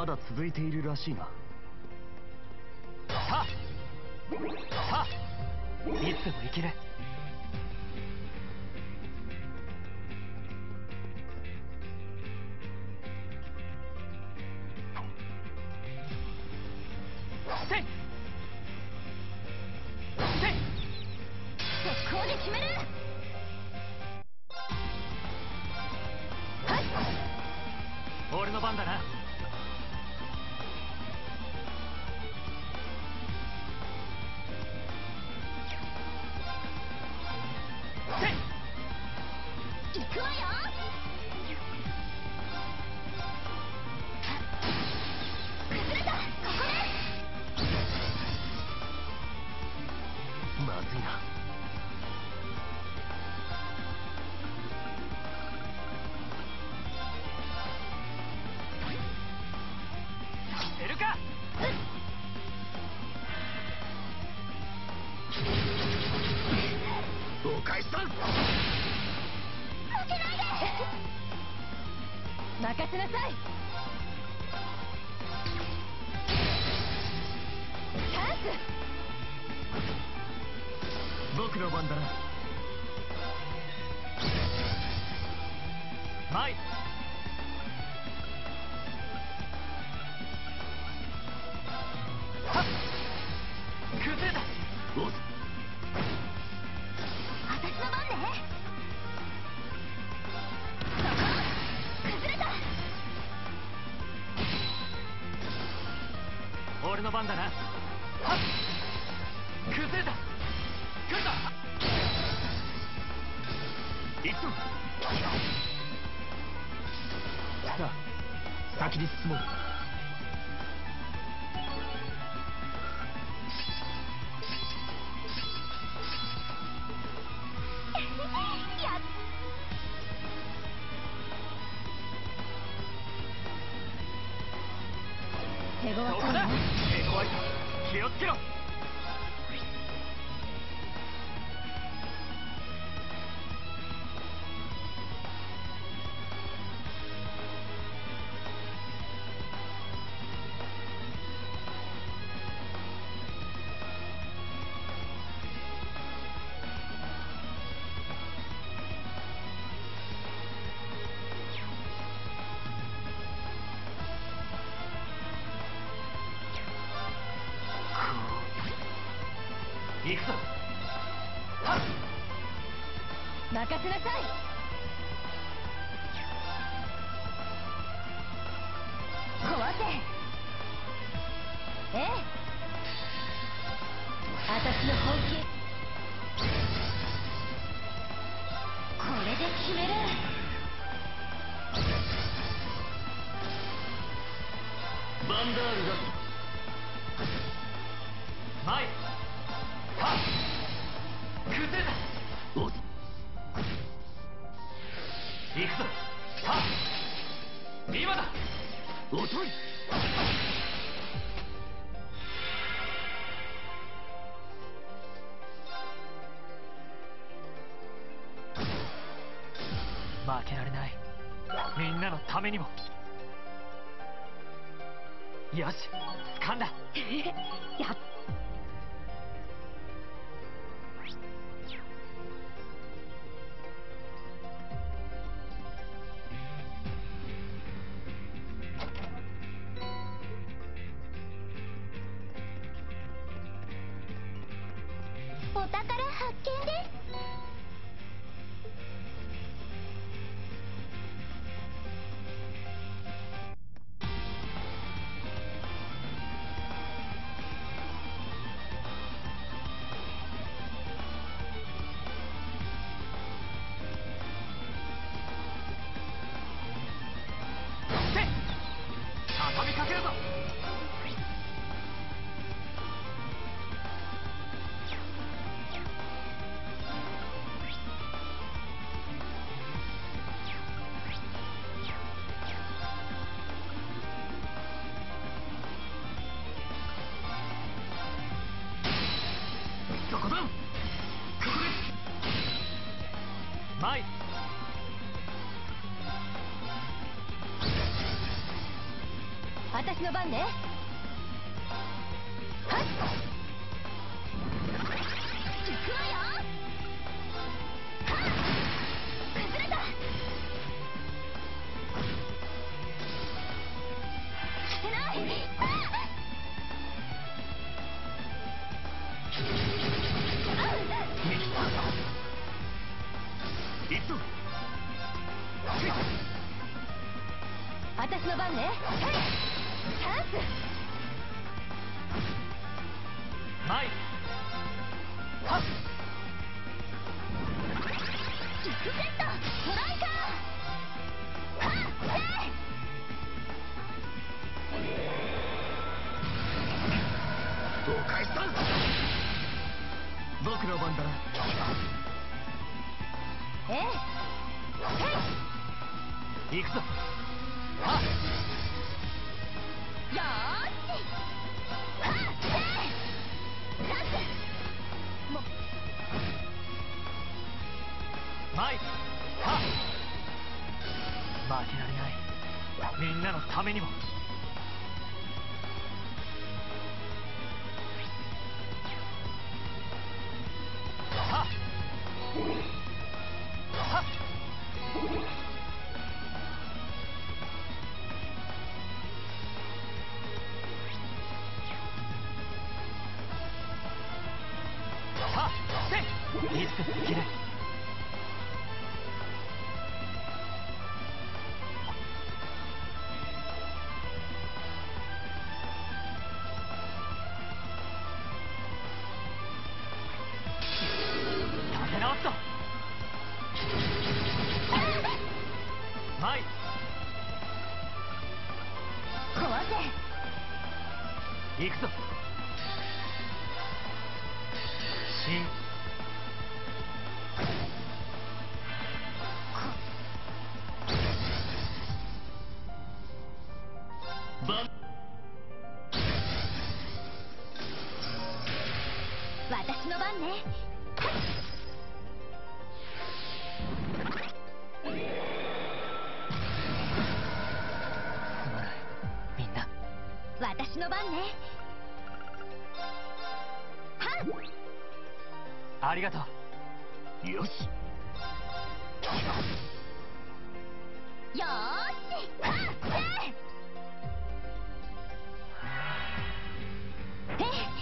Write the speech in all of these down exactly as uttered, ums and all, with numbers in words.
だ続いているらしいな。 さあさあ、いつでも行ける。せいせい、 速攻で決める。はい、 俺の番だな。 行くわよ。崩れた。ここでまずいな。 出るか。 お返しだ。 負けないで。任せなさい。チャンス。 僕の番だな。 はい。はっ、崩れた。 おっ、 私の番ね。そこ、崩れた。 俺の番だな。はっ、崩れた。来るぞ。 行くぞ。さあ、先に進もう。 やっ手強そうそこだ。 ね。 手強いぞ。気をつけろ。行くぞ。はっ、 任せなさい。壊せ。ええ、私の本気。これで決める。 バンダールだぞ。 前。はっ、崩れた。 おっ、 行くぞ。はっ、今だ。 遅い。 負けられない。みんなのためにも。よし、掴んだ。 やっお宝発見です。 せい、畳みかけるぞ。 そこだ。ここで。 前。 私私の番ね。はっ、行くわよ。はっ、崩れた。させない。あっ、 行くぞ。 私の番ね。はい、チャンス。 前はっ、 キックセット、トライカー。はっ、 お返しだ。僕の番だな。 ええ、 行くぞ。はっ、 よーし。はっ、チャンス。も前はっ、負けられない。みんなのためにも。はっはっ、さあせい、いつ切れ。立て直すぞ。前壊せ。 行くぞ。新番。 私の番ね。 すまないみんな。 私の番ね。はっ、 ありがとう。 よし。 よーし。はっ、ええ。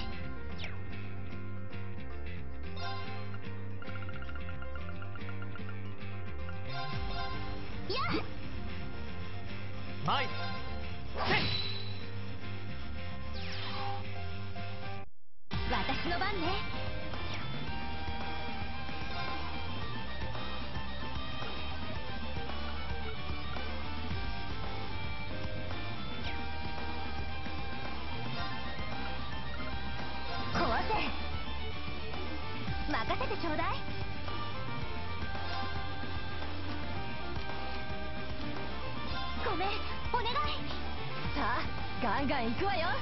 やっ、 前せい、 私の番ね。壊せ。任せてちょうだい。ごめん、お願い。さあ、ガンガン行くわよ。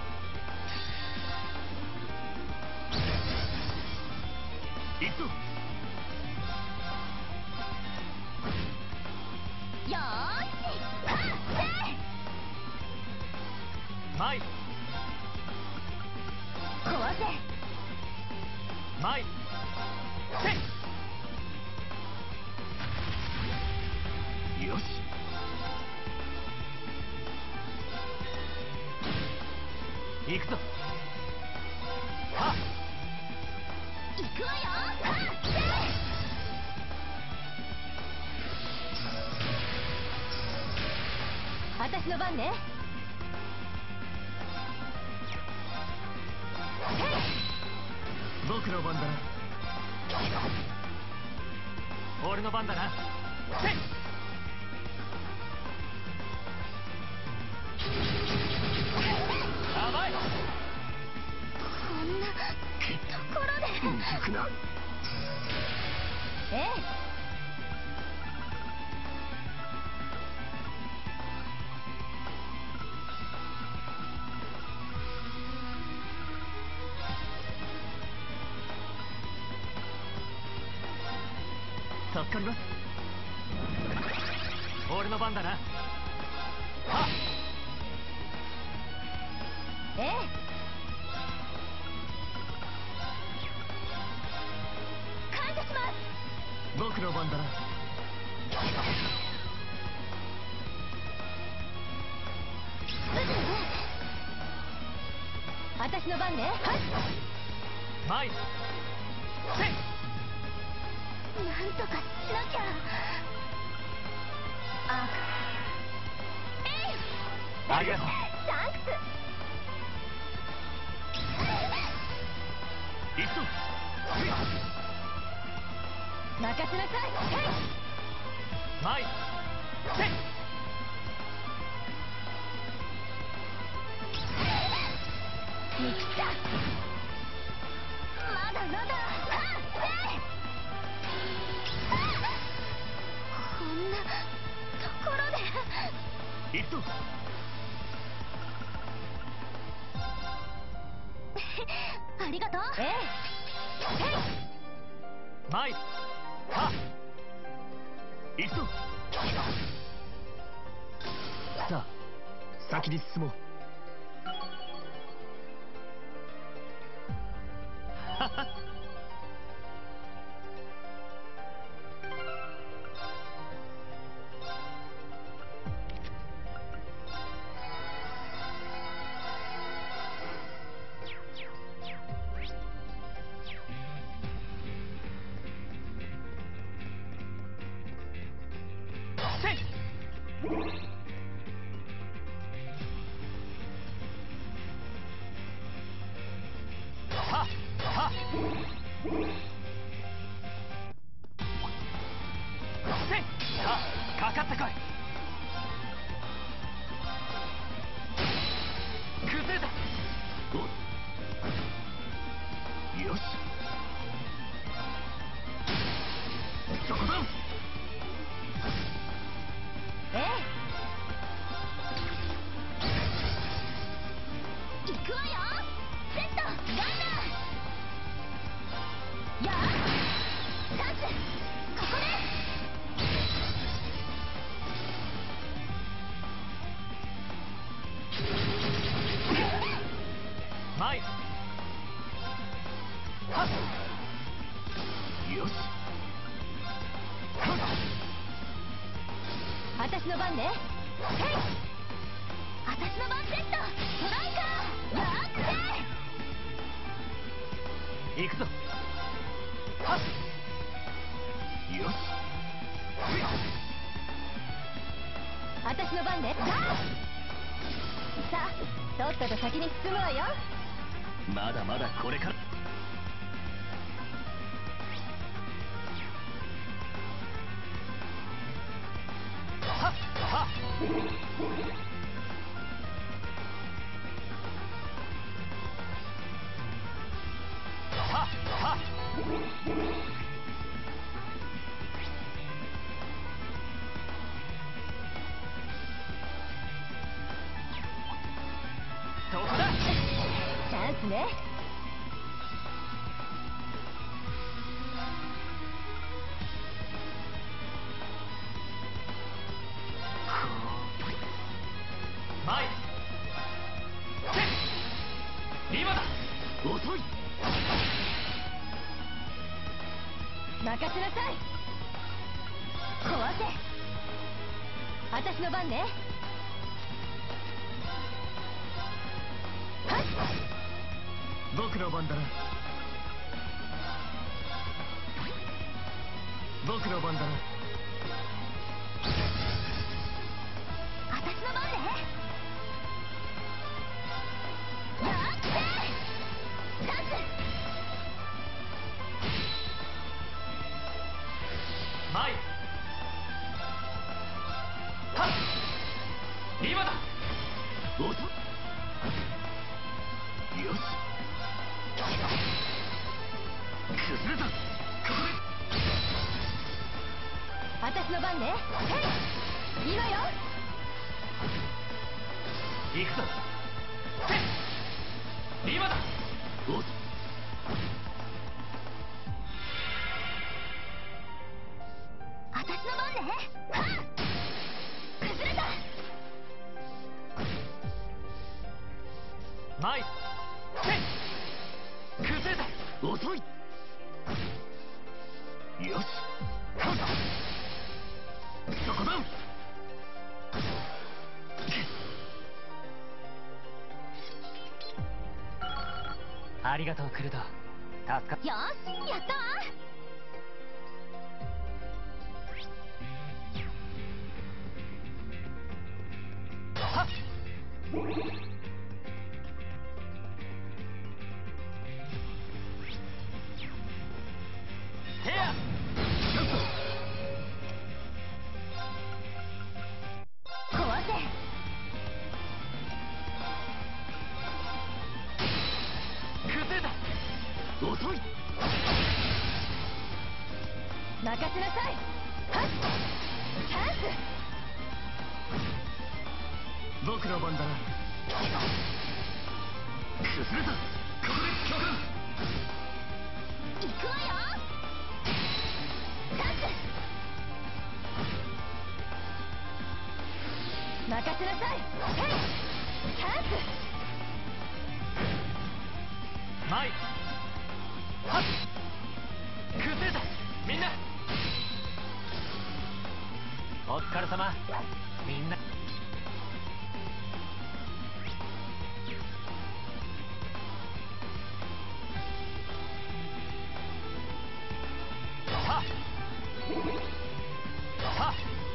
行くぞ。 よーし。はっ、 前壊せ。 前せい、 よし。 行くぞ。はっ、 行くわよ。はっ、私の番ね。 僕の番だな。 俺の番だな。せい、甘い。 こんなところで。 行くな。 ええ。 助かります。 俺の番だな。はっ、 ええ。感謝します。 僕の番だな。 私の番ね。はい。 前にせい。 なんとかしなきゃ。あ。えい。 ありがとう。 サンクス。 行くぞ。 任せなさい。へい。 前にせい。 見切った。まだまだ。はっせい。こんなところで。 行くぞ。 ありがとう。ええ。へい。 前にはっ。 行くぞ。さあ先に進もう。 ははせい。はっはっ。せい。さあかかってこい。崩れた。 およし。そこだ。 ええ。行くわよ。セット。ガンダー。やあ。チャンス。ここで。 前にはっ。 よし。 私の番ね。へい。私の番セット。ストライカー。やって。 行くぞ。はっ。 よし。 私の番ね。さあ。さあ、とっとと先に進むわよ。 まだまだこれから。 はっはっ。はっはっ。そこだ。 チャンスね。 前にせい。今だ。 遅い。 任せなさい。壊せ。私の番ね。はい。 僕の番だな。僕の番だな。 私の番ね。やって。チャンス。 前にはっ。今だ。 遅い。よし。崩れた。ここ私の番ね。へい。今よ。 行くぞ。せい。今だ。 で。お私の番ね。はっ。崩れた。 前遅い。よし、勝った。そこだ。 ありがとうクルド、助かっ。 よし、やったわ。 はっせや壊せ。 崩れた。 遅い。 任せなさい。はっ、チャンス。 僕の番だな。崩れた。ここで強化。 行くわよ。チャンス。任せなさい。ヘイ、チャンス。 前はっ崩れた。みんなお疲れ様。みんなはっはっ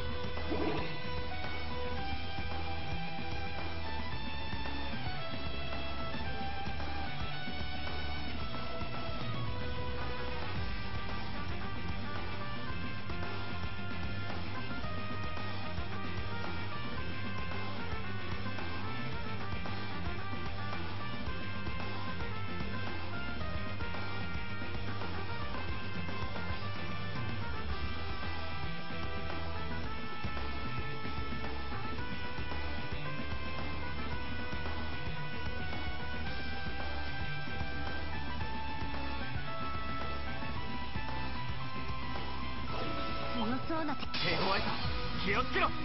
強そうな手。 手ごわいぞ。気をつけろ。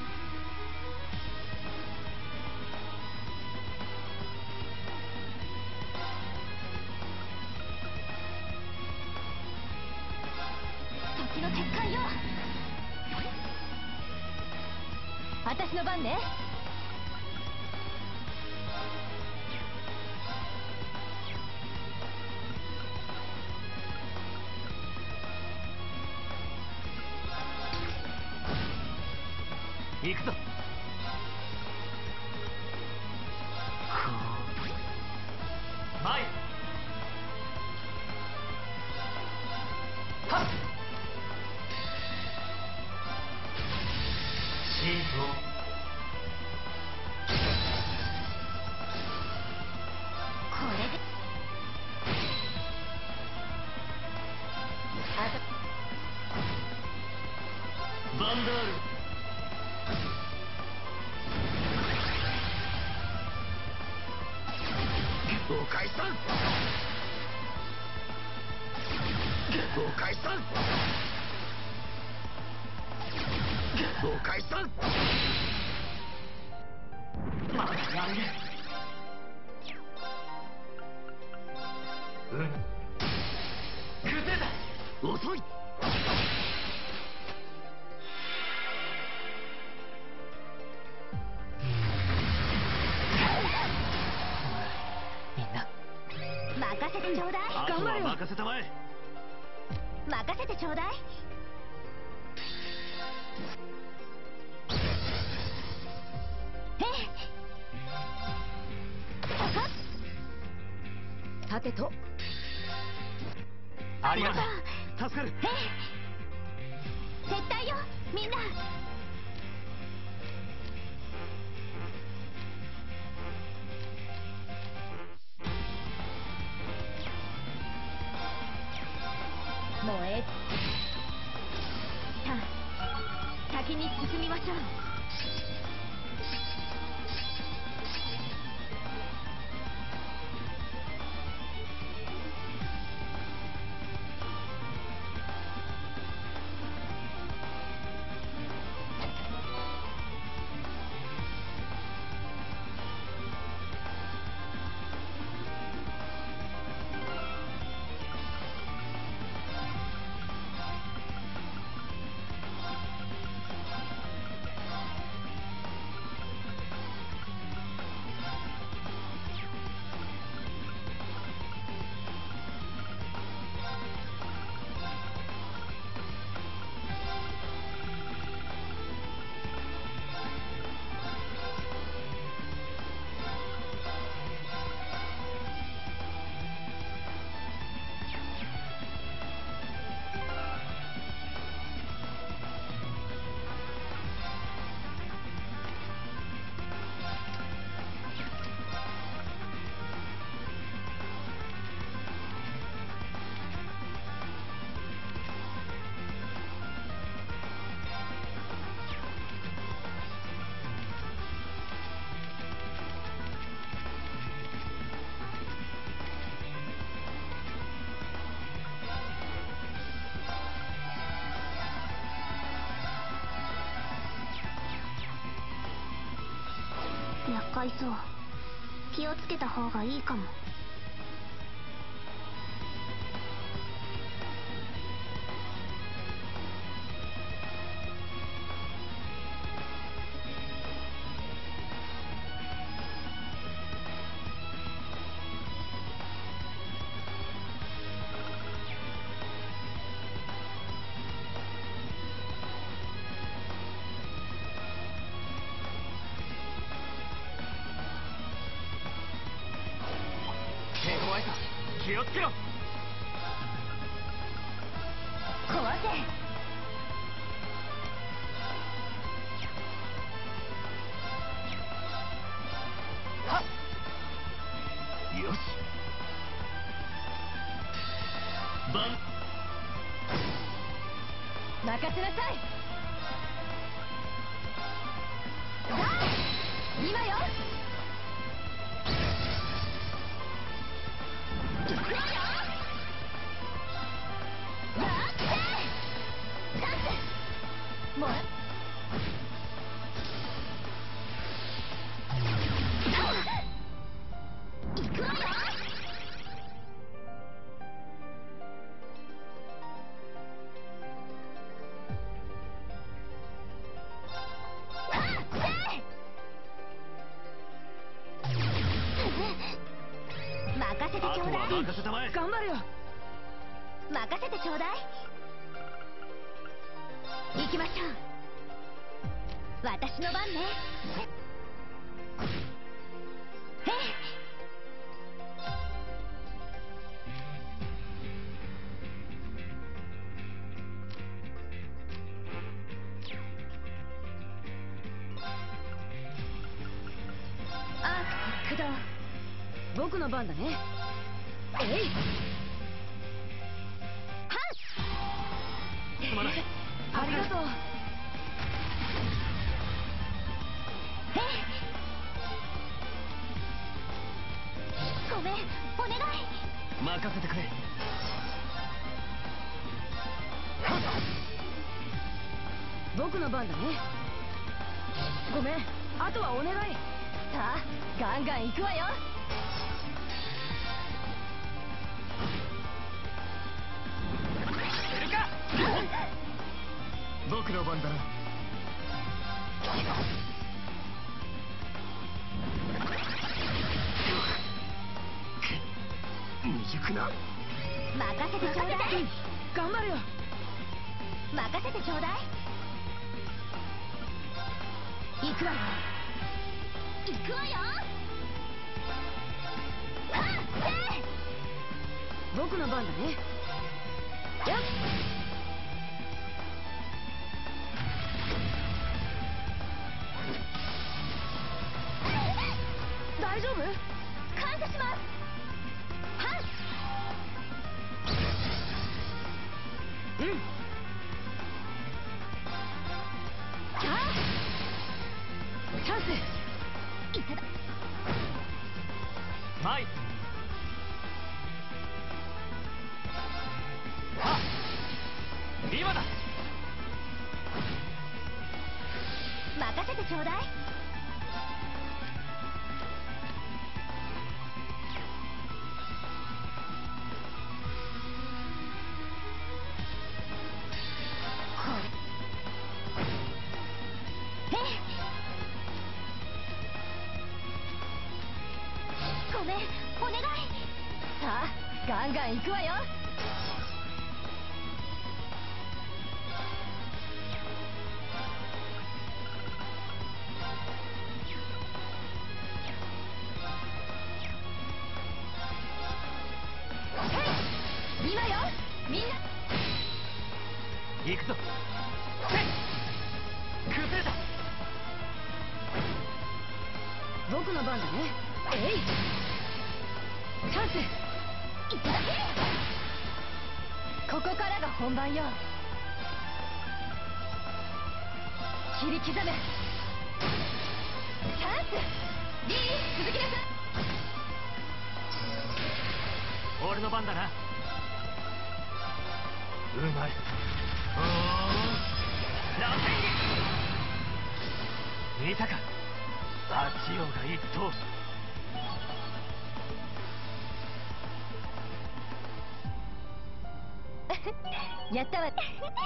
敵の撤回よ。私の番ね。 行くぞ。前はっシートこれであバンダール。誤解さん。誤解さん。誤解さん。 まだやるね。うん崩れた。 遅い。 みんな任せてちょうだい。 あとは任せたまえ。 任せてちょうだい。へっ、さてと。 ありがとう。 助かる。 へっ、絶対よ、みんな。燃え。さあ、先に進みましょう。 かいそう。気をつけた方がいいかも。 気をつけろ。 壊せ。 はっ、よし。バン任せなさい。さあ今よ。行くわよ。やってチャンス。もう行くわよ。任せてちょうだい。 任せたまえ。 頑張るよ。任せてちょうだい。行きましょう。私の番ね。ええ。あ、工藤。僕の番だね。えい。はっ。 すまない。 ありがとう。えい。ごめん、お願い。 任せてくれ。 僕の番だね。ごめん、あとはお願い。さあ、ガンガン行くわよ。 僕の番だな。未熟な。 任せてちょうだい。頑張るよ。任せてちょうだい。行くわよ。行くわよ。はっせー。僕の番だね。よっ。大丈夫？感謝します。はっ。うん。さあチャンス。いただ。 マイ。はっ、今だ。 任せてちょうだい。ごめん、お願い。さあ、ガンガン行くわよ。今よ、みんな。 行くぞ。崩れた。 僕の番だね。えい。チャンス。いただけ。ここからが本番よ。切り刻め。チャンス。リー、続きなさい。 俺の番だな。うまい。おー、ラテンゲ。見たか。 八葉が一頭。 やったわ。やっ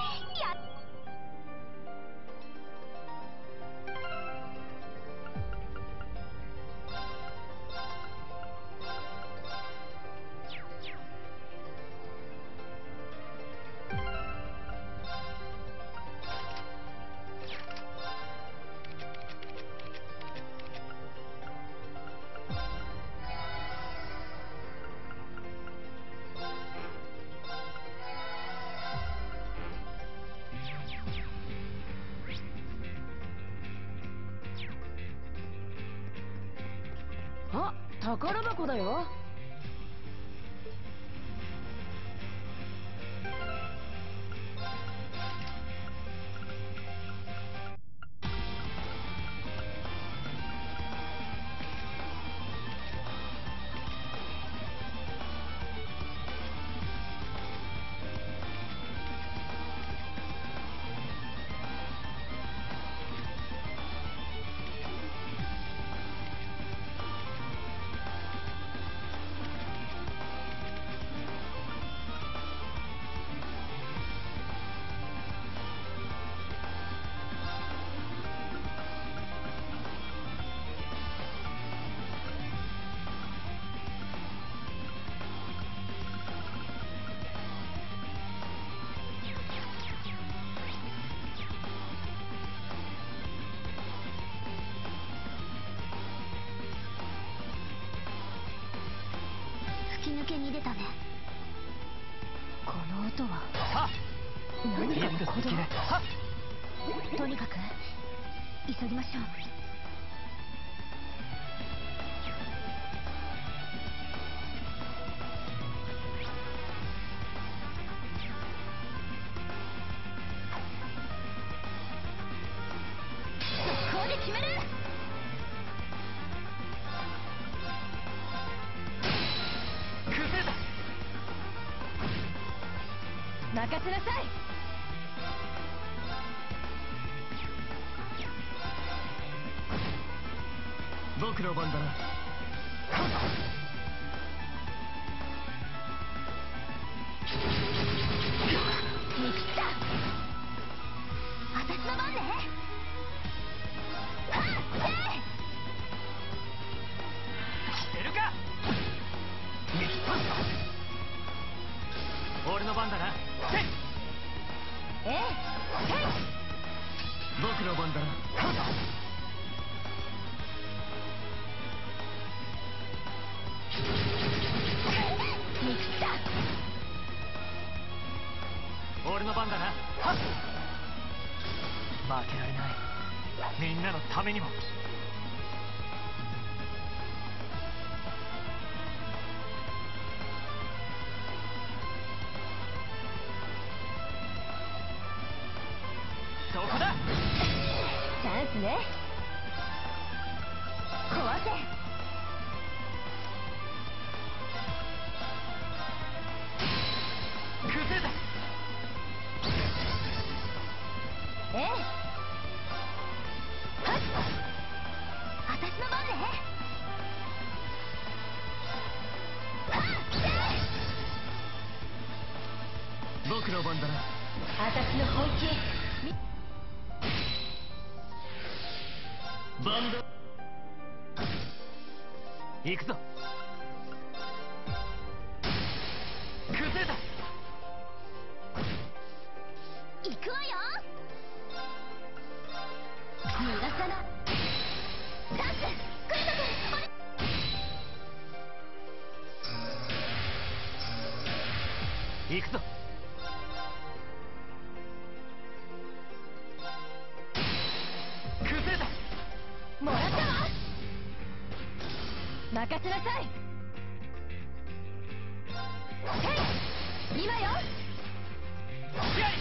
あ、宝箱だよ。 吹き抜けに出たね。 この音ははっ何かの鼓動。 はっとにかく急ぎましょう。速攻で決める。 崩れた。 任せなさい。 僕の番だな。 見切った。私の番ね。はっ知ってるか。見切った。俺の番だな。せい。 ええ、 僕の番だな。 見切った。 俺の番だな。はっ負けられない。みんなのためにも。そこだ。 チャンスね。 壊せ。 崩れた。 ええ、 はっ私の番ね。はっ僕の番だな。 私の本気。 番だ。行くぞ。崩れた。 行くわよ。逃がさな。チャンス。来るぞ行くぞ。崩れた。 もらったわ。任せなさい。へい、今よ。 試合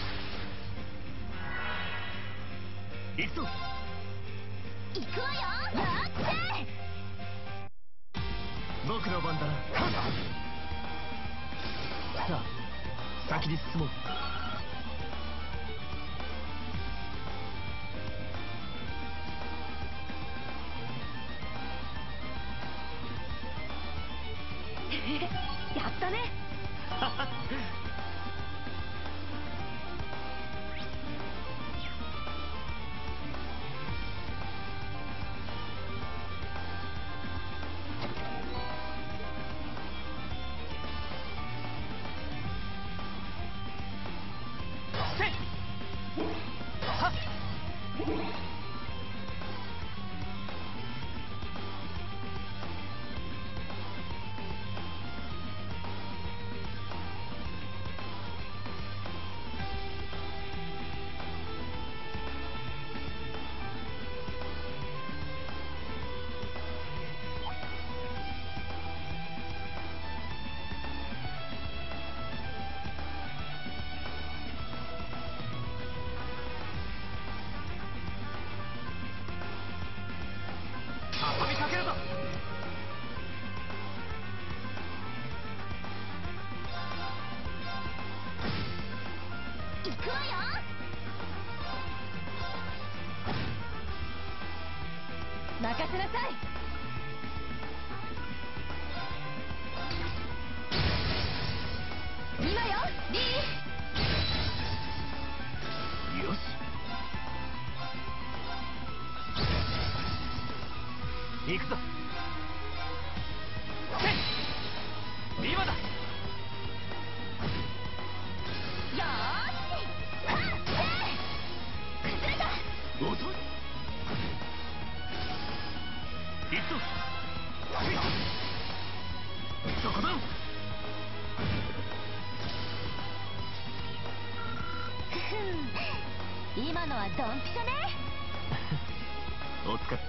行くぞ。 行くわよ。やって僕の番だな。さあ先に進もう。 くわよ。任せなさい。今よリー。 よし。行くぞ。せい今だ。 よーし。はっ崩れた。 遅い。行くぞ。そこだ。 今のはドンピシャね。 お疲れ。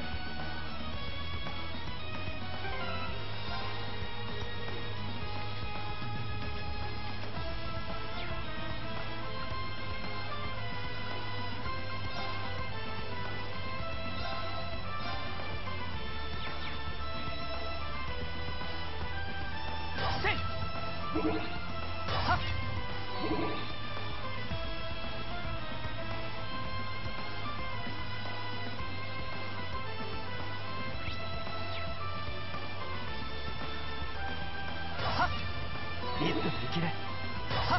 せいはっいつでも生きれ。はっ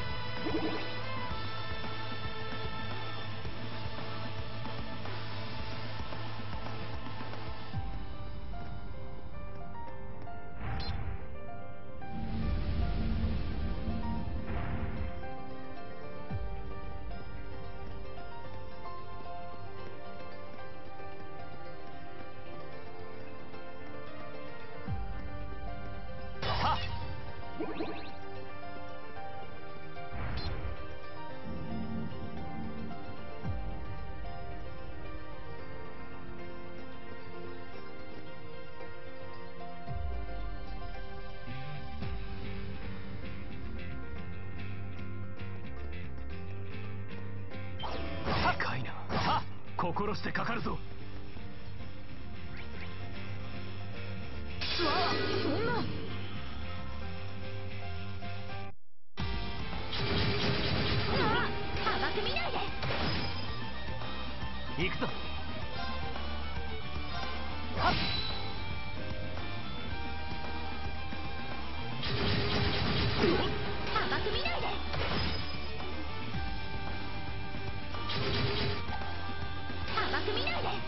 さあ高いな。さあ心してかかるぞ。 わあ、そんな。ああ、甘く見ないで。 行くぞ。はっ甘く見ないで。甘く見ないで。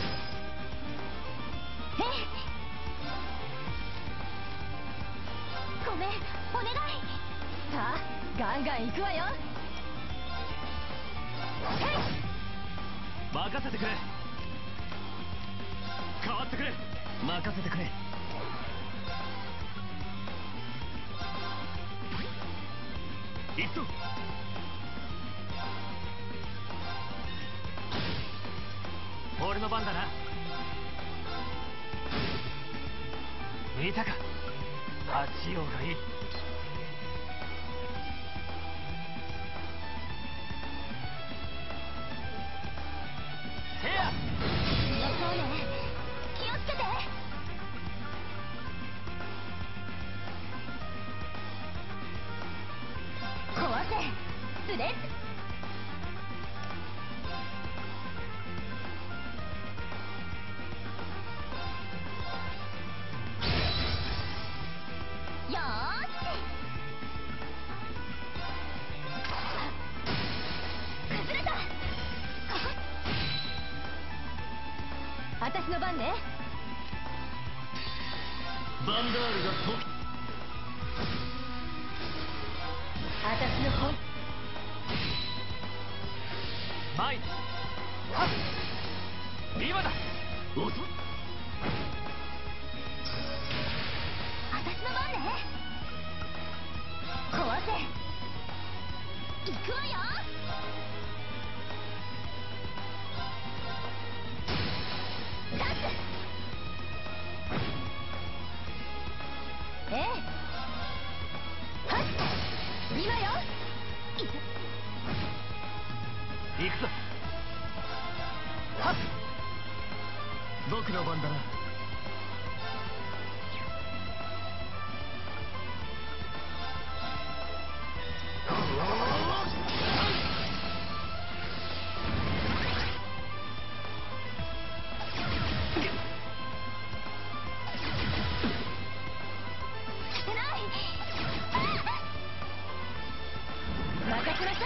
ええ。ごめん、お願い。さあ、ガンガン行くわよ。へい。 任せてくれ。変わってくれ。任せてくれ。行くぞ。俺の番だな。見たか。八王がいい。せや。 強そうね。気をつけて。壊せ。スレッド。よーし。崩れた。私の番ね。 バンダールがと私の本。 前に。はっ今だ。遅い。 私の番ね。壊せ。行くわよ。ダッス。ええ。はっ今よ。 行くぞ。はっ僕の番だな。 せなさい。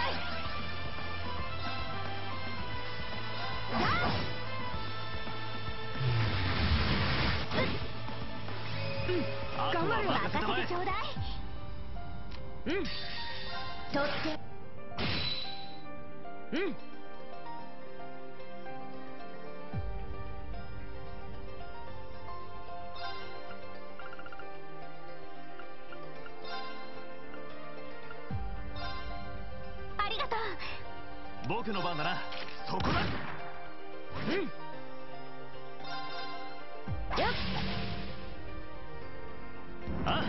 さあうん、頑張る。任せてちょうだい。うん、とってうん。ありがとう。 僕の番だな。そこだ。 うん。よっ。 ああ、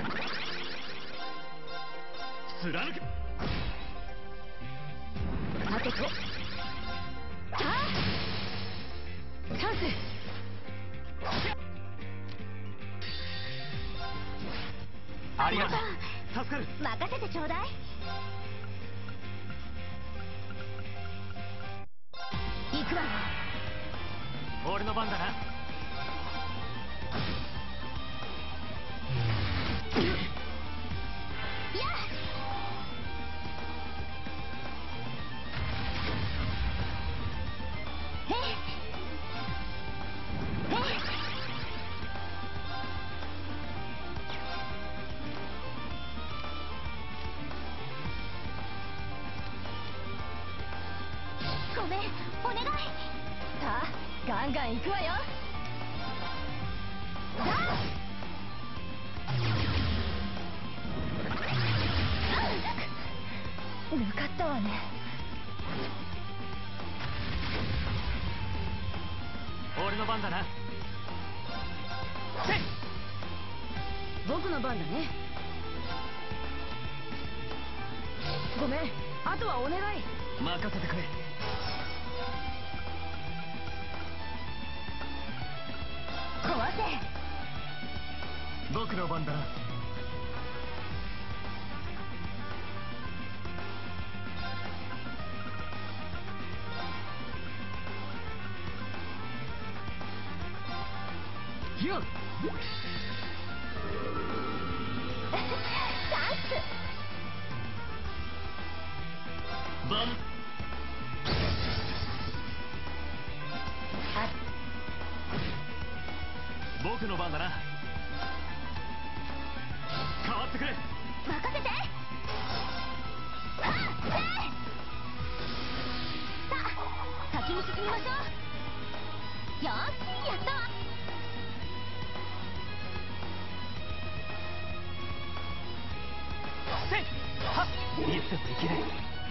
貫け。 さてと、さあチャンス。 ありがとう。助かる。 任せてちょうだい。行くわよ。 俺の番だな。 やっへっへっ。ごめん、お願い。さあガンガン行くわよ。さあ抜かったわね。 俺の番だな。 僕の番だね。ごめん、あとはお願い。 任せてくれ。 壊せ。 僕の番だな。よっ。 チャンス。 番。 あ、 僕の番だな。変わってくれ。 任せて。はっ、せい。さあ先に進みましょう。よし、やったわ。 せいはっ。ミスだといけない。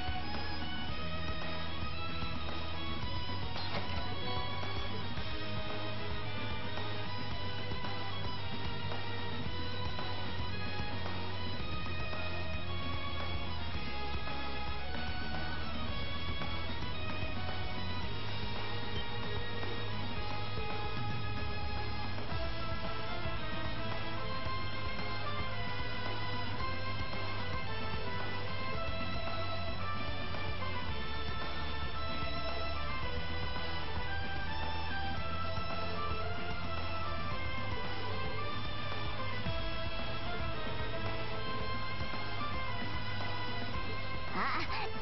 あ、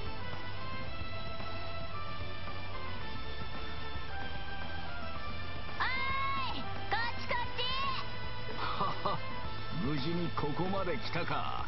おーい、こっちこっち。 はは、無事にここまで来たか。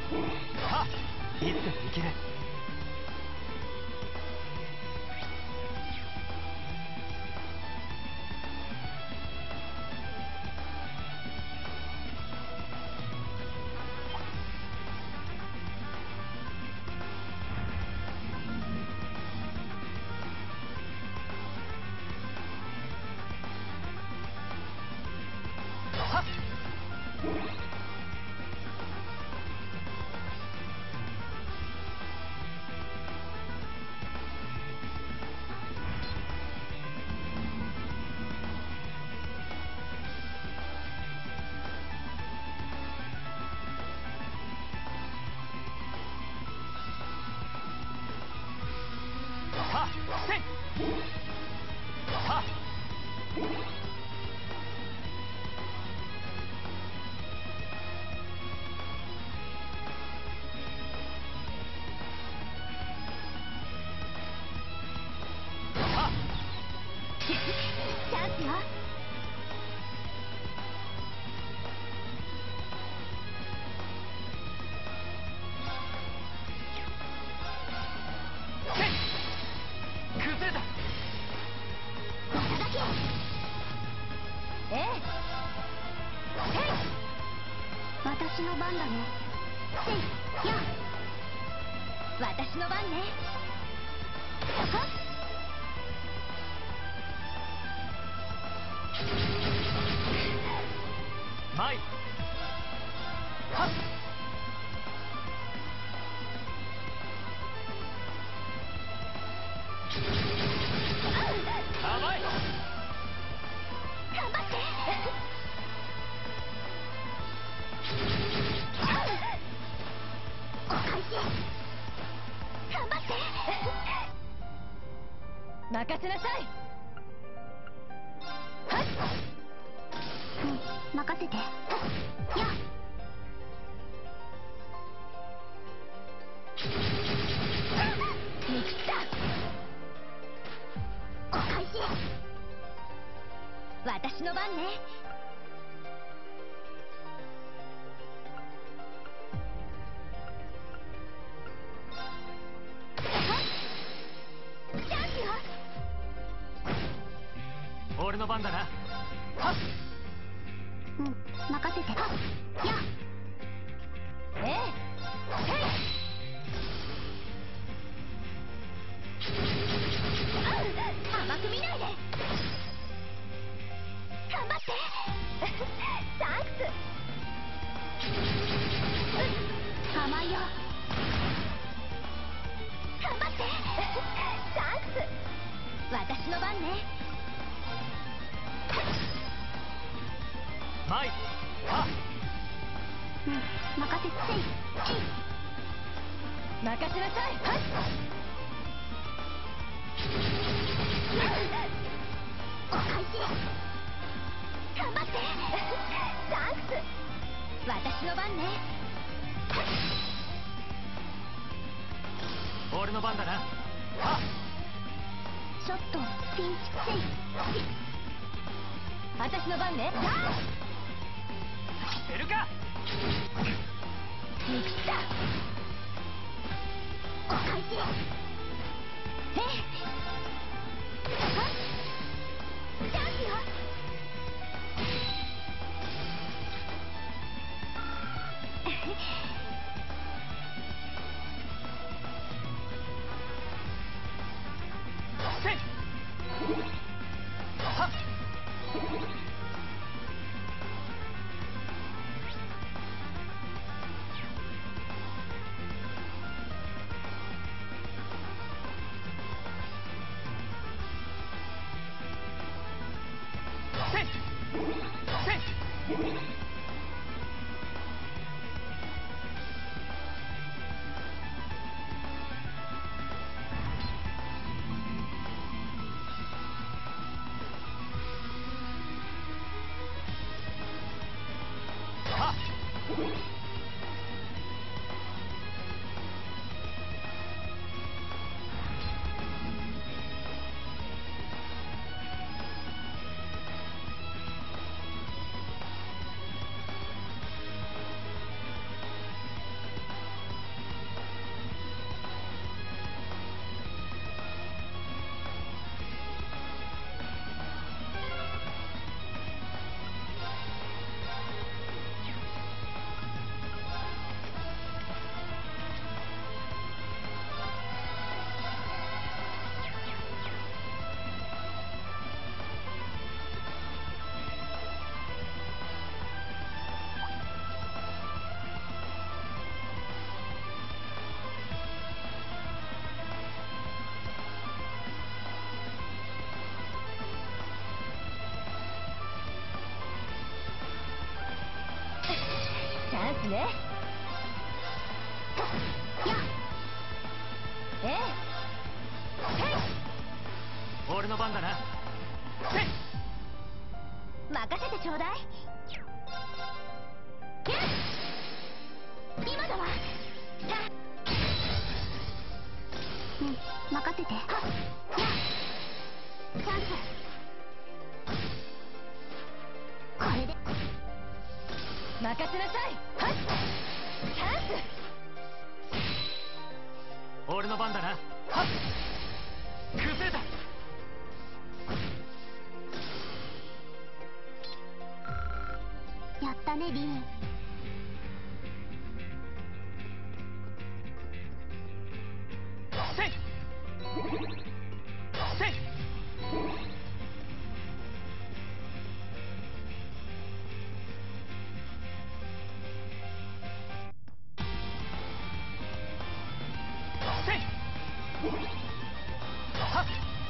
はっ、いつでもいける。はっ、せいはっ、 チャンスよ。 崩れた。 ええ。へい。私の番だね。せいや。私の番ね。はっ。 前はっ、甘い。 頑張って。お返し。頑張って。任せなさい。はっ。うん、任せて。やっ。見切った。お返し。私の番ね。チャンスよ。 俺の番だな。はっ、 うん、任せて。はっ。やっ。ええ。へい。甘く見ないで。頑張って。サンクス。甘いよ。頑張って。サンクス。私の番ね。 前はっ、 うん、任せて。えい。任せなさい。はっ。お返し。頑張って。サンクス。私の番ね。 俺の番だな。はっ、 ちょっとピンチせい。私の番ね。やあ。 してるか。 見切った。お返し。えい。はっ。チャンスよ。 せいはっ、せいせい。はっ、 ャンスね。やええ、へい、 俺の番だな。せい、 任せてちょうだい。けっ、今だわ。うん、任せて。はっ、やチャンス。これで任せなさい。はっ、チャンス。 俺の番だな。はっ、崩れた。 やったね、リン。 せいせい、せい、はっ、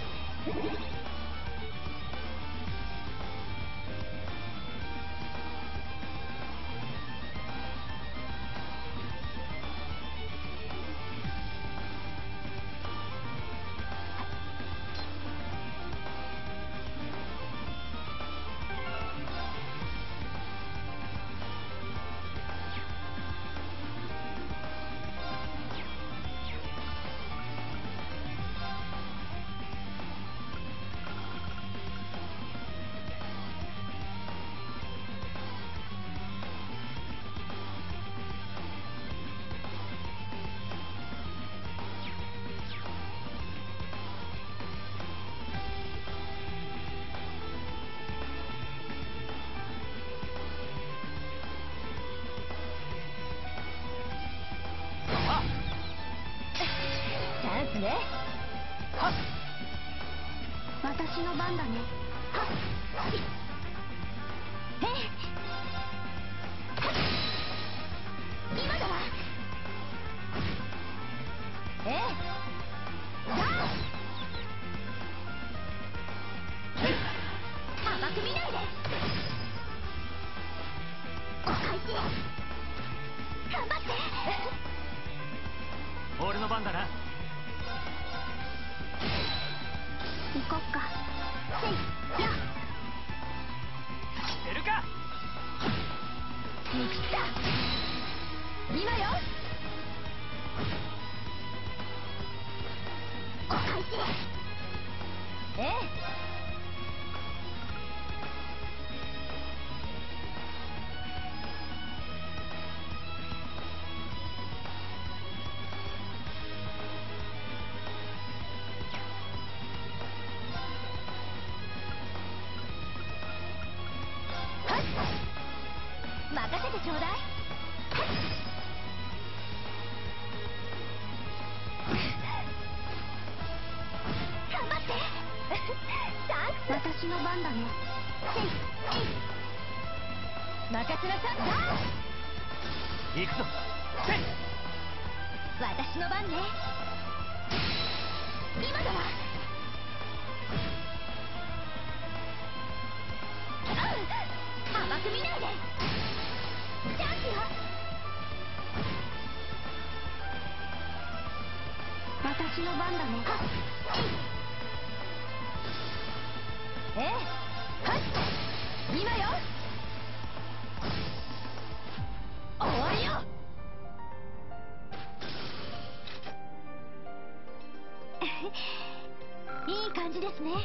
チャンスね。 はっ、 私の番だね。はっ、ええ、はっ、今だわ。ええ、だ甘く見ないで。お返し頑張って。 俺の番だな。 行こっか。せいや、 出るか。 見切った。今よ。お返し。ええ、はっ、任せてちょうだい。はっ、頑張って。チャンス。私の番だね。せいえい、任せなさい。 行くぞ。せい、 私の番ね。今だわ。うん、甘く見ないで。チャンスよ。私の番だね。はっ、えい、ええ、はっ、今よ。終わりよ。いい感じですね。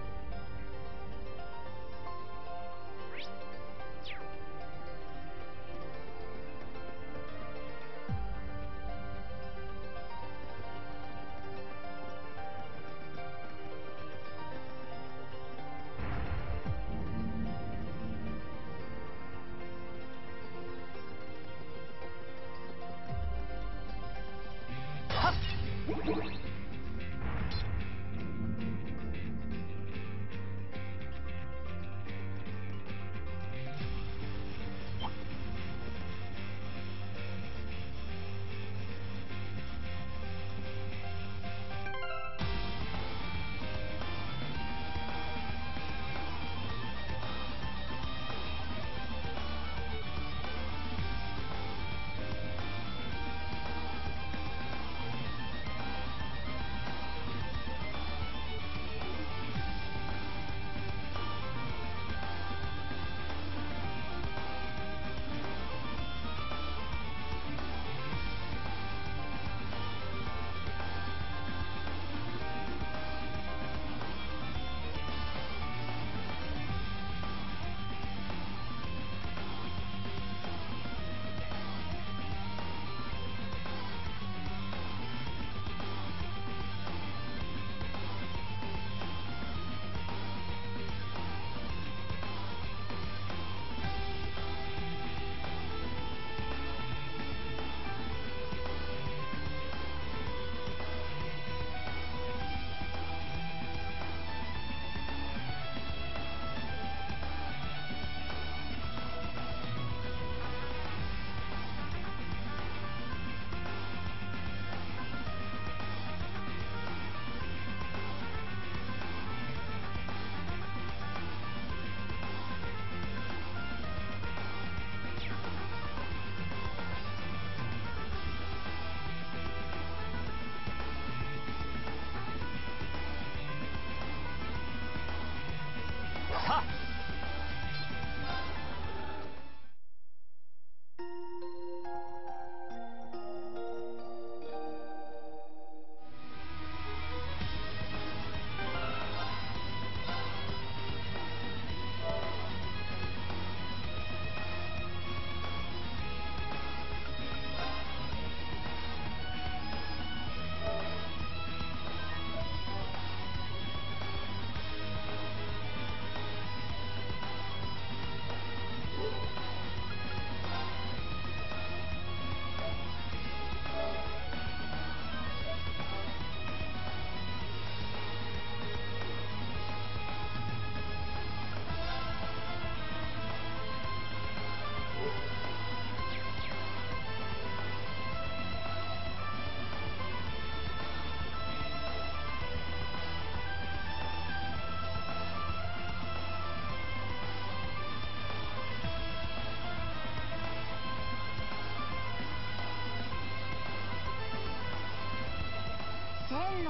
はっ、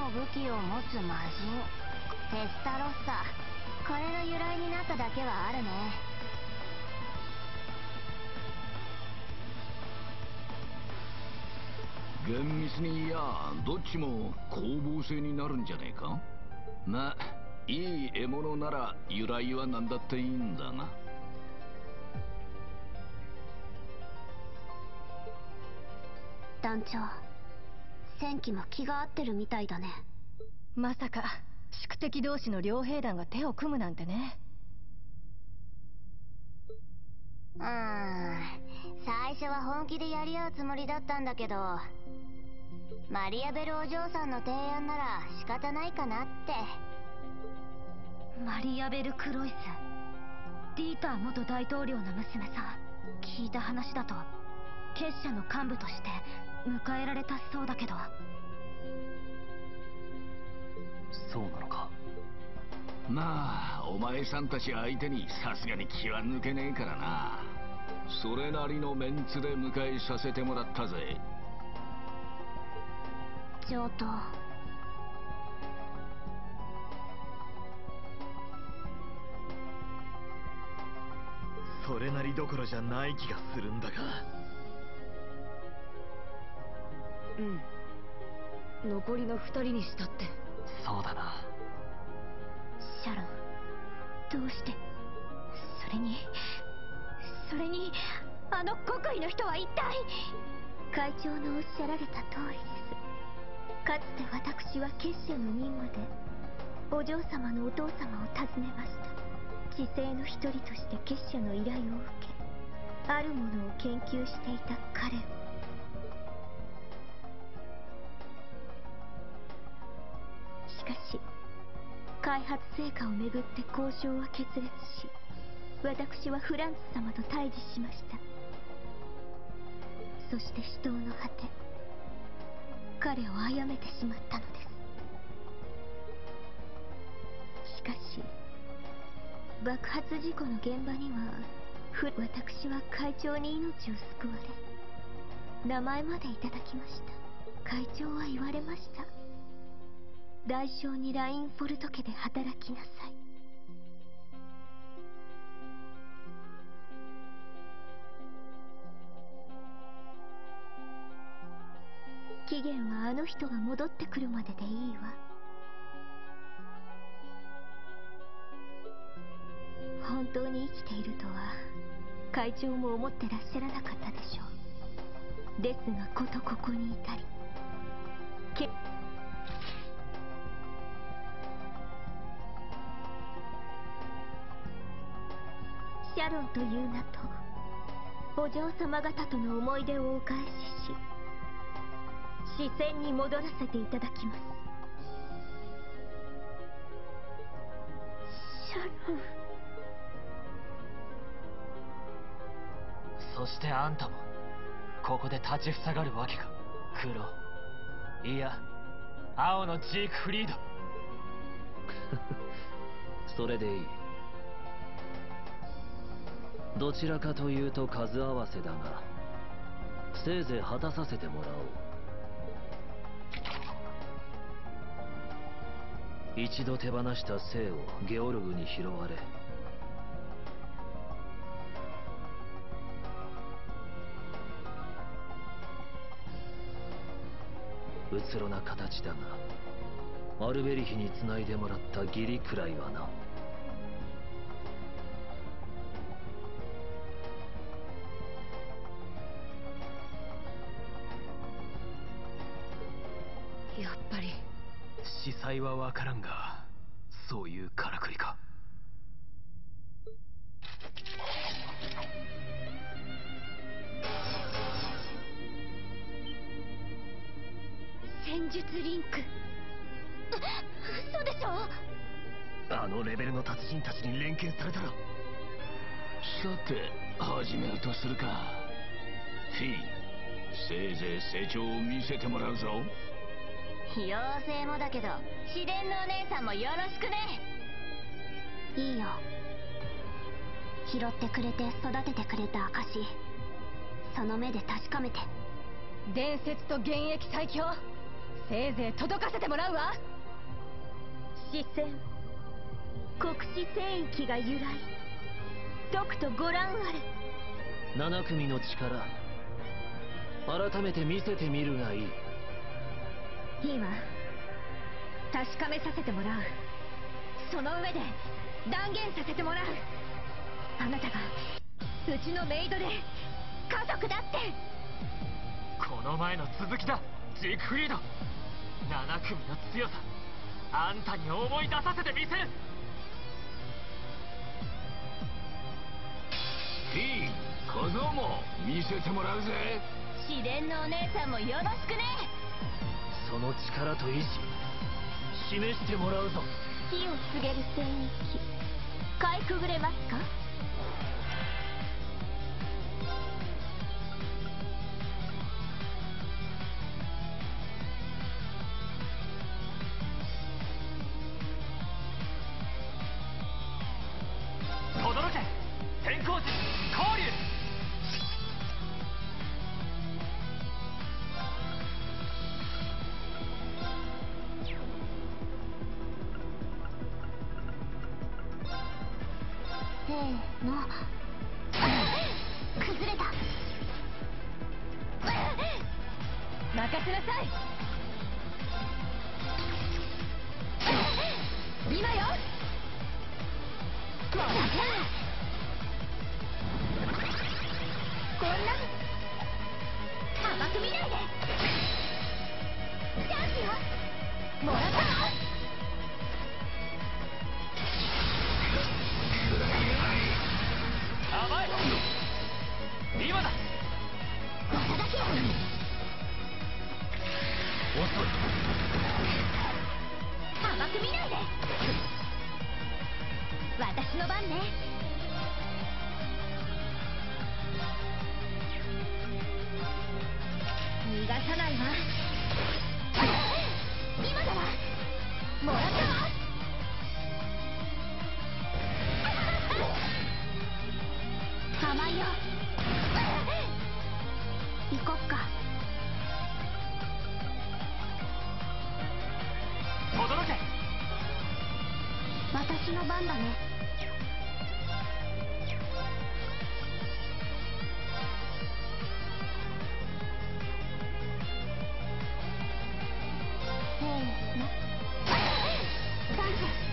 の武器を持つ魔人テスタロッサ、これの由来になっただけはあるね。 厳密に言やどっちも攻防戦になるんじゃねえか。まあいい獲物なら由来は何だっていいんだな。 団長、戦機も気が合ってるみたいだね。 まさか宿敵同士の両兵団が手を組むなんてね。 うーん、最初は本気でやり合うつもりだったんだけど、マリアベルお嬢さんの提案なら仕方ないかなって。 マリアベル・クロイス、ディーター元大統領の娘さん。聞いた話だと結社の幹部として迎えられたそうだけど。 そうなのか。 まあお前さんたち相手にさすがに気は抜けねえからな。それなりのメンツで迎えさせてもらったぜ。 上等。 それなりどころじゃない気がするんだが。 うん、残りの二人にしたって。 そうだな。 シャロン、どうして。それにそれにあの国威の人は一体。 会長のおっしゃられた通りです。かつて私は結社の任務でお嬢様のお父様を訪ねました。知性の一人として結社の依頼を受け、あるものを研究していた彼を。しかし開発成果をめぐって交渉は決裂し、私はフランツ様と対峙しました。そして死闘の果て、彼を殺めてしまったのです。しかし爆発事故の現場にはふ私は会長に命を救われ、名前までいただきました。会長は言われました。代償にラインフォルト家で働きなさい。期限はあの人が戻ってくるまででいいわ。本当に生きているとは会長も思ってらっしゃらなかったでしょう。ですがことここに至りけシャロンという名とお嬢様方との思い出をお返しし、視線に戻らせていただきます。シャロン。 そしてあんたもここで立ちふさがるわけか。黒、いや青のジークフリード。 それでいい。どちらかというと数合わせだが、せいぜい果たさせてもらおう。一度手放した生をゲオルグに拾われ、うつろな形だが、アルベリヒにつないでもらった義理くらいはな。 やっぱり司祭は分からんが、そういうからくりか。 戦術リンク。嘘でしょ。 あのレベルの達人たちに連携されたら。 さて始めるとするか。フィー、せいぜい成長を見せてもらうぞ。 妖精もだけど自然のお姉さんもよろしくね。いいよ。拾ってくれて育ててくれた証、その目で確かめて。 伝説と現役最強、 せいぜい届かせてもらうわ。 視線国士聖域が由来とくとご覧あれ。 なな組の力改めて見せてみるがいい。 いいわ、確かめさせてもらう。その上で断言させてもらう。あなたがうちのメイドで家族だって。 この前の続きだ、ジークフリード。なな組の強さ、あんたに思い出させてみせる。 いい小僧も見せてもらうぜ。 試練のお姉さんもよろしくね。 その力と意志示してもらうぞ。 火を告げる聖域かいくぐれますか。 轟け天候時交流。 せーの。崩れた。 任せなさい。今よ。 こんな甘く見ないで。チャンスよ。もらったわ。 甘い、今だ。 まただけ。 遅い。 甘く見ないで。私の番ね。 逃がさないわ。 今だわ。もらったわ。甘いよ。行こっか。 轟け。 私の番だね。せーの。ダンス。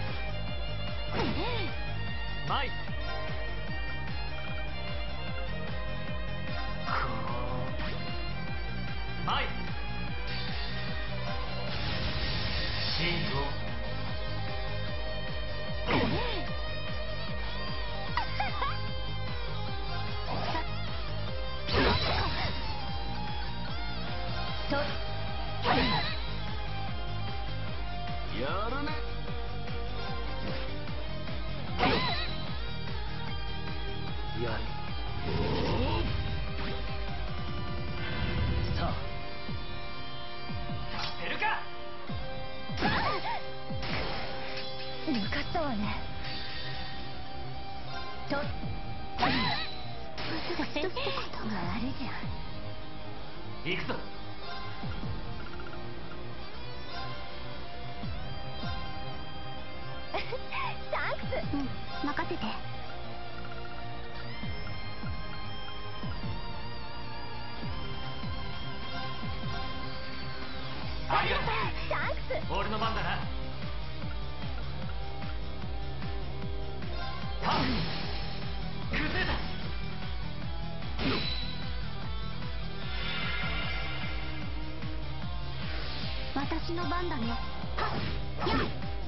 マイマイシート。 とやるね。 やる。さあ出るか。 抜かったわね。 と私とってことがあるじゃん。 行くぞ。 サンクス。うん任せて。 ありがとう。 サンクス。 俺の番だな。はっ崩れた。 私の番だね。はっやっ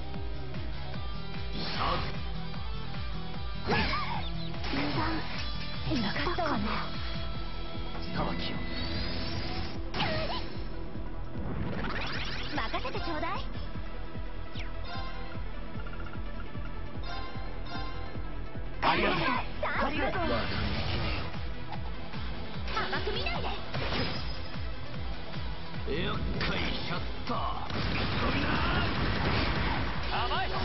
油断抜かったわね。 裁きを。 任せてちょうだい。 ありがとう。 サンクス。 バカにできね甘く見ないで。 厄介シャッター。飛びな。 甘い。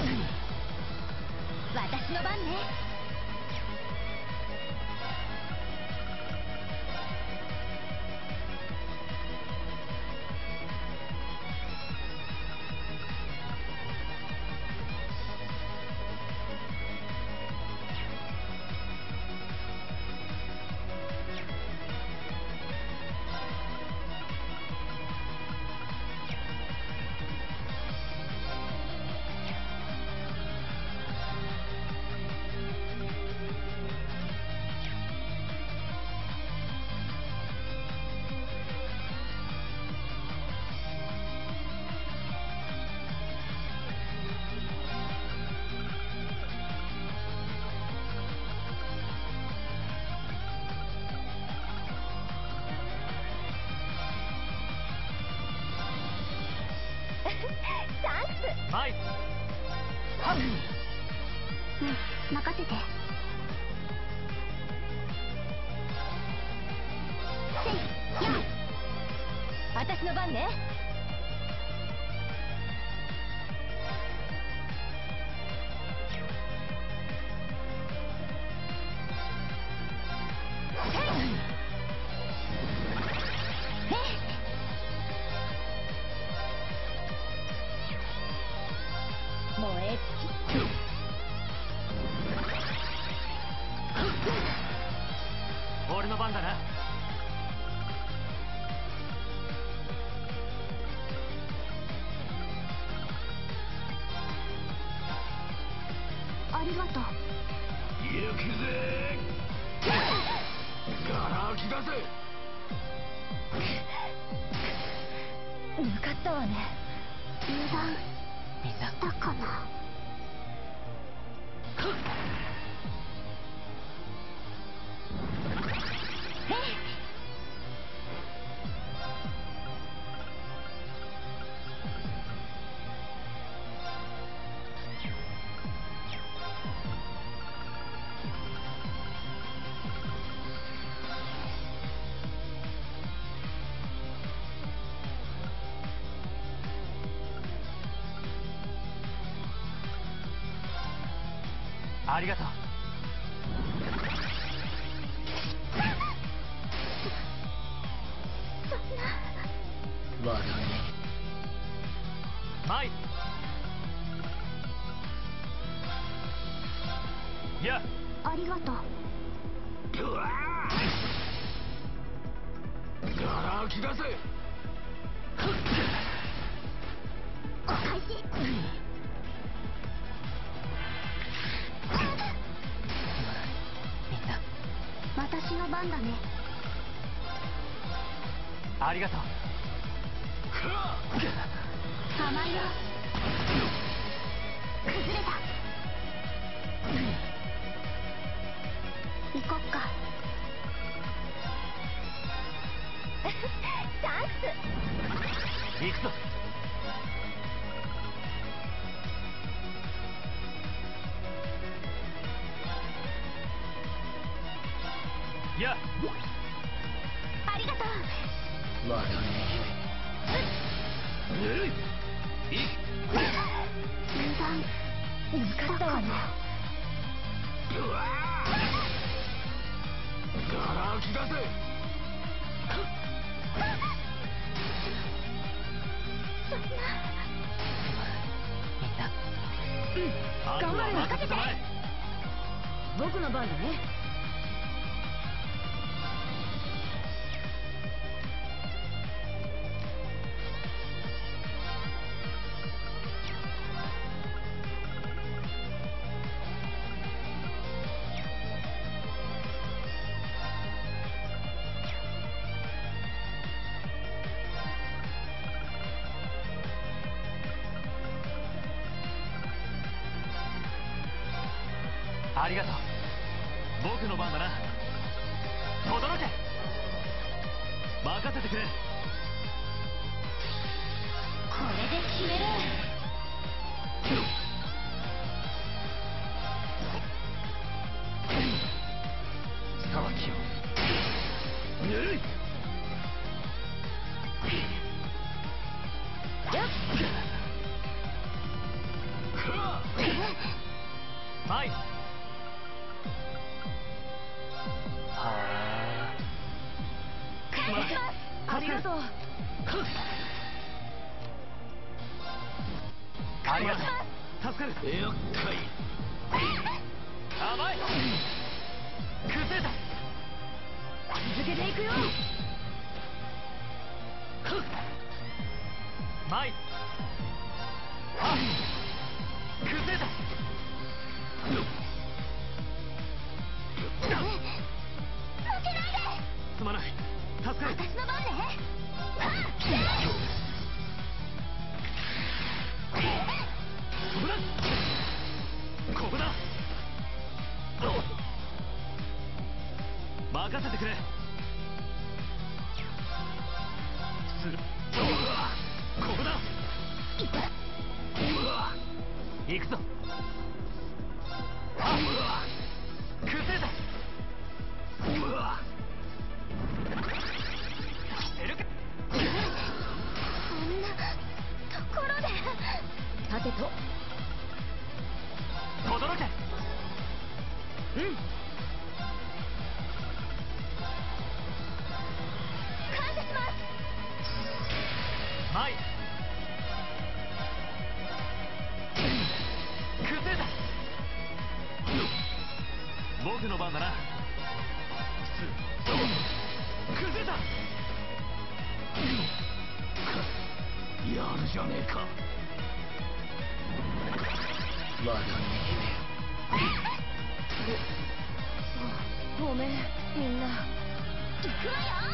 私の番ね。 サンクス。 マイはっ。 うん、任せて。 せいや私の番ね。燃え尽き。 俺の番だな。 ありがとう。 行くぜ。ガラ空きだぜ。 向かったわね。 油断みんなしたかな。 ありがとう。 我が身マイいやありがとう。 うわーガラ空きだぜ。 お返し。 みんな私の番だね。 ありがとう。 甘いよ。崩れた。行こっか。 サンク行くぞ。いやス。ありがとう。 我が油断向かったわね。 うわーガラ空きだぜ。 みんなあとは任せてまえ。 僕の番だね。 ありがとう。僕の番だな。轟け。任せてくれ。 これで決める。 騒ぎを。マイありがとう。 ありがとう。助かる。 よっかい。 甘い。崩れた。 続けていくよ。 マイはっ。崩れた。すまない。助かる。 私の番ね。 ここだ。ここだ。任せてくれ。すここだ。 行くぞ。崩れた。出るか。 こんなところで。 さてと。 轟け。 うん。 感謝します。 前。崩れた。僕の番だな。崩れた。 やるじゃねえか。 まだ逃ごめんみんな。 行くわよ。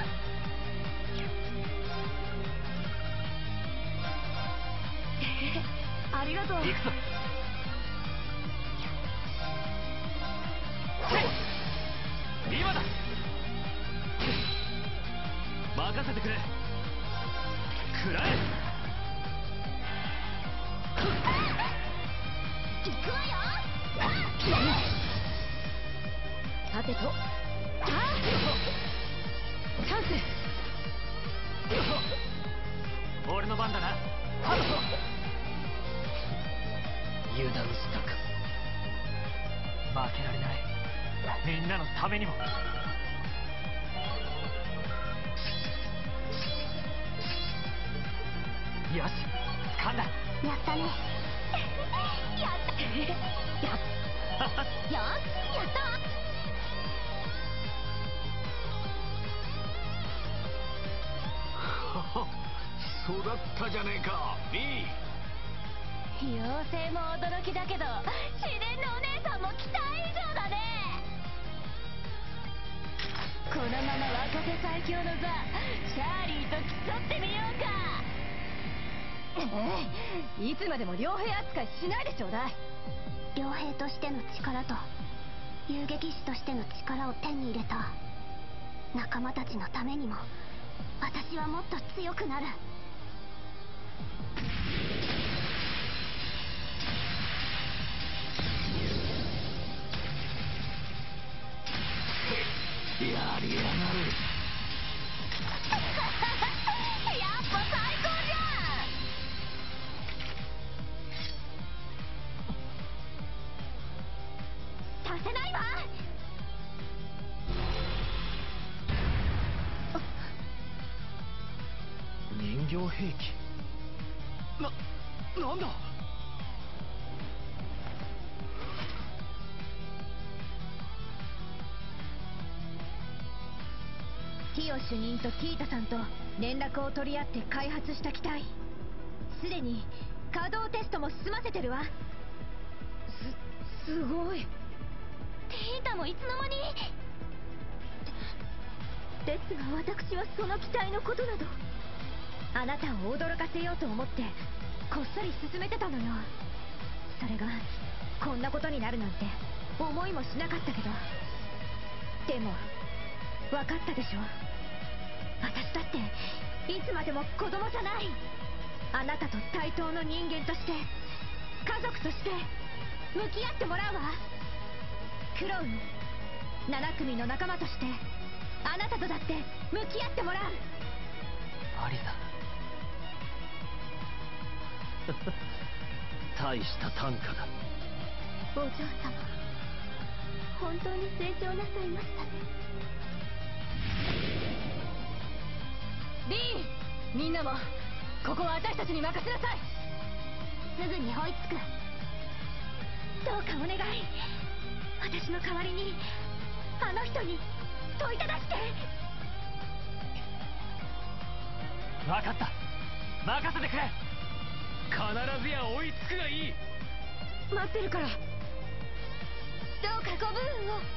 ありがとう。 行くぞ。今だ。任せてくれ。食らえ。 行くわよ。 さてと。チャンス。 俺の番だな。 油断したか。 負けられない。みんなのためにも。よし、掴んだ。 やったね。やったやっよし、やったわ。 育ったじゃねえか B。 妖精も驚きだけど自然のお姉さんも期待以上だね。このまま若手最強の座チャーリーと競ってみようか。 ええ、いつまでも傭兵扱いしないでちょうだい。 傭兵としての力と遊撃士としての力を手に入れた仲間たちのためにも私はもっと強くなる。 やりやがる。 やっぱ最高じゃん。させないわ。 人形兵器。な、なんだ。 ティオ主任とキータさんと連絡を取り合って開発した機体、すでに稼働テストも済ませてるわ。すすごい。 ティータもいつの間に。 ですが私はその機体のことなどあなたを驚かせようと思ってこっそり進めてたのよ。それがこんなことになるなんて思いもしなかったけど、でも分かったでしょ。私だっていつまでも子供じゃない。あなたと対等の人間として家族として向き合ってもらうわ。クロウンなな組の仲間としてあなたとだって向き合ってもらう。 アリサ。 大した短歌だ。 お嬢様本当に成長なさいましたね。 リーン、みんなもここは私たちに任せなさい。 すぐに追いつく。 どうかお願い。私の代わりにあの人に問いただして。 分かった。任せてくれ。必ずや追いつくがいい。 待ってるから。 どうかご武運を。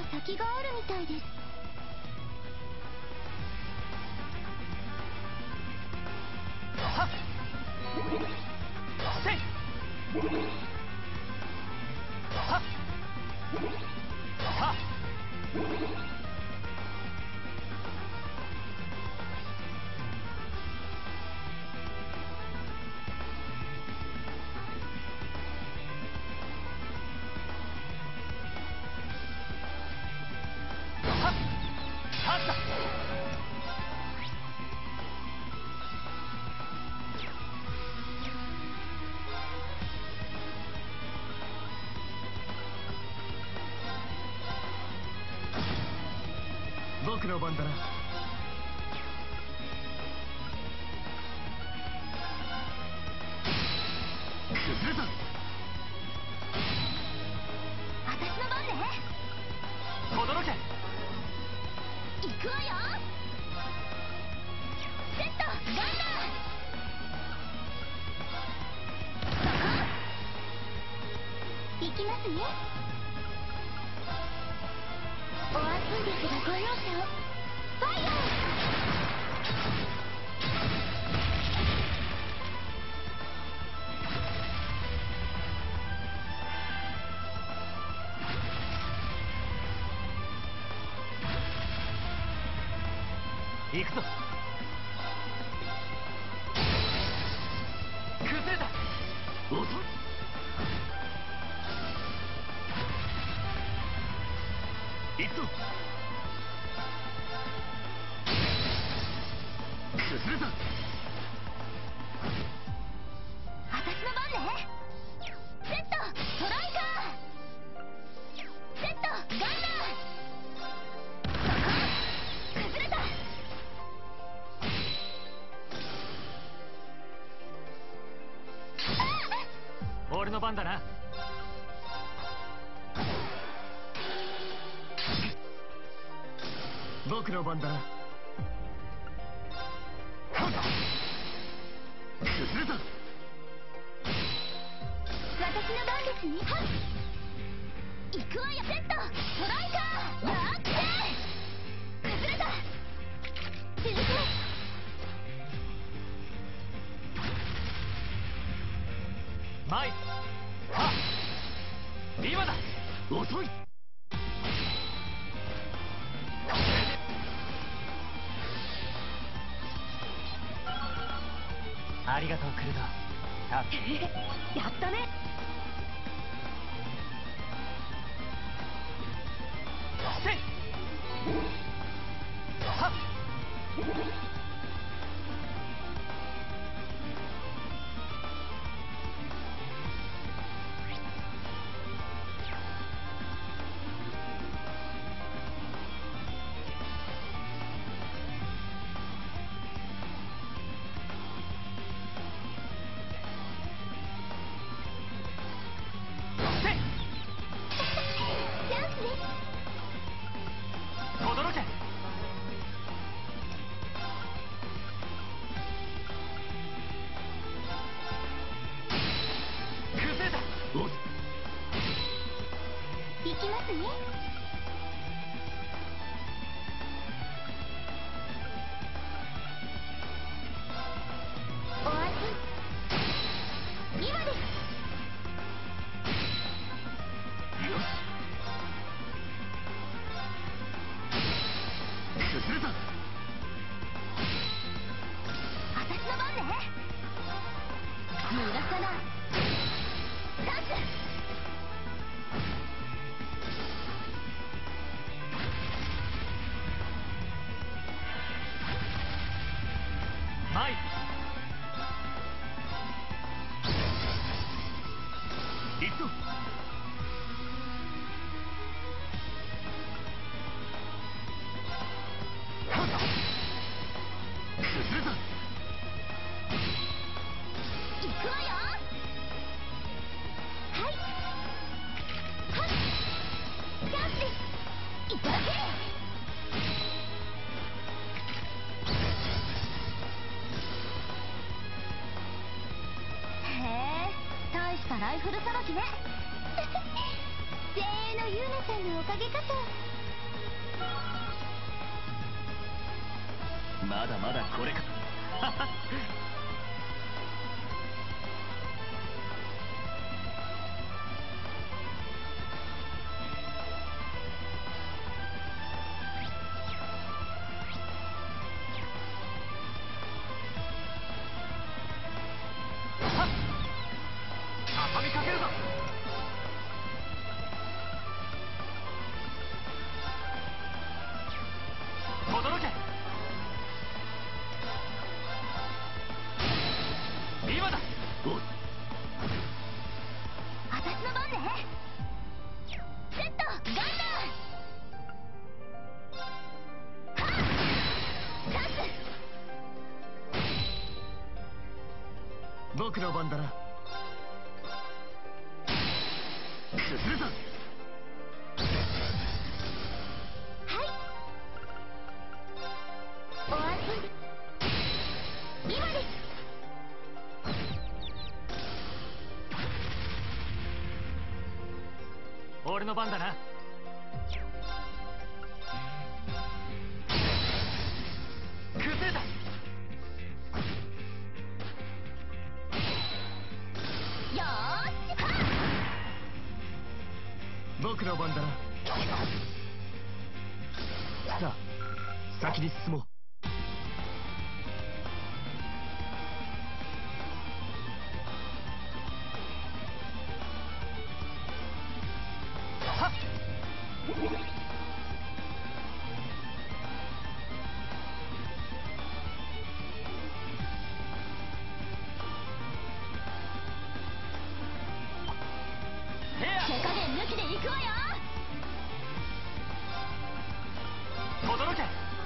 先があるみたいです。 はっせいはっはっ僕の番だな。崩れた。 私の番ね。 轟け。 行くわよ。セットガンダー。行きますね。お暑いですがご容赦を。ファイヤー。 行くぞ。崩れた。遅い。行くぞ。崩れた。 私の番ね。セットトライカー。セットガンダー。崩れた。 俺の番だな。僕の番だな。崩れた。 私の番ですね。はっ行くわよ。セットトライカー。やって崩れた。続け。 前はっ今だ。遅い。ありがとうクルド。たやったね。 せいはっチャンスです。 轟け。崩れた。 行きますね。お暑い。今です。 よし。崩れた。 私の番ね。逃がさない。チャンス。 前行くぞ。崩れた。 行くわよ。はい。はっチャンスです。いただけ。へえ、大したライフルさばきね。精鋭のユーナさんのおかげかと。 まだまだこれか。畳みかけるぞ。驚け。今だ。 私の番ね。セットガンダー。はっチャンス。 僕の番だな。崩れた。 はいお安心。今です。 俺の番だな。崩れた。 よーしはっ僕の番だな。さあ先に進もう。はっ手加減抜きで行くわよ。 驚け。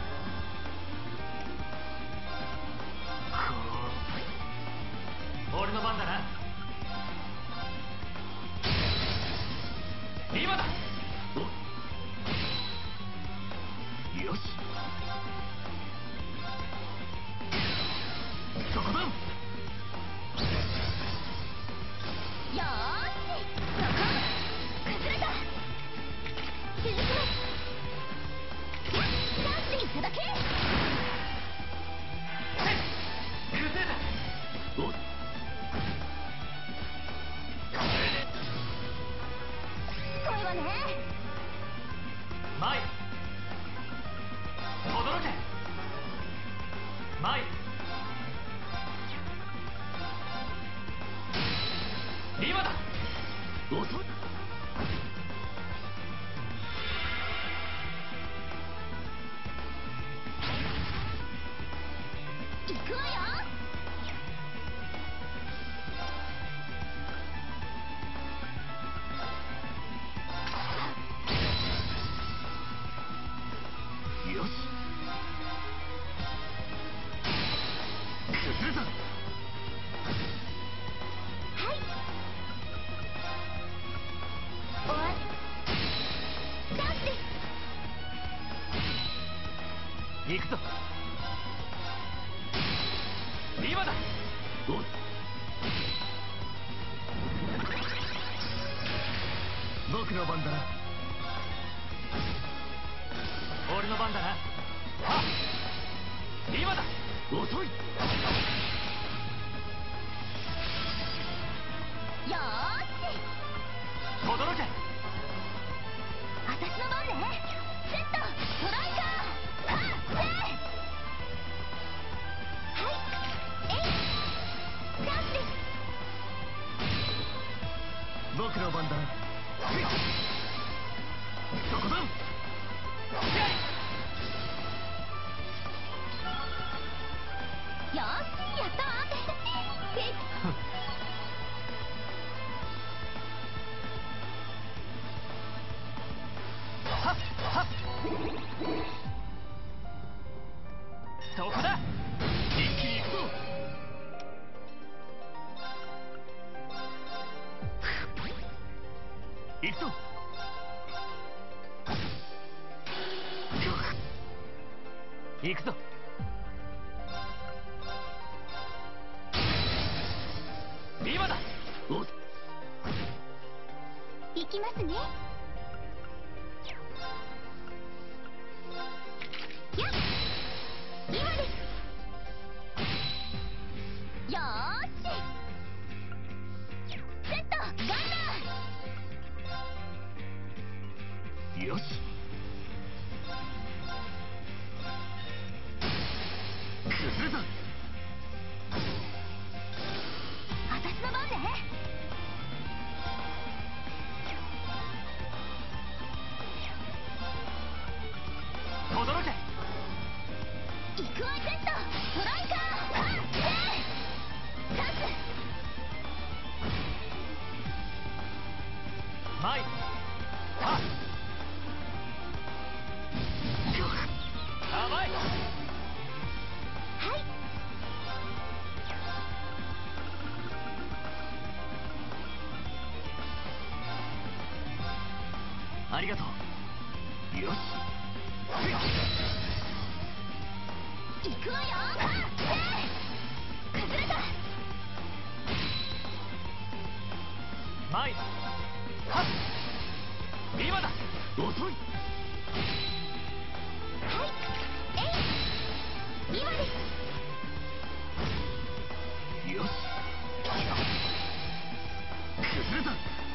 俺の番だな。今だ。よしそこだ。 よーしそこ崩れた。続きます。やっチャンスでいただけ。 崩れた。おっこれはね。 前驚け。前今だ。遅い。 行くわよ。 よし崩れた。 はいおわチャンスです。 行くぞ。今だ。おっ僕の番だな。俺の番だな。はっ今だ。遅い。 よーし驚け。 私の番ね。セットストライカー。はっはいえいチャンスです。 僕の番だな。そこだ。 よーしやったわ。てはっはっそこだ。一気に行くぞ。行くぞ。行くぞ。今だ。おっ行きますね。 前。 はい。 ありがとう。よし。 行くわよ。崩れた。 前。はっ。今だ。遅い。 はい。えい。今です。 よし。 崩れた。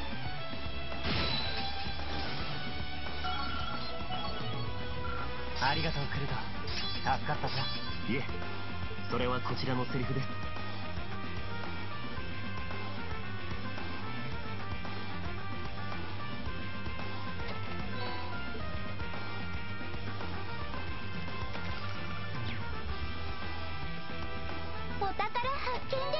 ありがとうクルト、助かったぞ。いえ、それはこちらのセリフです。 お宝発見です。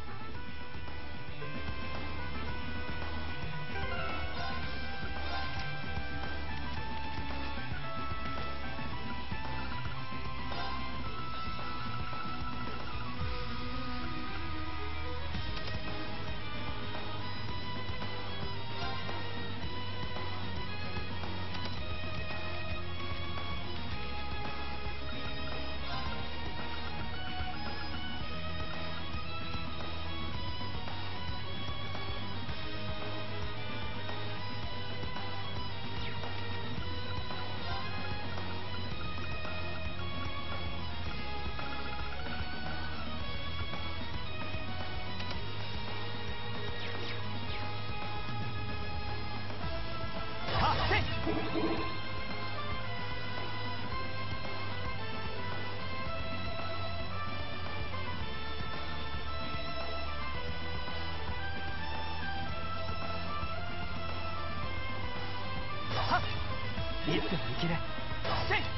いつでもいける。せい。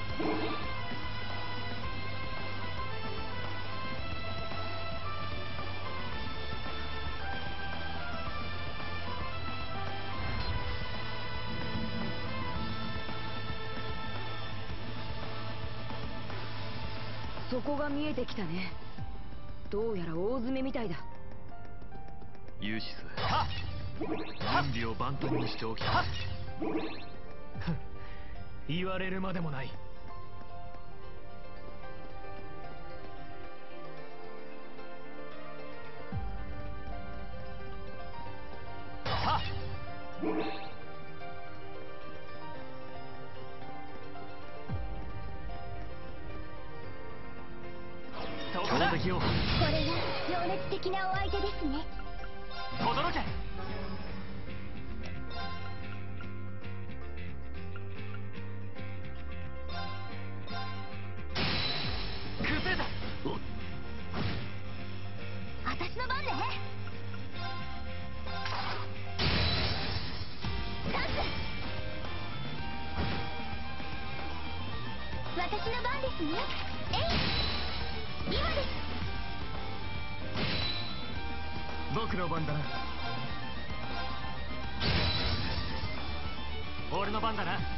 そこが見えてきたね。どうやら大詰めみたいだ。 ユーシス、 はっ。 準備を万端にしておきたい。 言われるまでもない。はっ。そこだ。 これが情熱的なお相手ですね。 驚け。崩れた。 私の番ね。チャンス。私の番ですね。えい。今です。 僕の番だな。俺の番だな。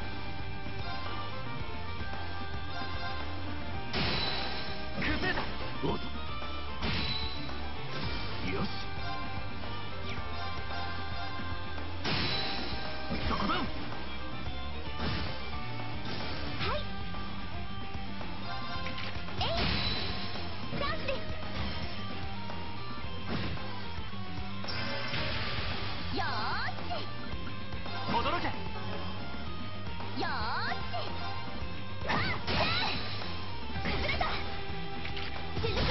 崩れた。 おっと。よし。そこだ。 はい。えい。チャンスです。よーし。 驚け。 よーし。あっ、えい。崩れた。続きます。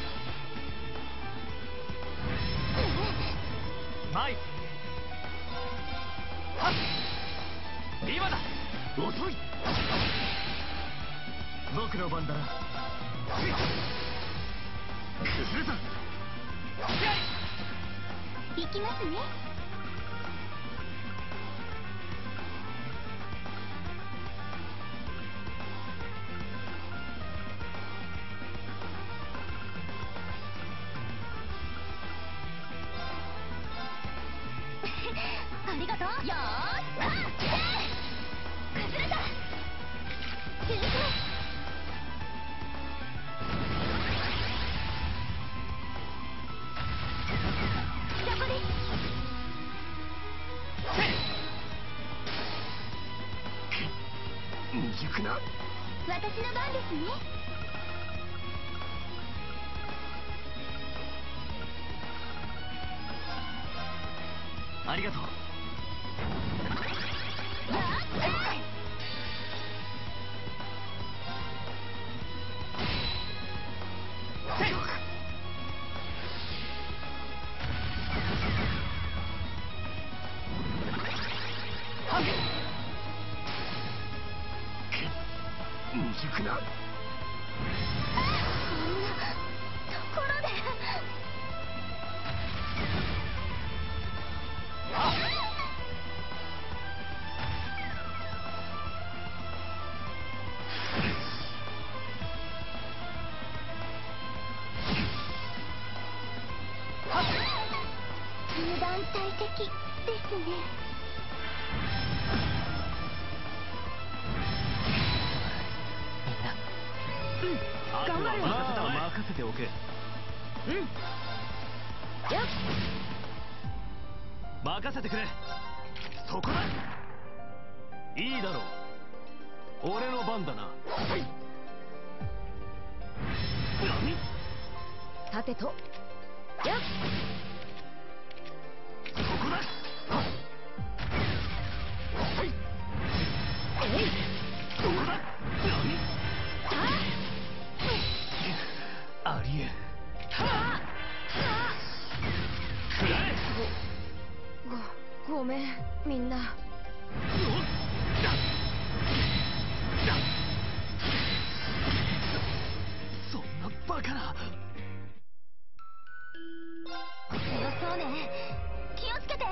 前。はっ。今だ。 遅い。 僕の番だな。 崩れた。 行きますね。ありがとう。よーし。あっ、えい。崩れた。続き未熟な。 私の番ですね。 ありがとう。 未熟な。 こんなところで。油断大敵ですね。 頑張れよ。任せておけ。 うん。よっ。 任せてくれ。そこだ。いいだろう。俺の番だな。何？ さてと。よっ。 そこだ。 えい。 そこだ。何？ありえん。くらえ。 ご、ごめん、みんな。 そんなバカな。 強そうね。気をつけて。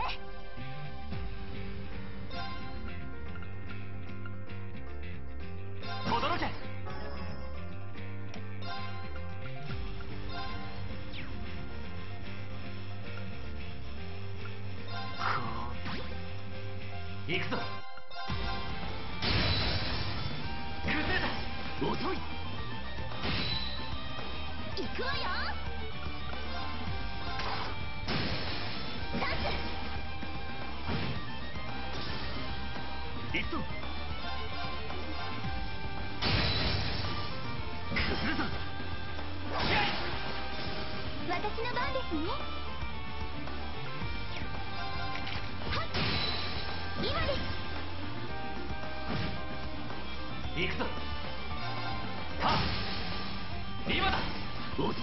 轟け。行くぞ。崩れた。遅い。 行くわよ。ダンス。 行くぞ。崩れた。 私の番ですね。はっ、今です。 行くぞ。はっ、今だ。遅い。行くぞ。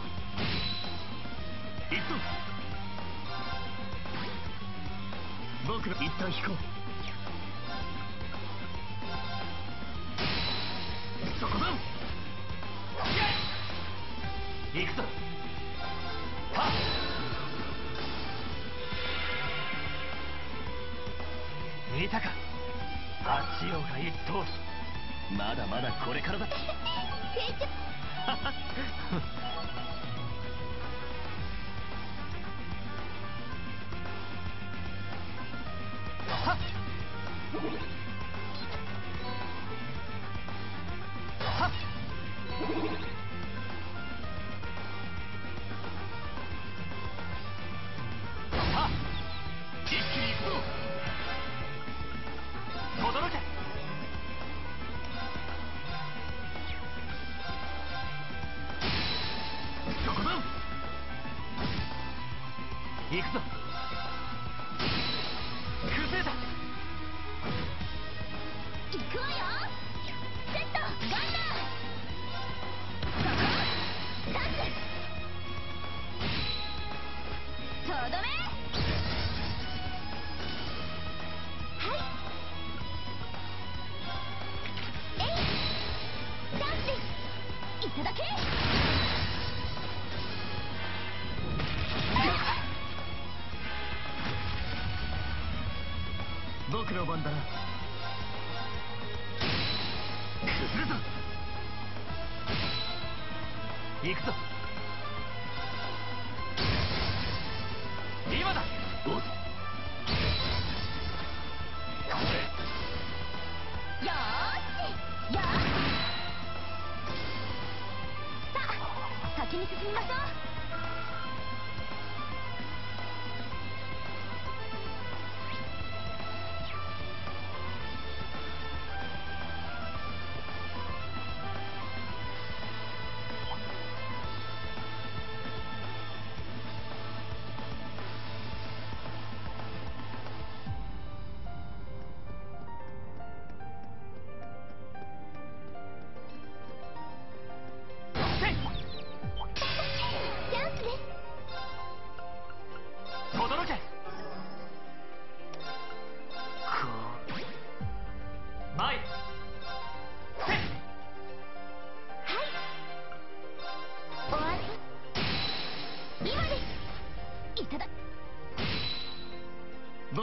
僕ら一旦引こう。そこだ。行くぞ。はっ、見たか。足よが一頭。まだまだこれからだ。 成長。 はっ、はっ、はっ、一気に行くぞ。轟け。そこだ。行くぞ。崩れた。 行くわよ。セット。ガンダー。そこ。ダンス。とどめ。はい。えい。ダンスです。いただけ。 僕の番だな。崩れた。行くぞ。今だ。おっ。 よーし。よーし。さあ、先に進みましょう。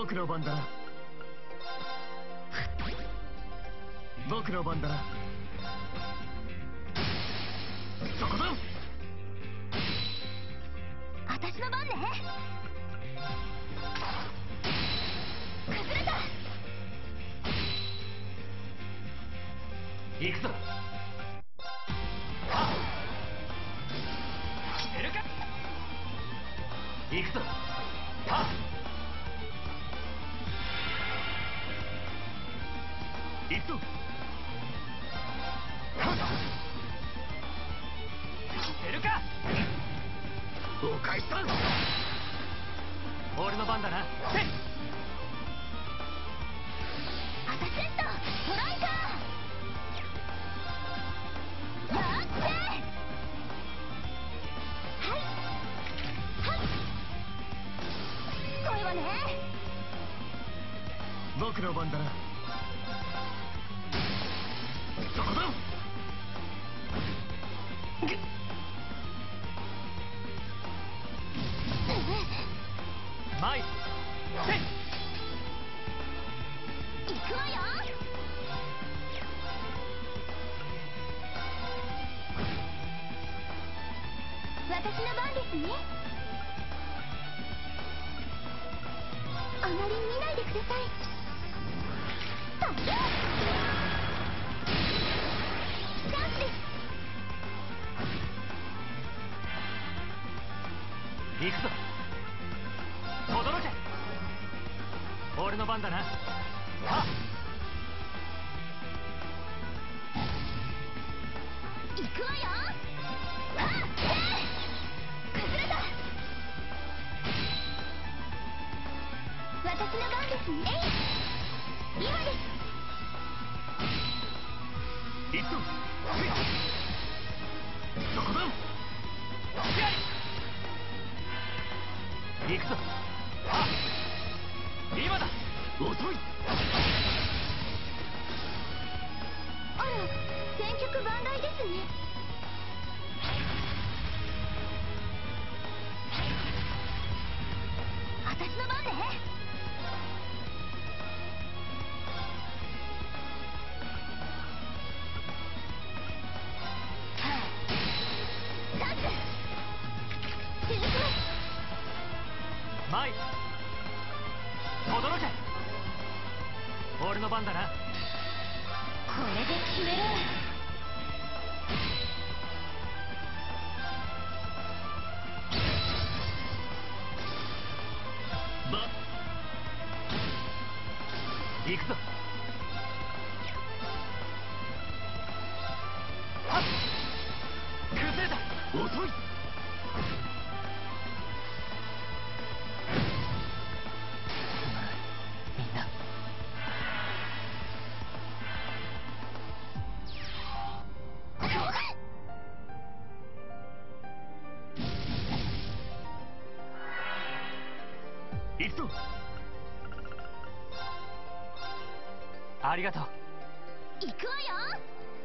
僕の番だな。僕の番だな。そこだ。 私の番ね。崩れた。 行くぞ。はっ来てるか。行くぞ。はっ行くぞ。はっ来てるか。 お返しだ。 俺の番だな。せい。 アタセットトライカー。やってはいはいこれはね。 僕の番だな。そこだ。前せい。 行くわよ。私の番ですね。あまり見ないでください。あっチャンスです。 行くぞ。轟け。俺の番だな。はっ行くわよ。はっ崩れた。私の番ですね。えい今です。 行くぞ。そこだ。やり行くぞ。はっ今だ。遅い。 あら千客万来ですね。私の番ね。チャンス続きます。 前轟け。俺の番だな。 これで決める。 ば行くぞ。はっ崩れた。 遅い。 みんな行くぞ。ありがとう。 行くわよ。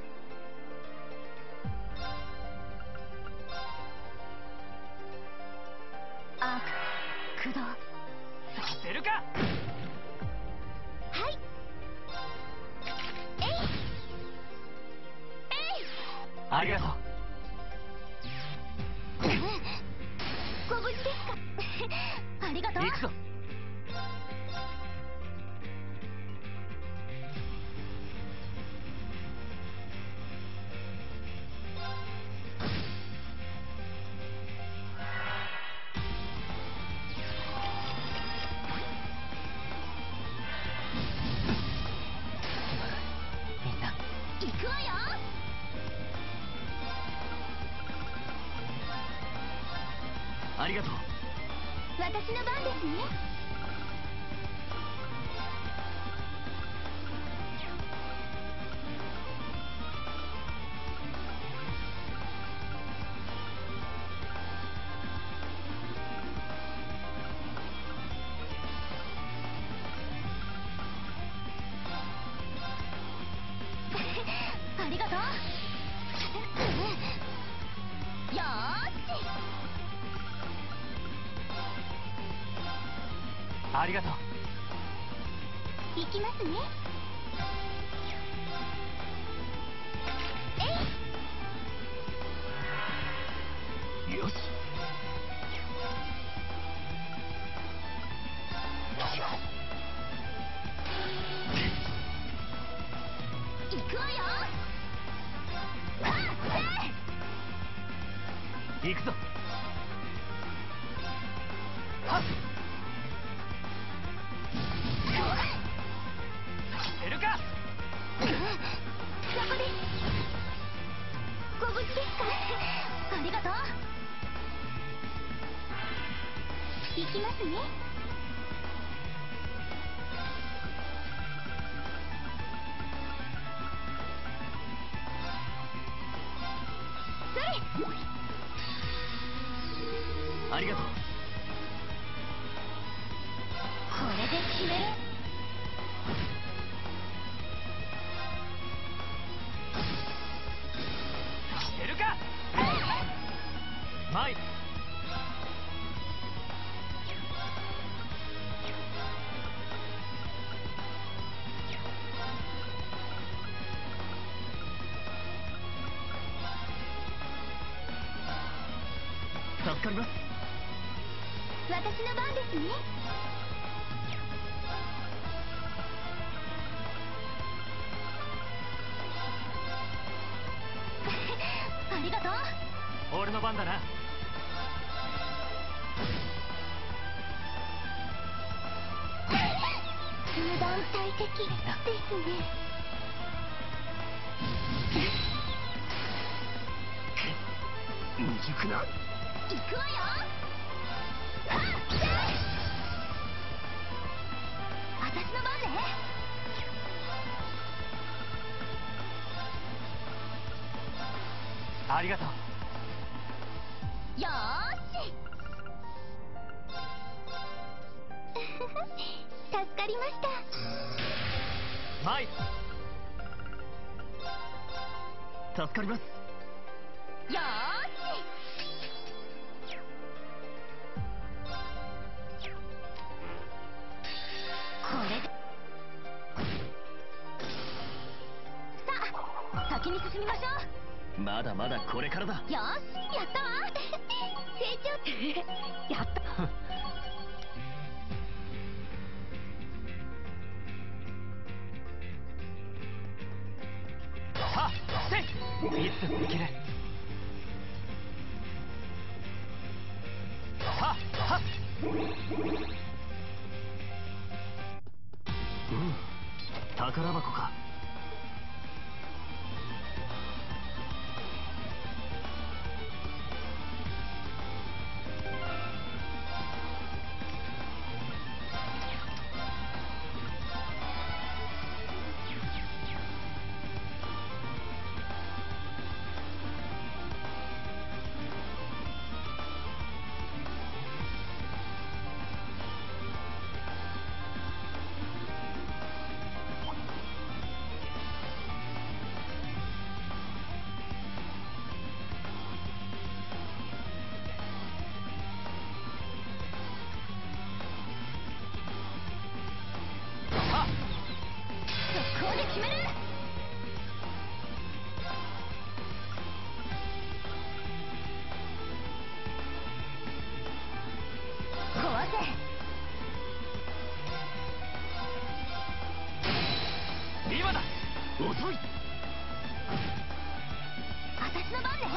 あ駆動。 させるか。 はいえいえいありがとう。 ご無事ですか。ありがとう。 行くぞ。みんな行くわよ。 ありがとう。 私の番ですね。ありがとう。よーし。 ありがとう。 行きますね。えい。 よし。 行くわよ。はっ行くぞ。はっ出るか。 そこです。ご無事ですか。ありがとう。行きますね。それ。 ありがとう。 これで決める。 出るか。前。助かります。 私の番ですね。ありがとう。 俺の番だな。 通談大敵ですね。 未熟な。 行くわよ。はっ私の番ね。 ありがとう。 よーし。助かりました。 前。助かります。 よーし。これでさあ先に進みましょまだまだこれからだ。 う。よーし、やったわ。成長やったはっせい。いつでもいける。はっはっ。うん、宝箱か。 速攻で決める。壊せ。 今だ。遅い。 私の番ね。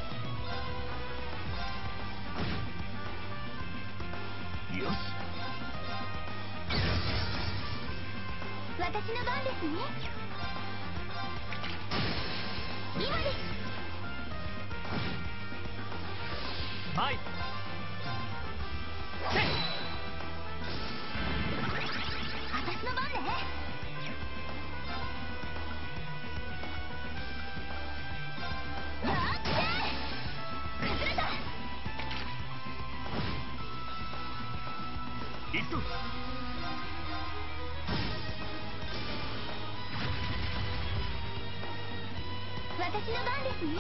よし。 私の番ですね。今です。 前。せい。 私の番ね。やって崩れた。 行くぞ。 私の番ですね。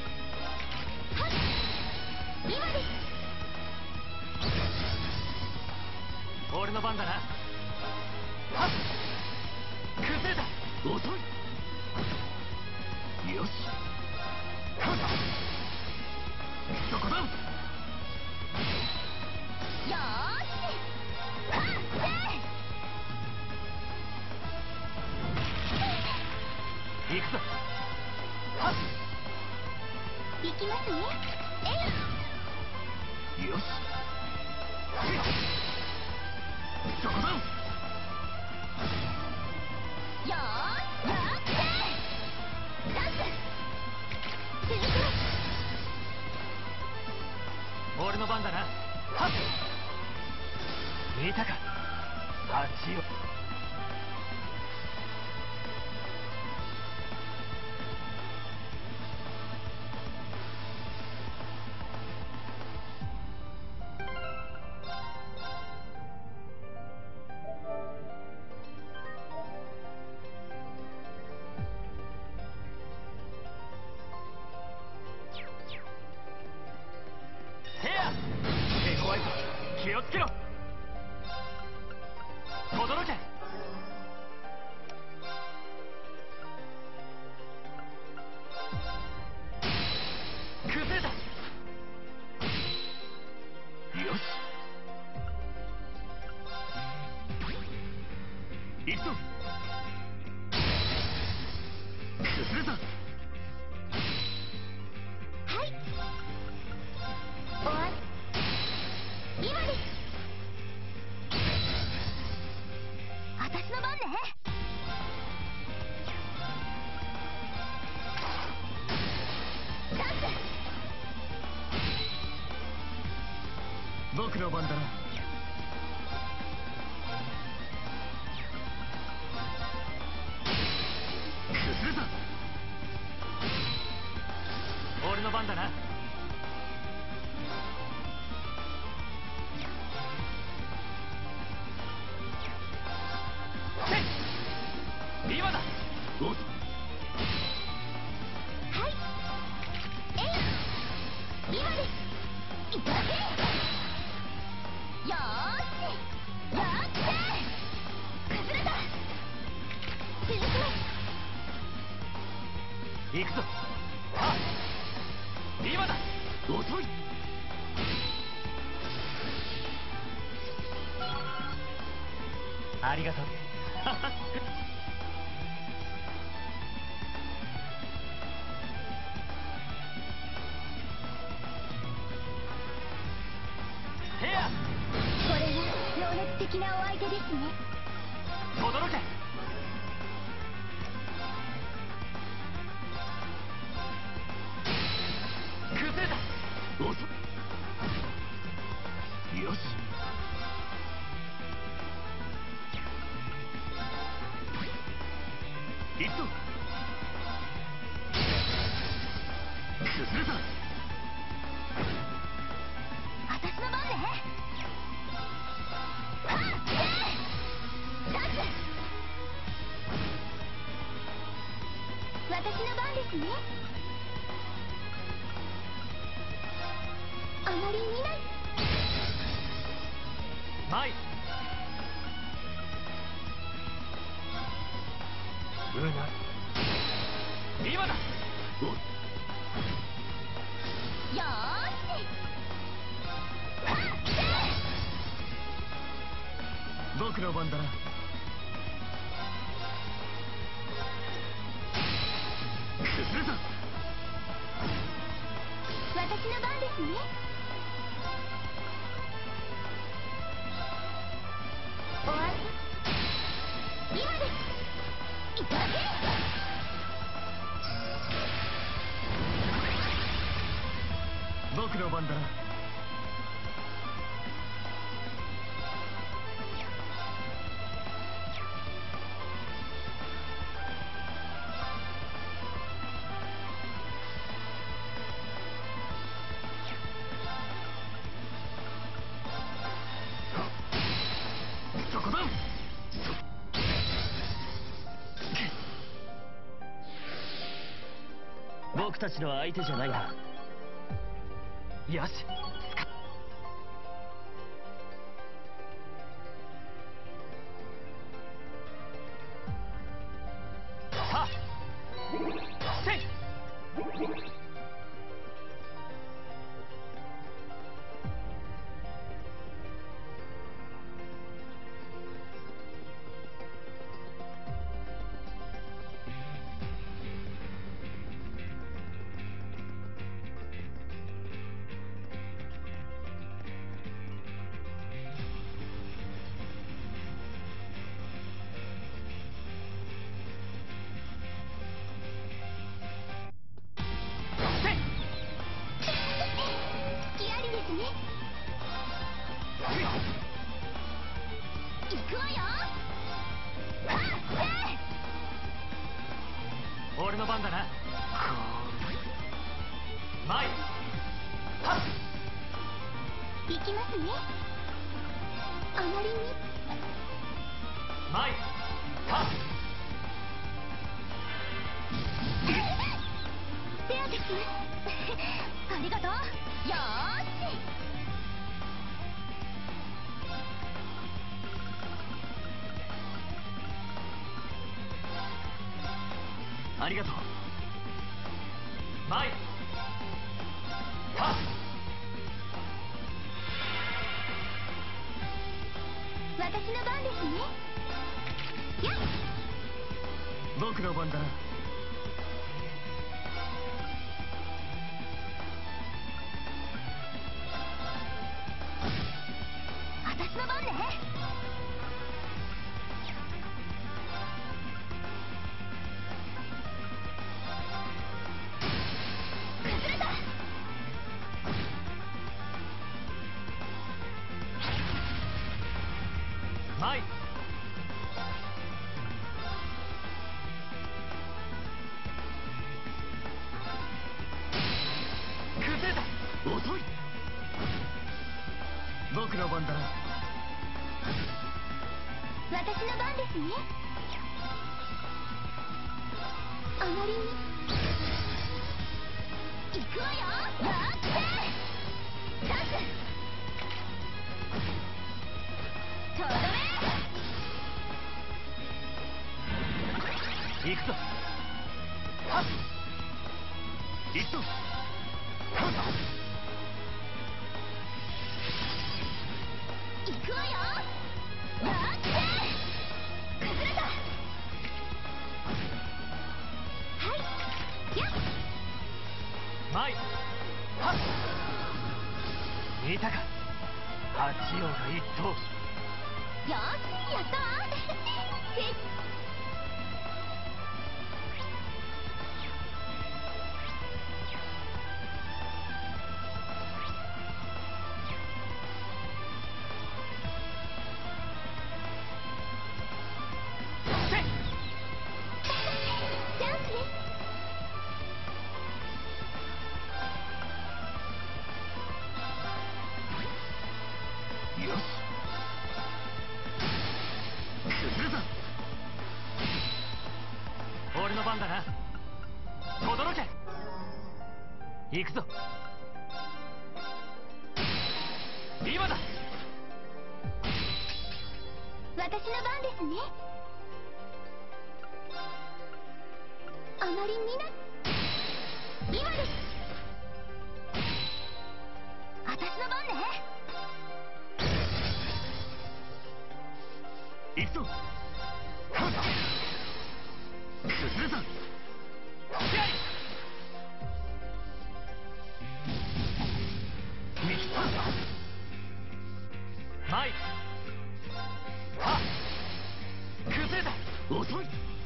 はっ今です。 俺の番だな。はっ、崩れた。 遅い。よし。はっ、そこだ。 よーし、はっ行くぞ。はっ、 行きますね。えい。 よし。そこだ。 よーし、やってダンス続け。 俺の番だな。はっ、見たか蜂を。せや、手強いぞ。気をつけろ。とどろけ。崩れた。 よし。行くぞ。崩れた。 はい。終わり。今です。私の番ね。ダンス。 僕の番だな。 崩れた。 俺の番だな。せい、今だ。 おっ、 はい。えい。今です。いただけ。 よーし、やって崩れた。 続け。 行くぞ。はっ、今だ。 遅い。 ありがとう。せや、 これが情熱的なお相手ですね。 とどろけ。崩れた。 遅い。よし。行くぞ。崩れた。 私の番ね。 はっ、ダンス。 私の番ですね。あまり見ない。 前。うな。今だ。 おっ、 よーし、はっ、 僕の番だな。 崩れた。 私の番ですね。終わり。今です。 いただけ。 僕の番だな。 そこだ。 僕たちの相手じゃないな。 よし。 番だな。前はっ行きますね。あまりに前はっ手当てしますありがとう。よーし。 ありがとう。前はっ私の番ですね。やっ僕の番だな。 私の番ね。崩れた。 前崩れた。遅い。僕の番だな。 私の番ですね。あまりに行くわよ。やってチャンス。とどめ。 行くぞ。はっ行くぞ。はっ行くわよ。やって崩れた。はいやっ前はっ見たか。八王が一頭。 よーしやったーへっチャンスです。 よし。崩れた。俺の番だな。轟け。行くぞ。今だ。 私の番ですね。あまり見な今です。私の番ね。 行くぞ。はっ崩れた。やい。右はっ前はっ崩れた。遅い。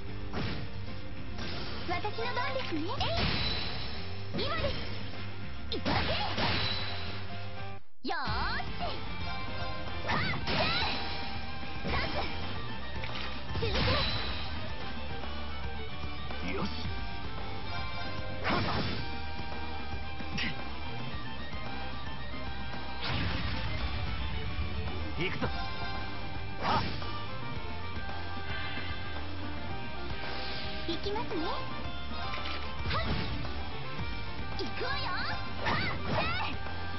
私の番ですね。えい今です。いただけ。よーしはっチャンス続け。 よし。はっ行くぞ。はっ行きますね。はっ行くわよ。はっ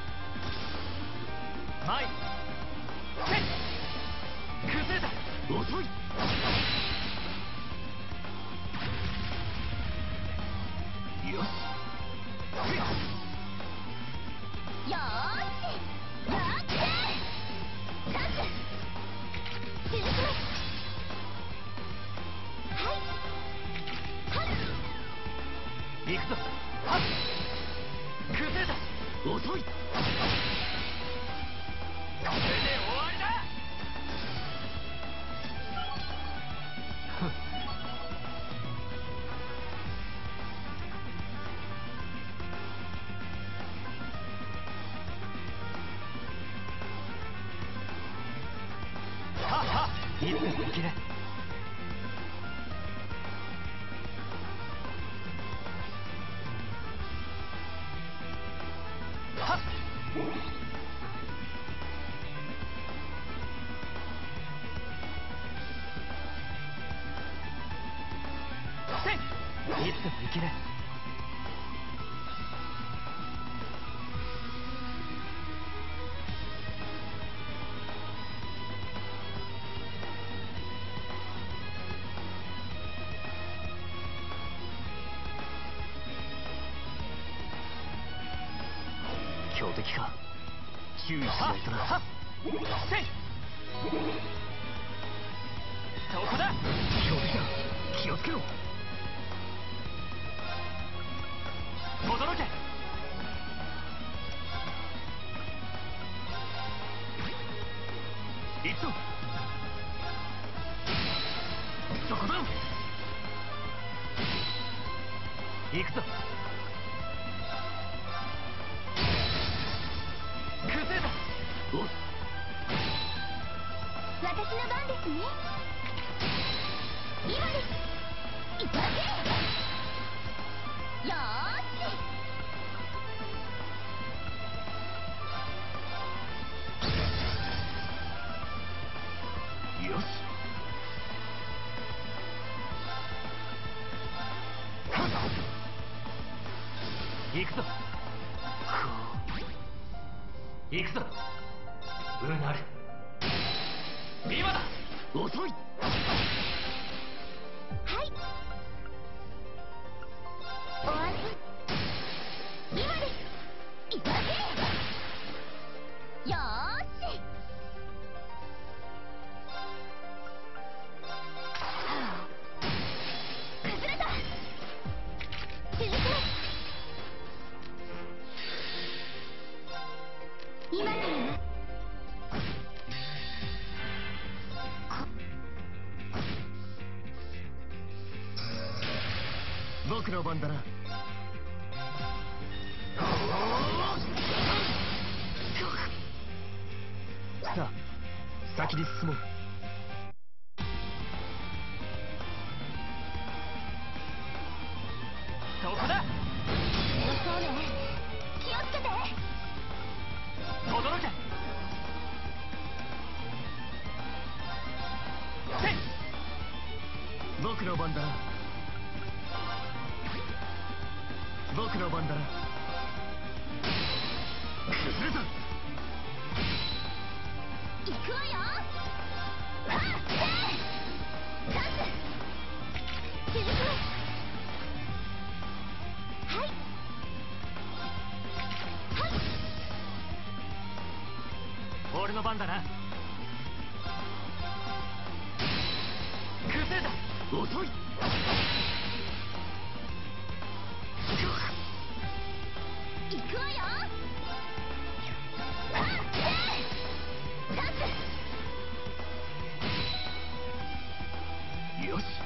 前せい崩れた。遅い。よし。せいよーしやってチャンス続け。はいはっ行くぞ。はっ崩れた。遅い。これで終わりだ。はっはいつでも行ける。 いつでも行ける。 強敵か。注意しないとな。 はっせい、そこだ。 強敵だ。気をつけろ。 驚け。 行くぞ。そこだ。行くぞ。 崩れた。 おっ、 私の番ですね。今です。いただけ。よーし。 よし。 行くぞ。行くぞ。うなる。今だ。 遅い。 はい。終わり。今です。いただけ。よーし。はあ、崩れた。続け。今からは僕の番だな。さあ、先に進もう。 そこだ。 そうね。気をつけて。 驚け。せい、 僕の番だな。僕の番だな。崩れた。 行くわよ。はっせい。チャンス。続きます。はい。はい。 俺の番だな。崩れた。 遅い。 行くわよ。はっせい。チャンス。 よし。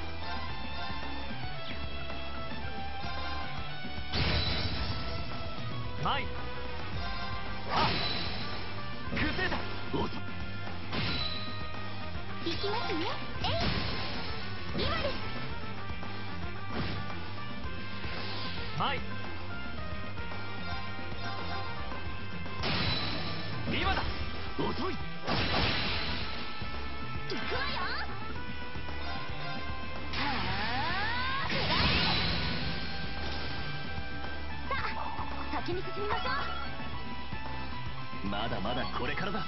前。はっ、崩れた。 遅い。 行きますね。えい。今です。 前。今だ。 遅い。 行くわよ。はあ、くらえ。さあ、先に進みましょう。 まだまだこれからだ。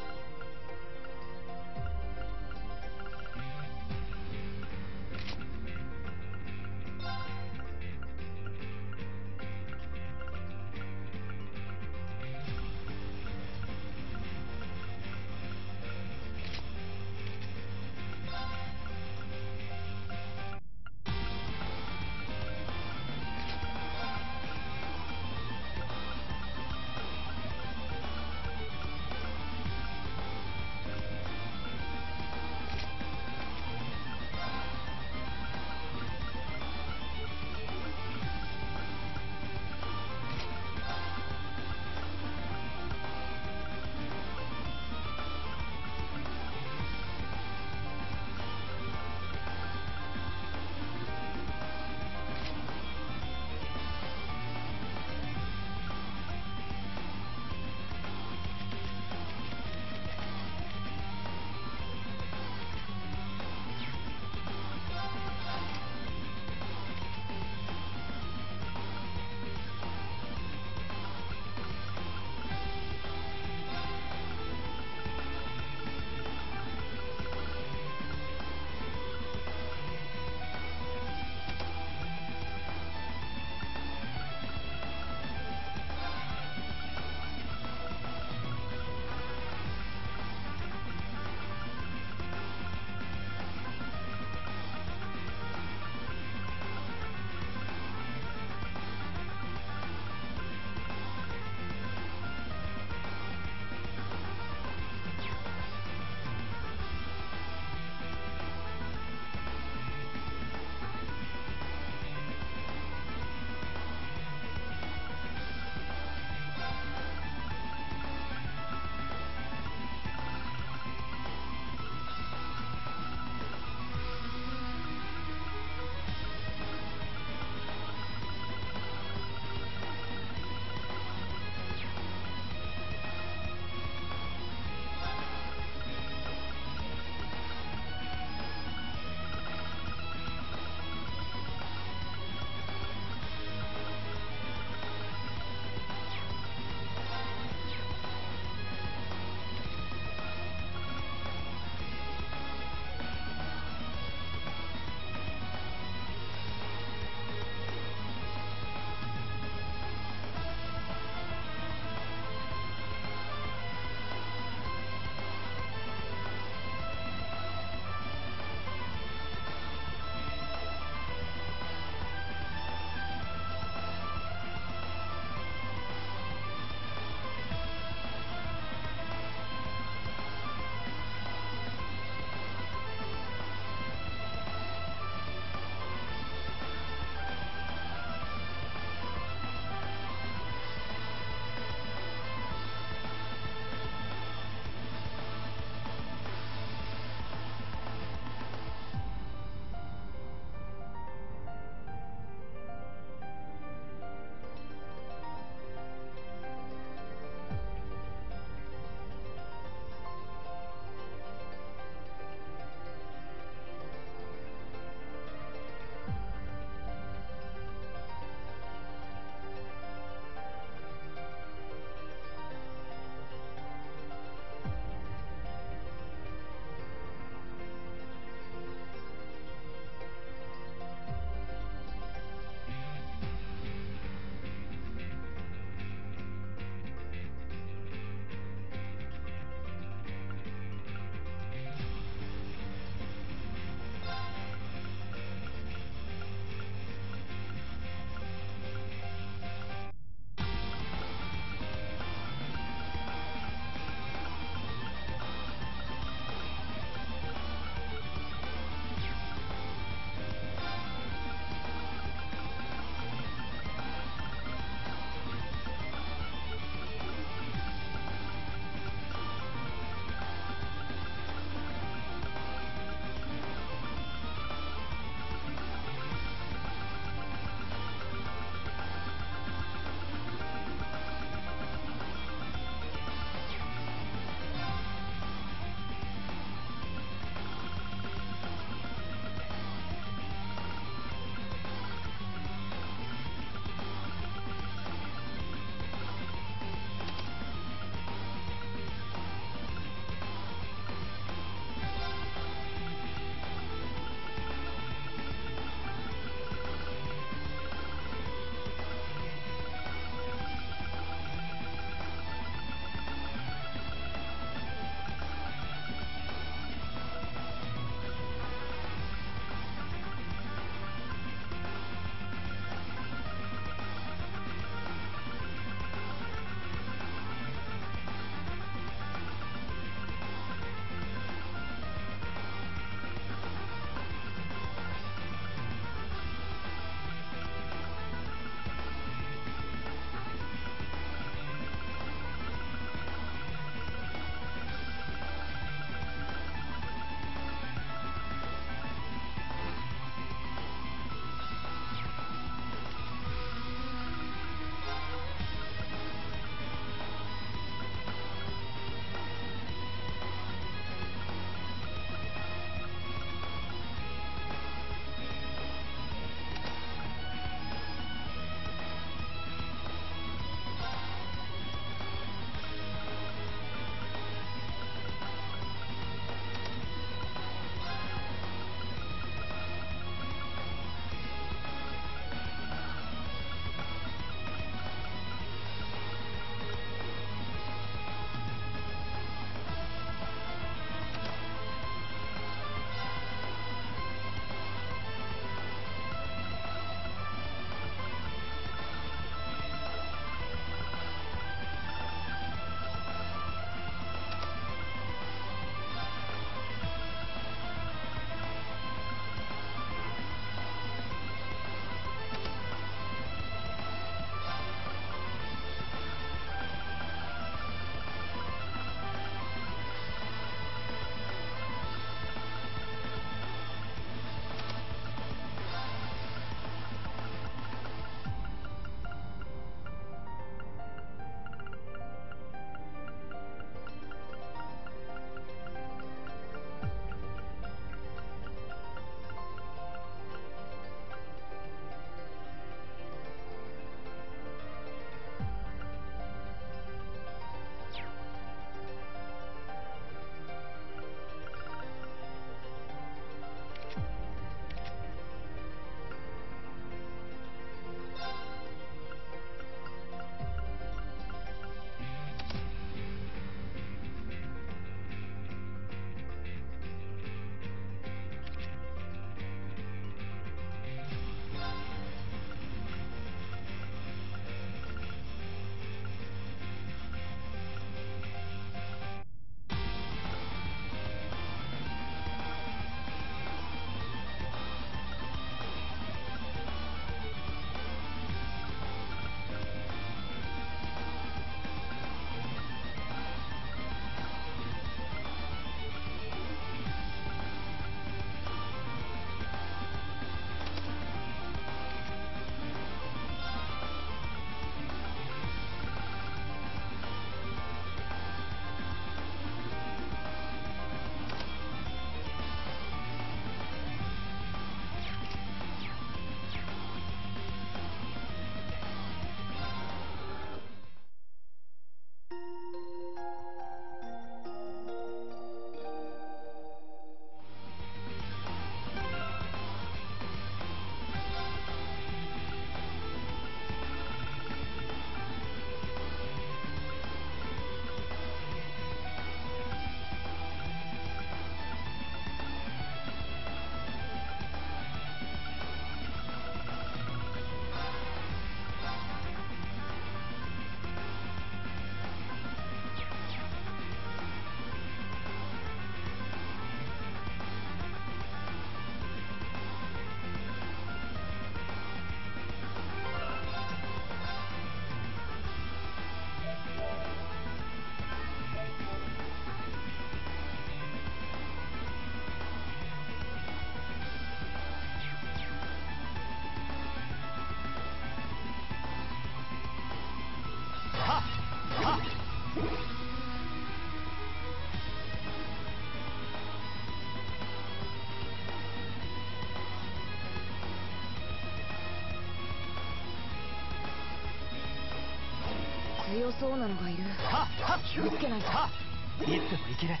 そうなのがいる。 はっはっ気をつけないと。 はっいつでもいける。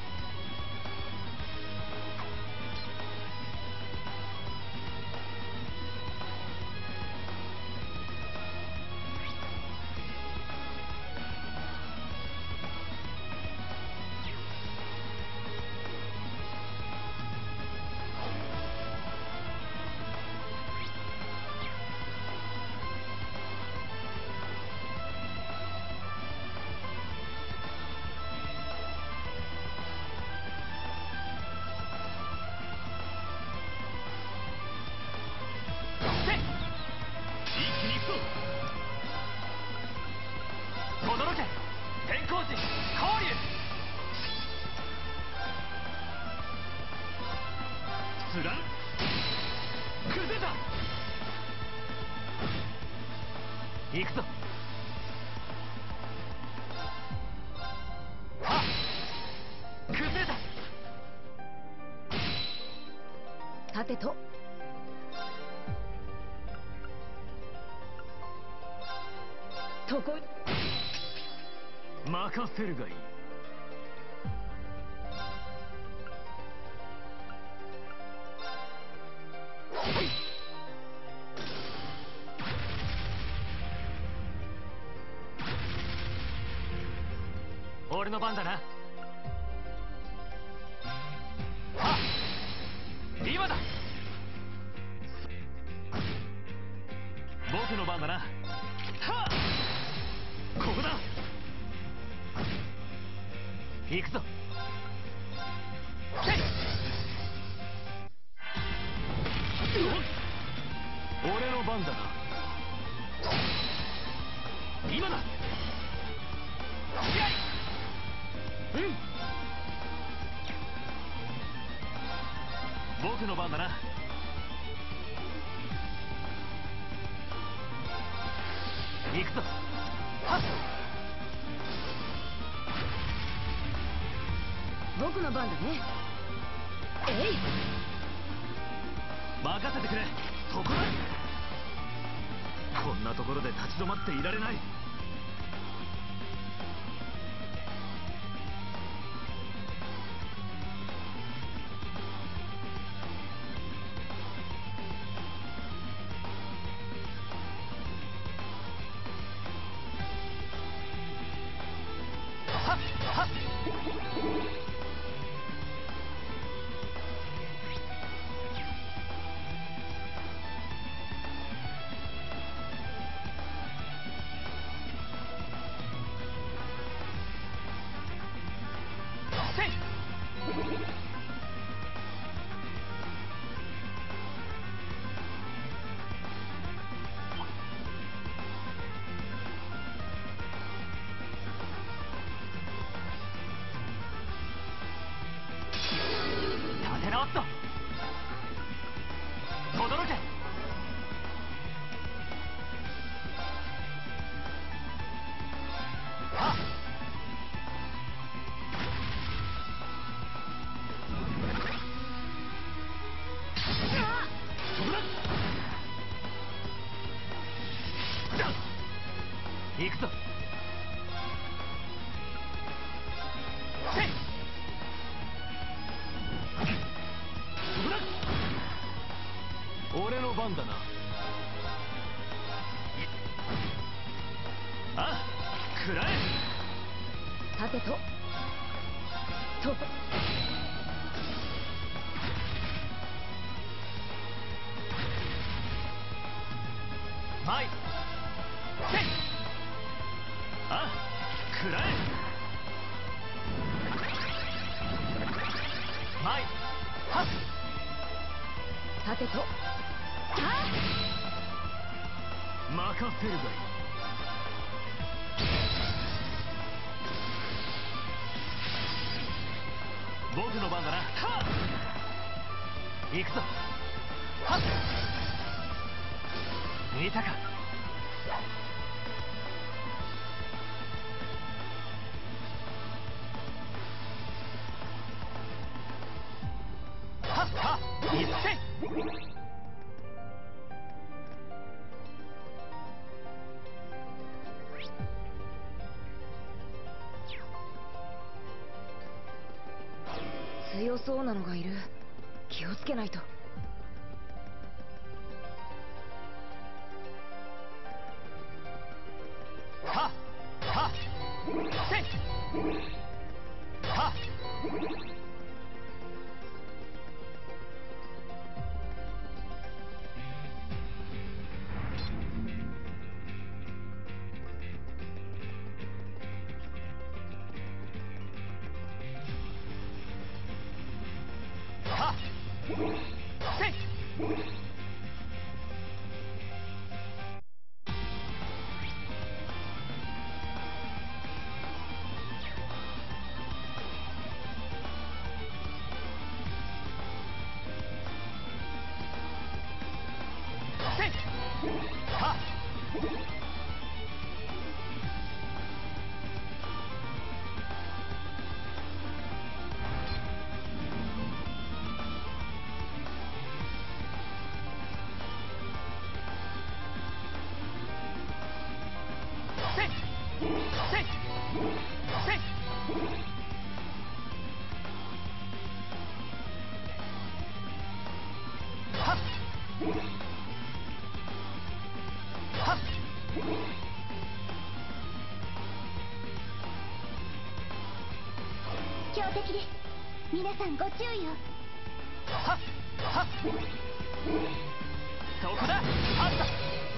轟け天候時降竜スラン崩れた行くぞはっ崩れた盾ととこ任せるがいい。俺の番だな。はっ今だ。僕の番だな。はっここだ。行くぞ。俺の番だな。今だ。うん僕の番だな。行くぞ。はっ僕の番だね。えい任せてくれ。そこだ。こんなところで立ち止まっていられない。はっはっ立て直すぞ。轟け。はっそこだ。行くぞ。せいそこだ。俺の番だな。あ食らえ。 盾ととこはいせいあ食らえ。前はっ盾と任せるがいい。僕の番だな。はっ行くぞ。はっ見たか。はっはっいって強そうなのがいる。気をつけないと。 はっはっせいはっはっせいせいはっせいせいせいはっはっ強敵です。皆さんご注意を。 はっはっそこだあった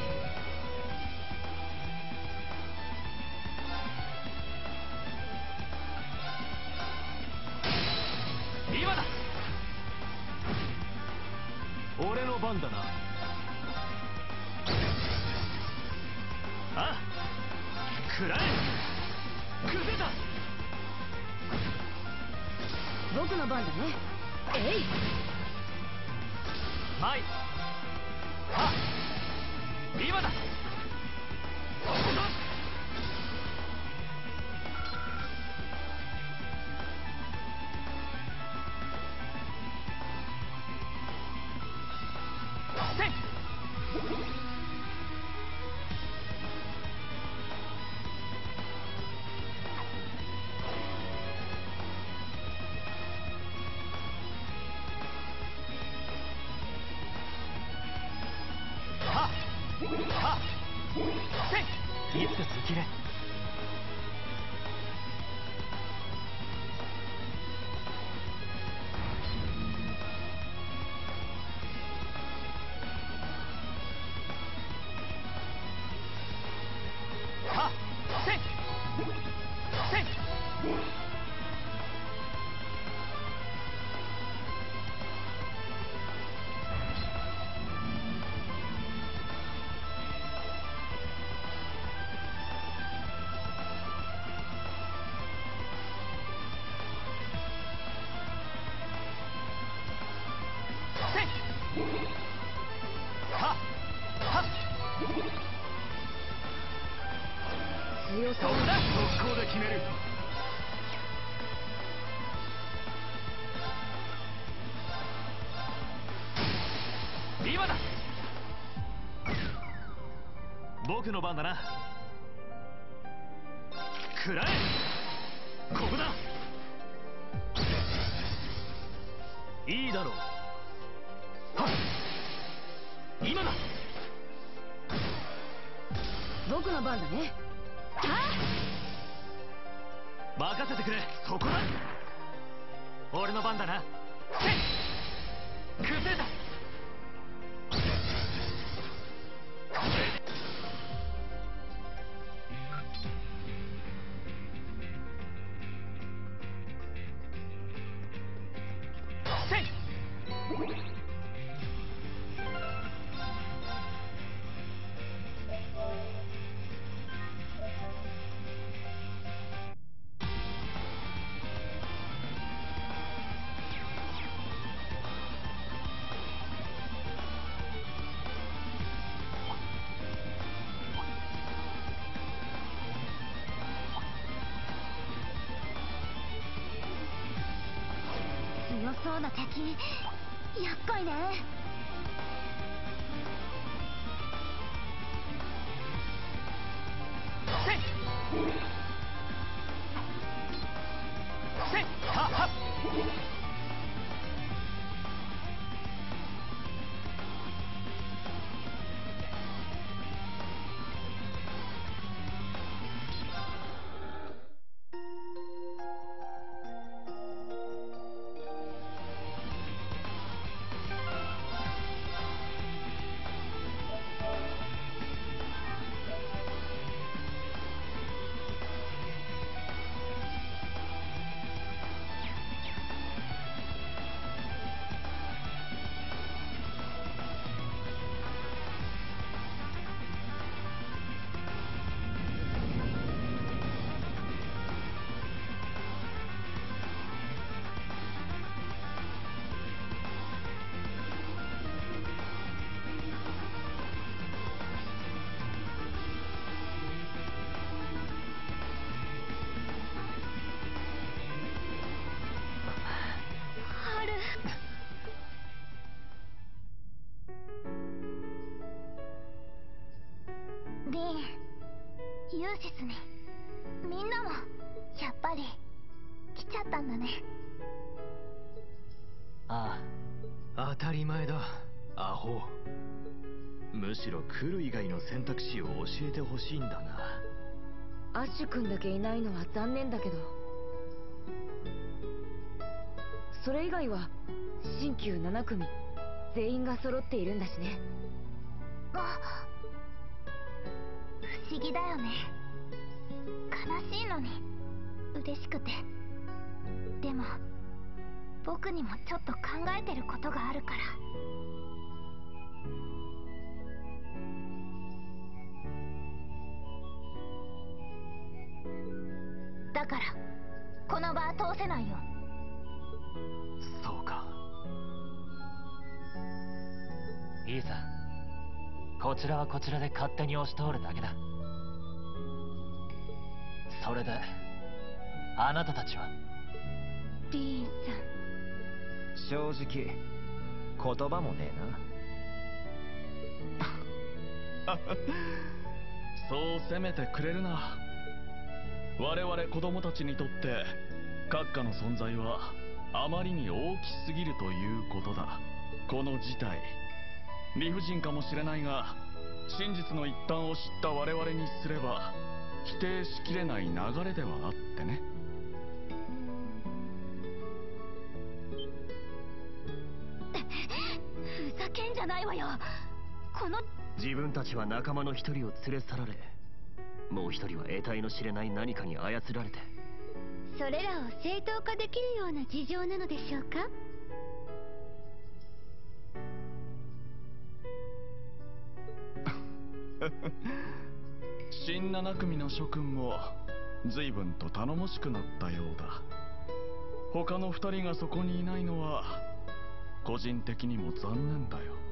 今だ俺の番だなあ食らえ崩れた僕の番だね。えい。 前はっ今だここだせいはっはっせいいつか続けるはっせいせいせいはっはっ強そうそこだ速攻で決める今だ僕の番だな食らえここだいいだろうはっ今だ僕の番だね。 任せてくれそこだ俺の番だなせい崩れたせい強そうな敵。厄介ね。 せいせいはっはっシスに。みんなもやっぱり来ちゃったんだね。 ああ、当たり前だ、アホ。 むしろ来る以外の選択肢を教えてほしいんだな。 アッシュ君だけいないのは残念だけど、それ以外は新旧なな組全員が揃っているんだしね。 あ、不思議だよね。悲しいのに嬉しくて。でも僕にもちょっと考えてることがあるから。だからこの場は通せないよ。 そうか。いいさ、こちらはこちらで勝手に押し通るだけだ。それであなたたちは？ リーンさん。 正直言葉もねえな。 そう責めてくれるな。我々子供たちにとって閣下の存在はあまりに大きすぎるということだ。この事態、理不尽かもしれないが、真実の一端を知った我々にすれば否定しきれない流れではあってね。 ふざけんじゃないわよ。この自分たちは仲間の一人を連れ去られ、もう一人は得体の知れない何かに操られて。 それらを正当化できるような事情なのでしょうか。 新七組の諸君も随分と頼もしくなったようだ。他の二人がそこにいないのは個人的にも残念だよ。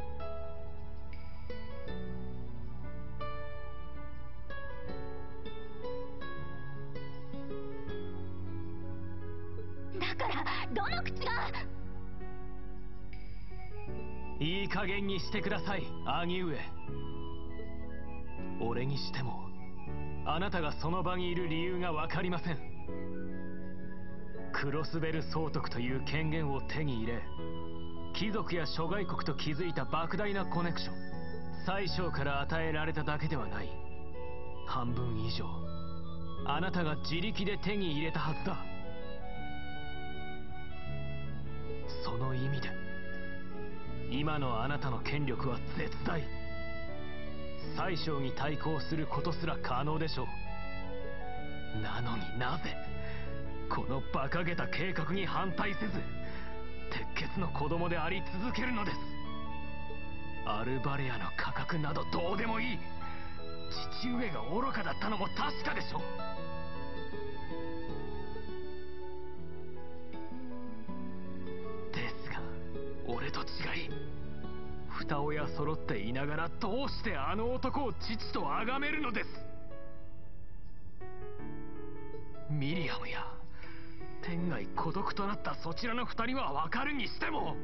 だからどの口が。 いい加減にしてください、兄上。俺にしてもあなたがその場にいる理由が分かりません。クロスベル総督という権限を手に入れ、貴族や諸外国と築いた莫大なコネクション、宰相から与えられただけではない。半分以上あなたが自力で手に入れたはずだ。その意味で今のあなたの権力は絶大。宰相に対抗することすら可能でしょう。なのになぜこの馬鹿げた計画に反対せず鉄血の子供であり続けるのです。アルバレアの価格などどうでもいい。父上が愚かだったのも確かでしょう。ですが俺と違い、二親揃っていながらどうしてあの男を父と崇めるのです。ミリアムや天涯孤独となったそちらの二人は分かるにしても、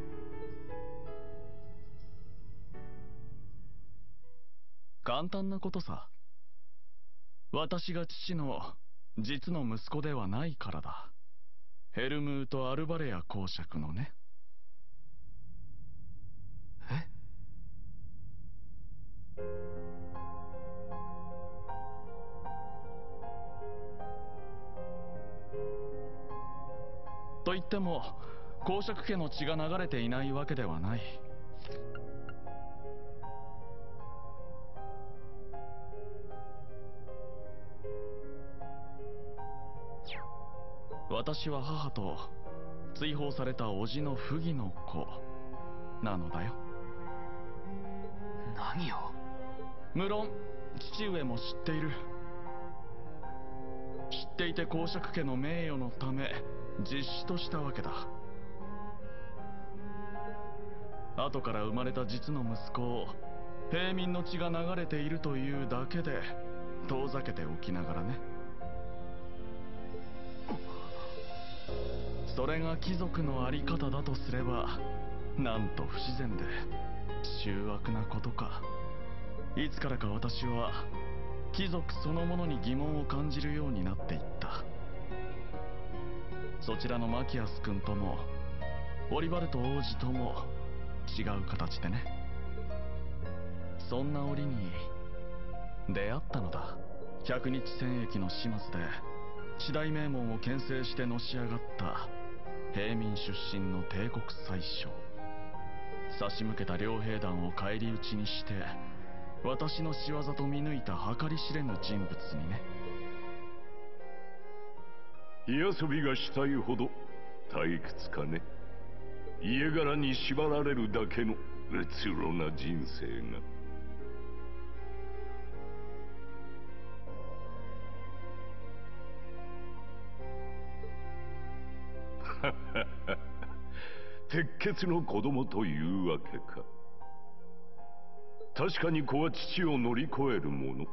簡単なことさ。私が父の実の息子ではないからだ。ヘルムート・アルバレア公爵のね。 え？ と言っても公爵家の血が流れていないわけではない。私は母と追放された叔父の不義の子なのだよ。 何を？ 無論父上も知っている。知っていて公爵家の名誉のため実子としたわけだ。後から生まれた実の息子を平民の血が流れているというだけで遠ざけておきながらね。それが貴族のあり方だとすればなんと不自然で醜悪なことか。いつからか私は貴族そのものに疑問を感じるようになっていった。そちらのマキアス君ともオリバルト王子とも違う形でね。そんな折に出会ったのだ。百日戦役の始末で四大名門を牽制してのし上がった平民出身の帝国宰相。差し向けた両兵団を返り討ちにして私の仕業と見抜いた計り知れぬ人物にね。 火遊びがしたいほど退屈かね。家柄に縛られるだけのうつろな人生が。鉄血の子供というわけか。確かに子は父を乗り越えるもの。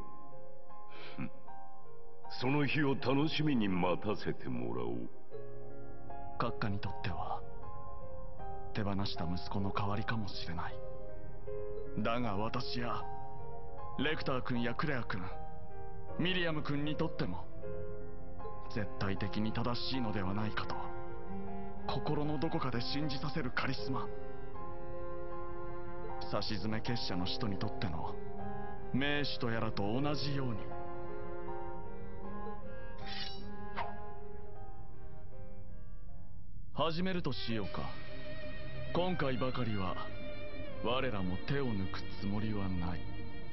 その日を楽しみに待たせてもらおう。 閣下にとっては手放した息子の代わりかもしれない。だが私やレクター君やクレア君、ミリアム君にとっても絶対的に正しいのではないかと心のどこかで信じさせるカリスマ。さしずめ結社の使徒にとっての名手とやらと同じように。始めるとしようか。今回ばかりは我らも手を抜くつもりはない。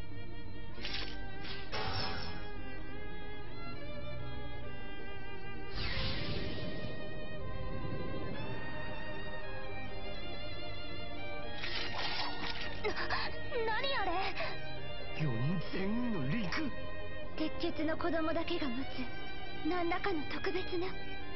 何あれ。 よにん全員の陸。 鉄血の子供だけが持つ何らかの特別な。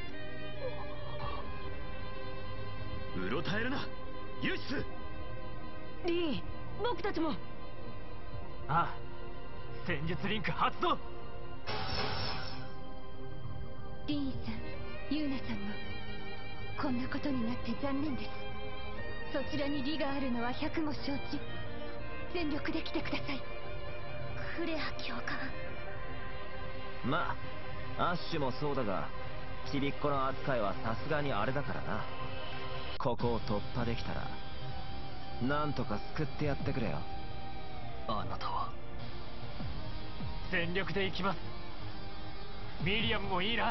うろたえるなユシス。 リーン、僕たちも。 ああ、戦術リンク発動。 リーンさん、ユーナさんもこんなことになって残念です。そちらに利があるのは百も承知。全力で来てください。クレア教官。 まあアッシュもそうだが、ちびっこの扱いはさすがにあれだからな。ここを突破できたらなんとか救ってやってくれよ。 あなたは。全力で行きます。ミリアムもいいな。 うん。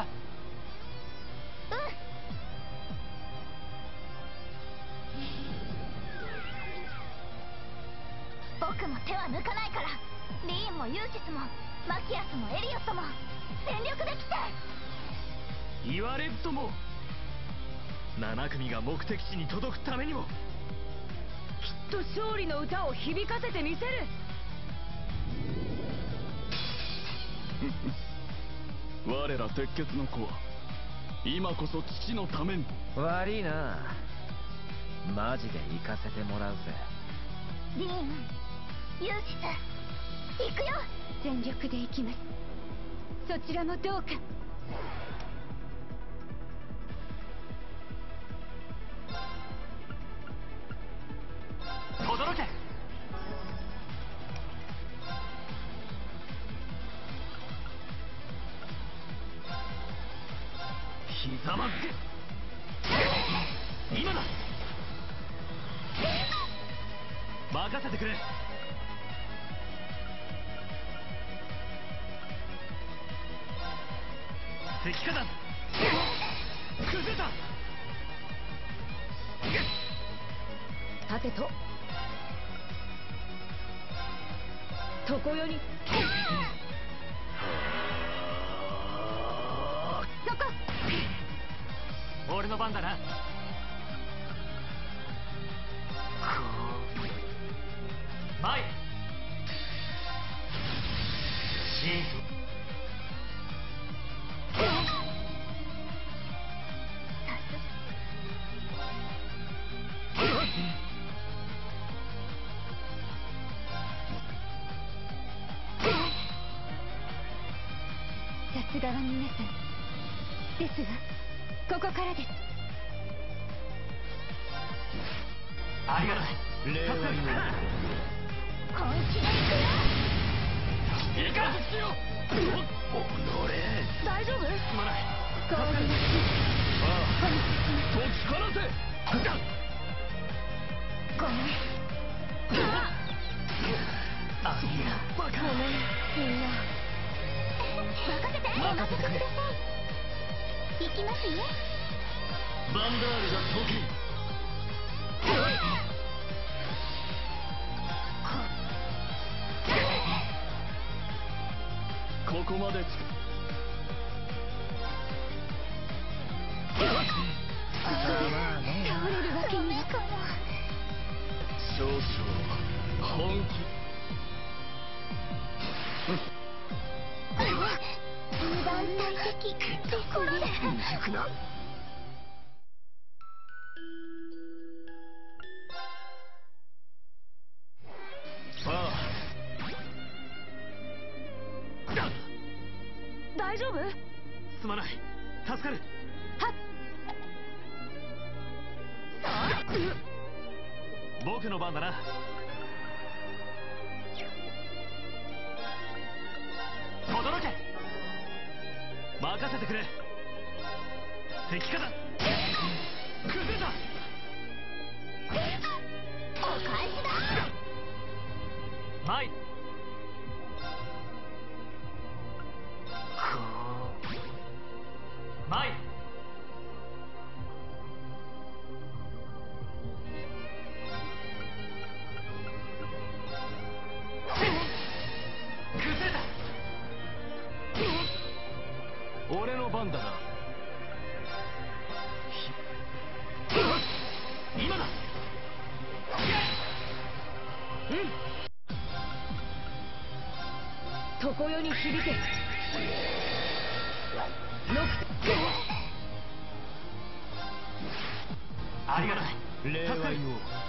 僕も手は抜かないから。リーンもユーシスもマキアスもエリオットも全力で来て。 言われずともなな組が目的地に届くためにも。 きっと勝利の歌を響かせてみせる。 我ら鉄血の子は今こそ父のために。 悪いな、マジで行かせてもらうぜ。 リーン、ユーシス、行くよ。全力で行きます。そちらもどうか。 轟け。ひざまずけ。今だ。任せてくれ。石化弾崩れた。 盾と常世に。 そこ。 俺の番だな。前へ。シート。 さすがは皆さんですが、ここからです。 ありがとう。 令和にも本気で行くよ。 いいか大丈夫？ すまない。 ごめんなさい。 ああ解き放せ。 ごめん。 あいやバカ。 ごめんみんな。任せて任せてくれ。 行きますよ。 バンダールが解け。 ここまでつく。 倒れるわけにはいかない。 少々本気。 油断大敵ところで。 未熟な。さあ大丈夫？ すまない。助かる。 はっ。 僕の番だな。轟け。任せてくれ。石化だ。崩れた。 お返しだ。 マイ。マイ。崩れた。 俺の番だな。 今だ。うん常世に響け。 ありがたい。 令和助かる。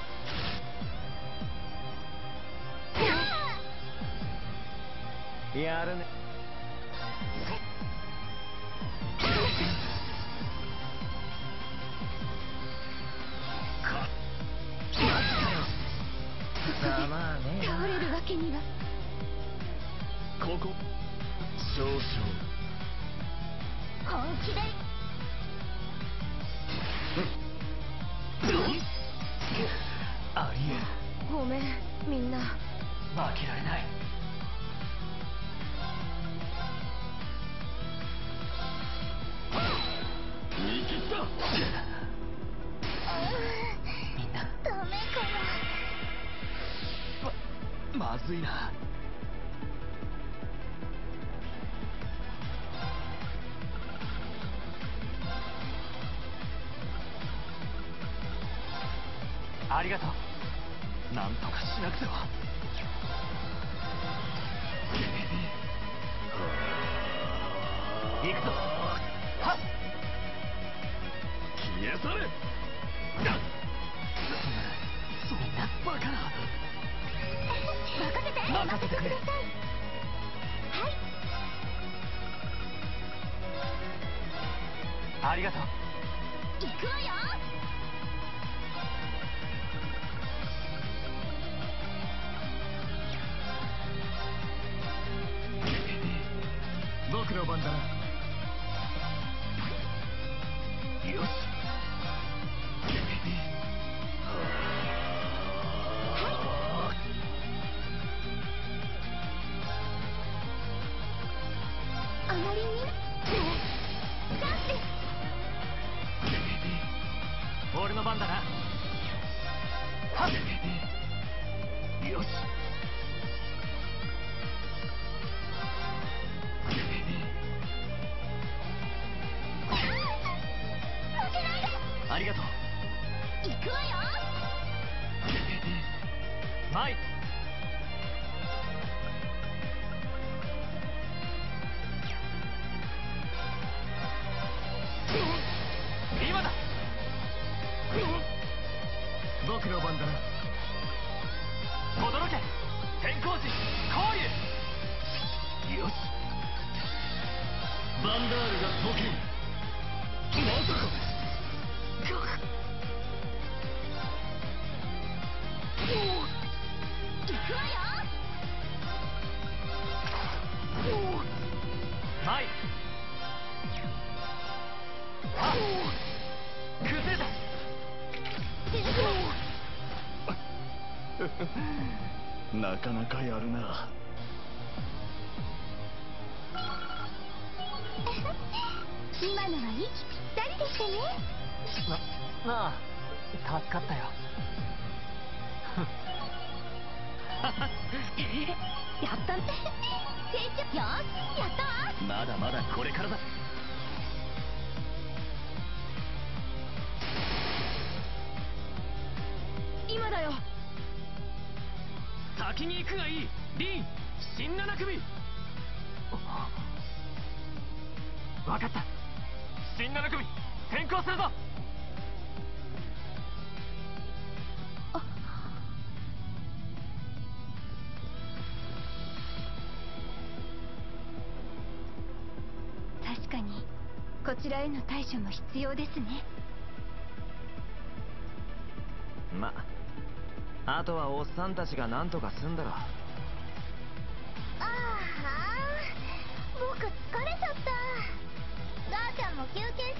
やるね。ざまあねえな。 倒れるわけには。 ここ少々 本気で。 ありえん。 ごめんみんな。 負けられない。 言い切った。 みんなダメかままずいな。ありがとう。なんとかしなくては。行くぞ。はっ。 消え去れ。 そんなバカな。 任せて任せてくれ。 はい。 ありがとう。 行くわよ。 僕の番だな。よし。 あまりにダッシュ。 俺の番だな。はっ。よし。ありがとう。 行くわよ。 マイ。今だ。僕の番だな。轟け。天候時降臨。よし。バンダールが解ける。まさか。 行くわよ。 なかなかやるな。 今のは息ぴったりでしたね。 な、なあ、助かったよ。 やったね。成長よし、やったわ。 まだまだこれからだ。 今だよ。 先に行くがいい。リン、新七組。分かった。新七組先行するぞ。 確かにこちらへの対処も必要ですね。 ま、あとはおっさんたちが何とかすんだろ。 ああ、僕疲れちゃった。ガーちゃんも休憩していいよ。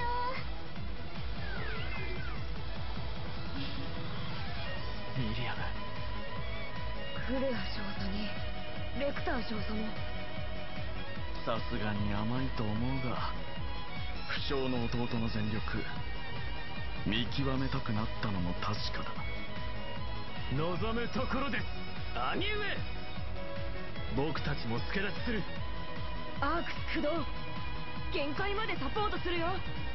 ミリアム。 クレア少佐にレクター少佐も。 さすがに甘いと思うが、不肖の弟の全力見極めたくなったのも確かだ。 望むところです、兄上。僕たちも助立ちする。 アークス駆動、限界までサポートするよ。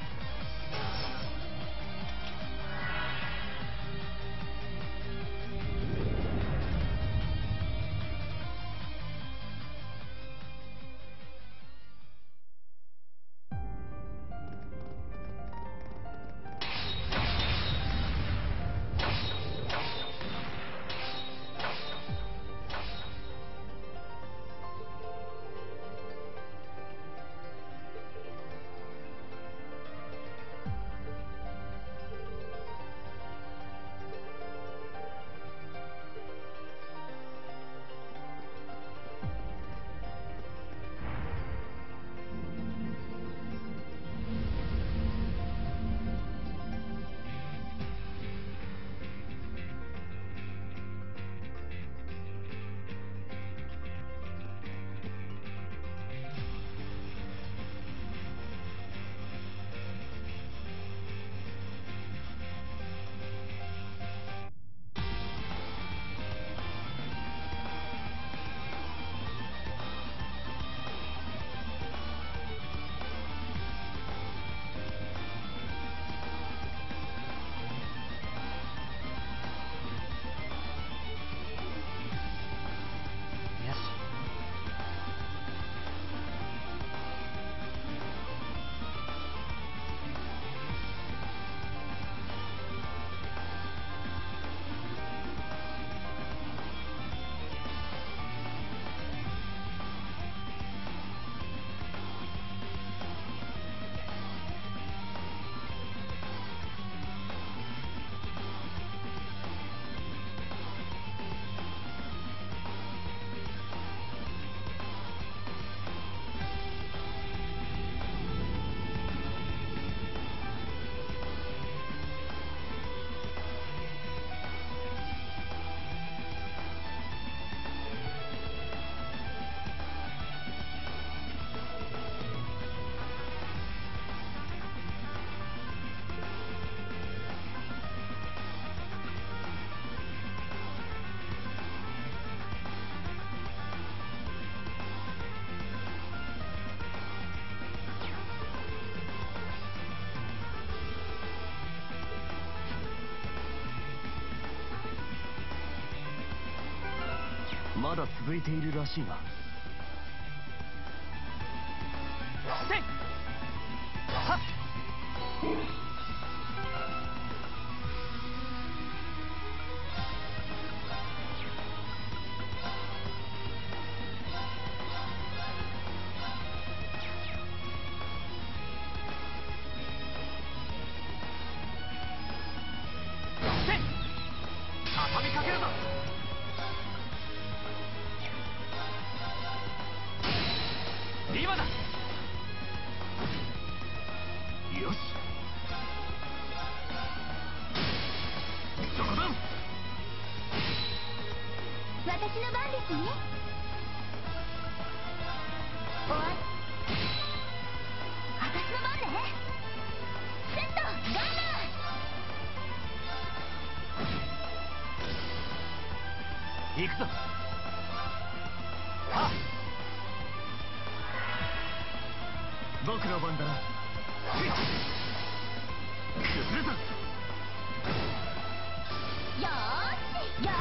まだ続いているらしいな。せいはっ。せい畳みかけるぞ。 私の番ですね。おわ私の番ね。セットガンマ行くぞ。はっ、僕の番だな。崩れた。 よーしよ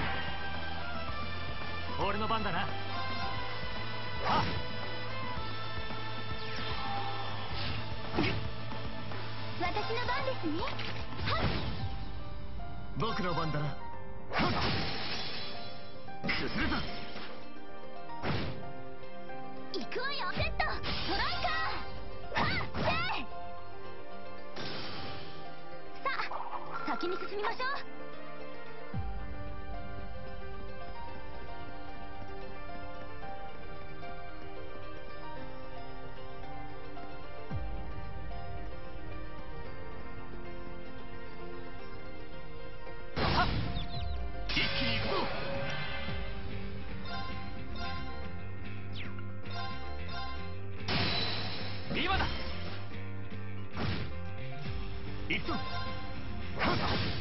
ーし俺の番だな。はっ、 私の番ですね。はっ僕の番だな。はっ、崩れた。 行くわよ。セットトライカー。はっせい。さあ先に進みましょう。 一気に行くぞ。今だ。行くぞ。はっ、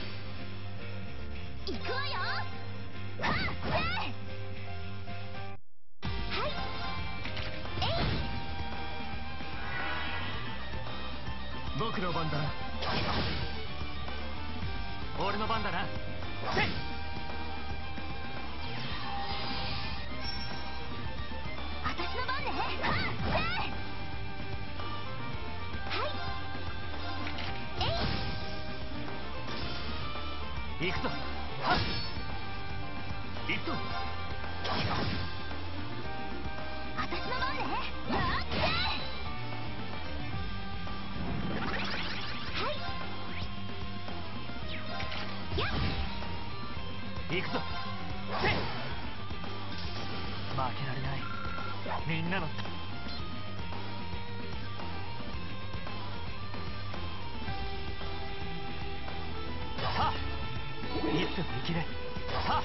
行くわよ。はっせい。はいえい。 僕の番だな。俺の番だな。せい。 私の番ね。はっせい。はいえい。 行くぞ。はっ、行くぞ。 私の番ね。やってはいやっ行くぞ。せい。負けられない。みんなのさあ、いつでも生きれ。さあ、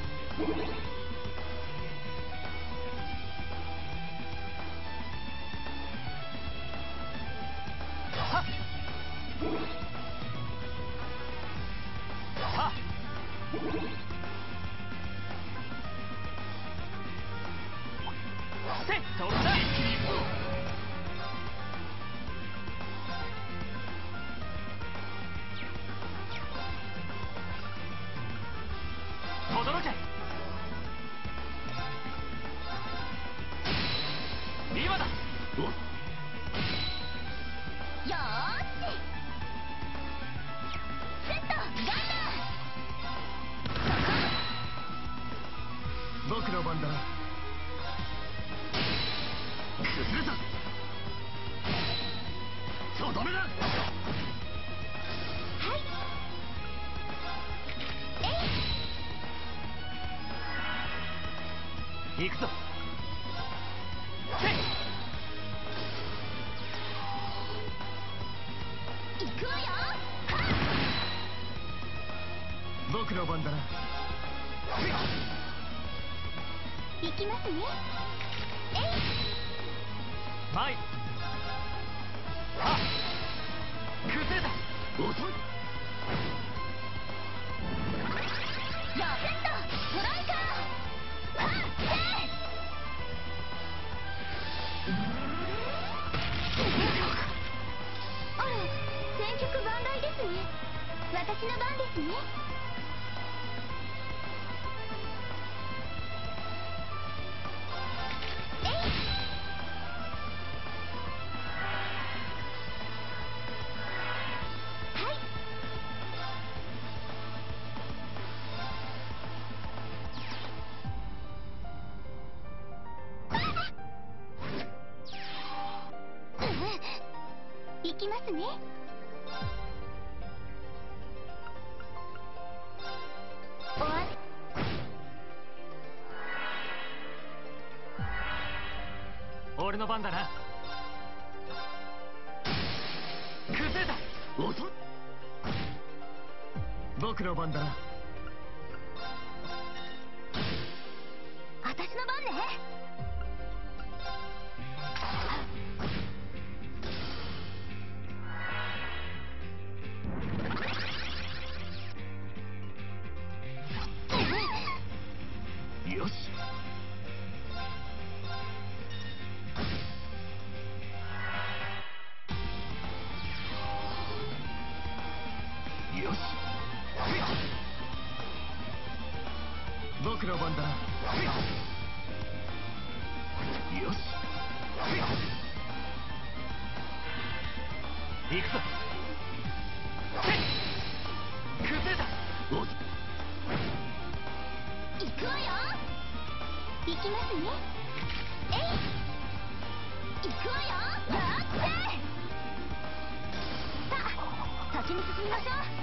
さあ、さあ、せい、そこだ。一気に行くぞ。轟け。今だ。 よーしセットガン僕の番だな。崩れた。とどめだ。 はいえい。 行くぞ。せい。 行くわよ。はっ僕の番だな。 行きますね。えい。 前。はっ、崩れた。遅い。 やセットトライカー。はっせい。あら戦局万来ですね。私の番ですね。えい。はい行きますね。終わり。 俺の番だな。崩れた。遅い。僕の番だな。 私の番ね。 よし。よし。僕の番だな。よし。行くぞ。崩れた。おっ、 行くわよ。行きますね。えい、行くわよ。だってさあ、先に進みましょう。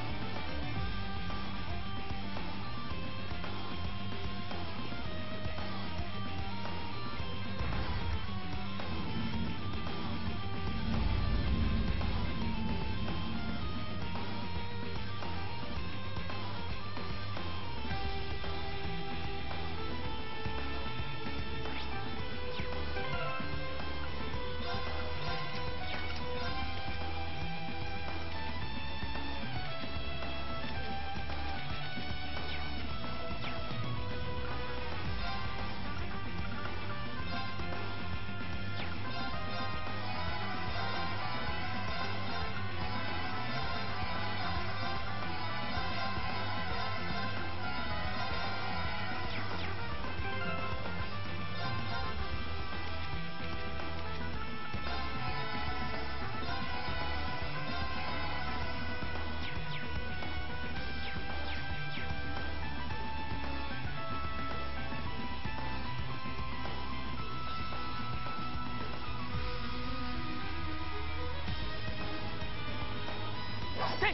せいせい。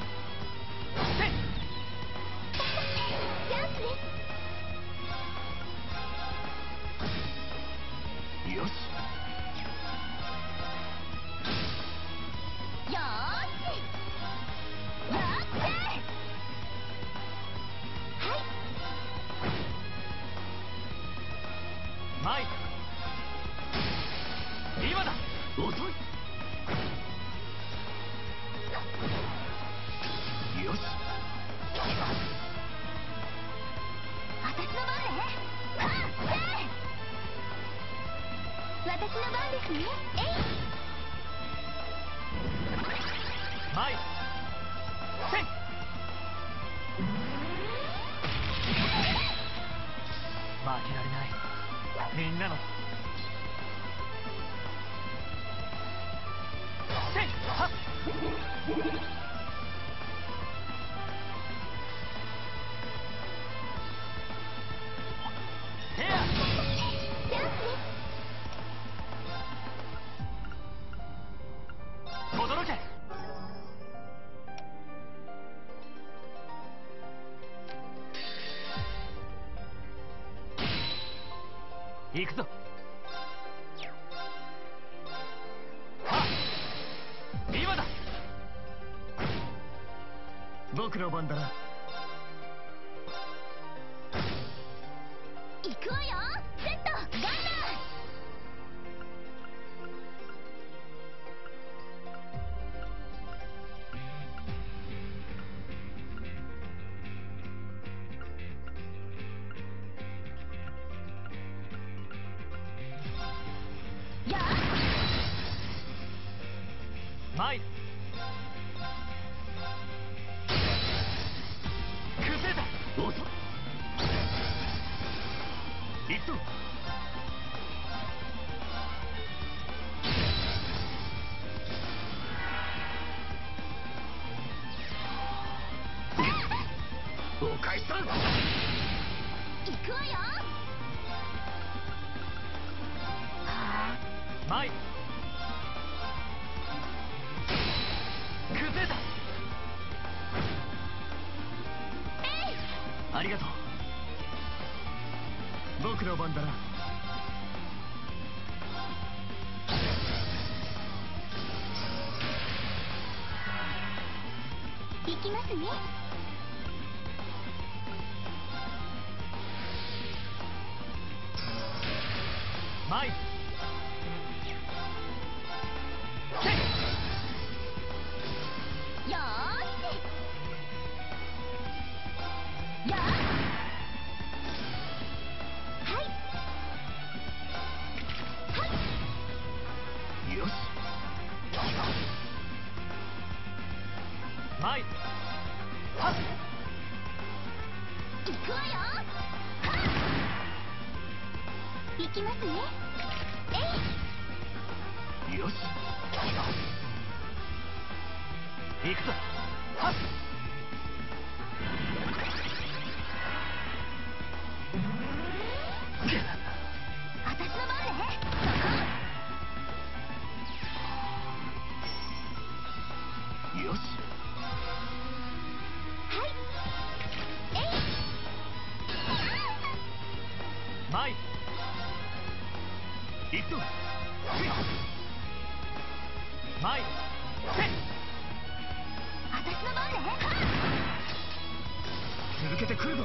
チャンスです。 よし。 よーし。やってはい。 前。今だ。遅い。よし。 私の番ね。はっせ私の番ですね。えい。 前。せい。負けられない。みんなの。せい。はっ。せや。 チャンスです。 驚け。行くぞ。はっ、今だ。僕の番だな。 行くわよ。セットガンダー。やあ。 前。崩れた。おっと。行くぞ。お返しだ。 行くわよ。 前。崩れた。 えい。 ありがとう。僕の番だな。 行きますね。 前。 よーし。やー。はいはいよし。前。はっ。 行くわよ。はっ。行きますね。えい。 よし。行くぞ。はっ。 私の番ね。 よし。 はいえい。 前。行くぞ。前。 私の番ね。 続けてくるぞ。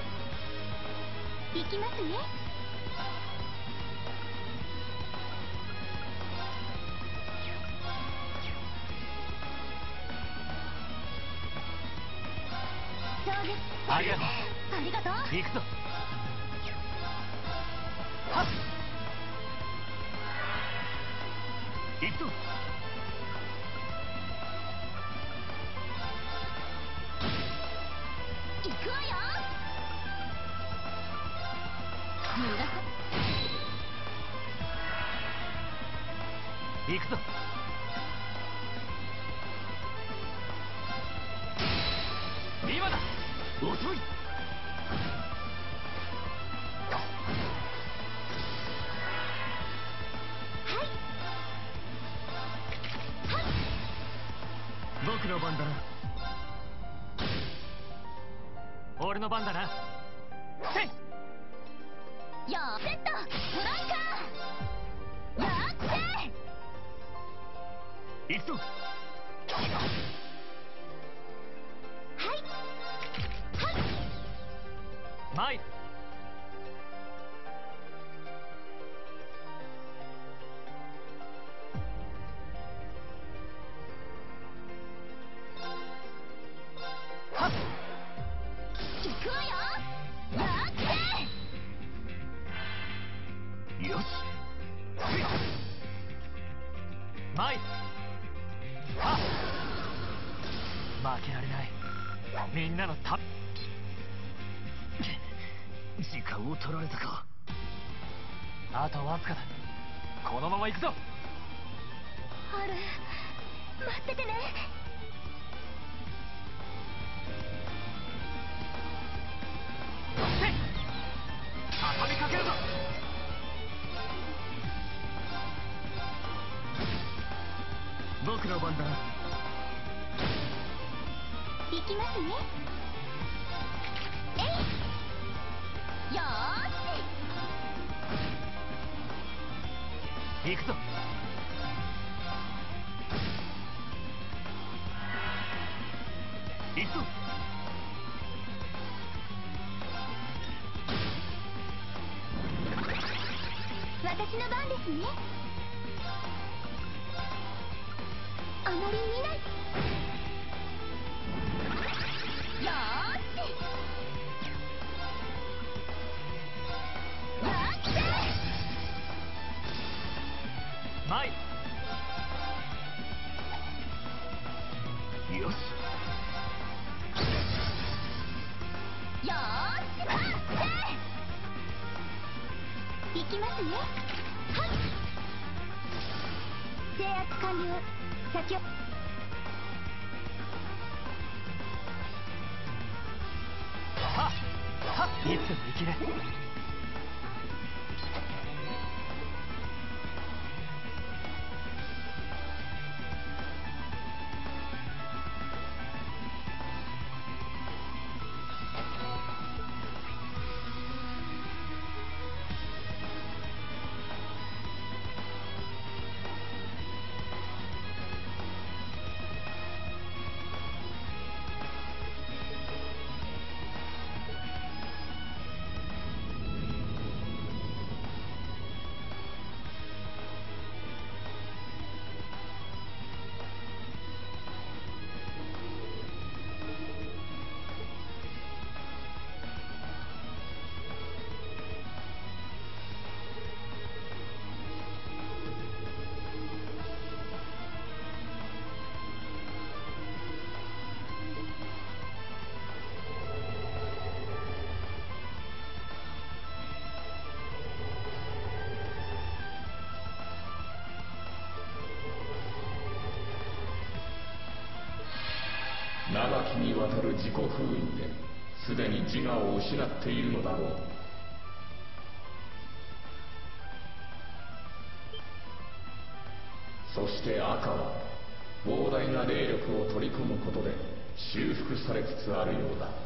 行きますね。そうです。 ありがとう。 ありがとう。 行くぞ。はっ。行くぞ。 行くわよ。逃がさ。 行くぞ。今だ。遅い。僕の番だな。俺の番だな。せい。 よーセットブライカー。よーっせ。 行くぞ。 はいはい前。はっ。 行くわよ。よーっせ。 よし。前。はっ。負けられない。みんなのた時間を取られたか。あとわずかだ。このまま行くぞ。 ある待っててね。 せい。畳みかけるぞ。僕の番だな。 行きますね。えい。よーし。 行くぞ。行くぞ。 私の番ですね。あまり見ない。よーし。よーし。 前。よし。 よーし。はっせ。行きますね。はい制圧完了。先をはっはっ。いつも生きる。 きにわたる自己封印ですでに自我を失っているのだろう。そして赤は膨大な霊力を取り込むことで修復されつつあるようだ。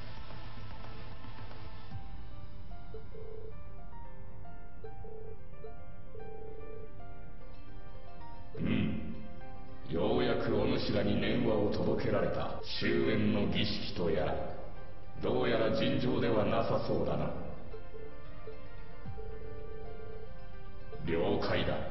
うん、ようやくお主らに念話を届けられた。終焉の儀式とやらどうやら尋常ではなさそうだな。了解だ。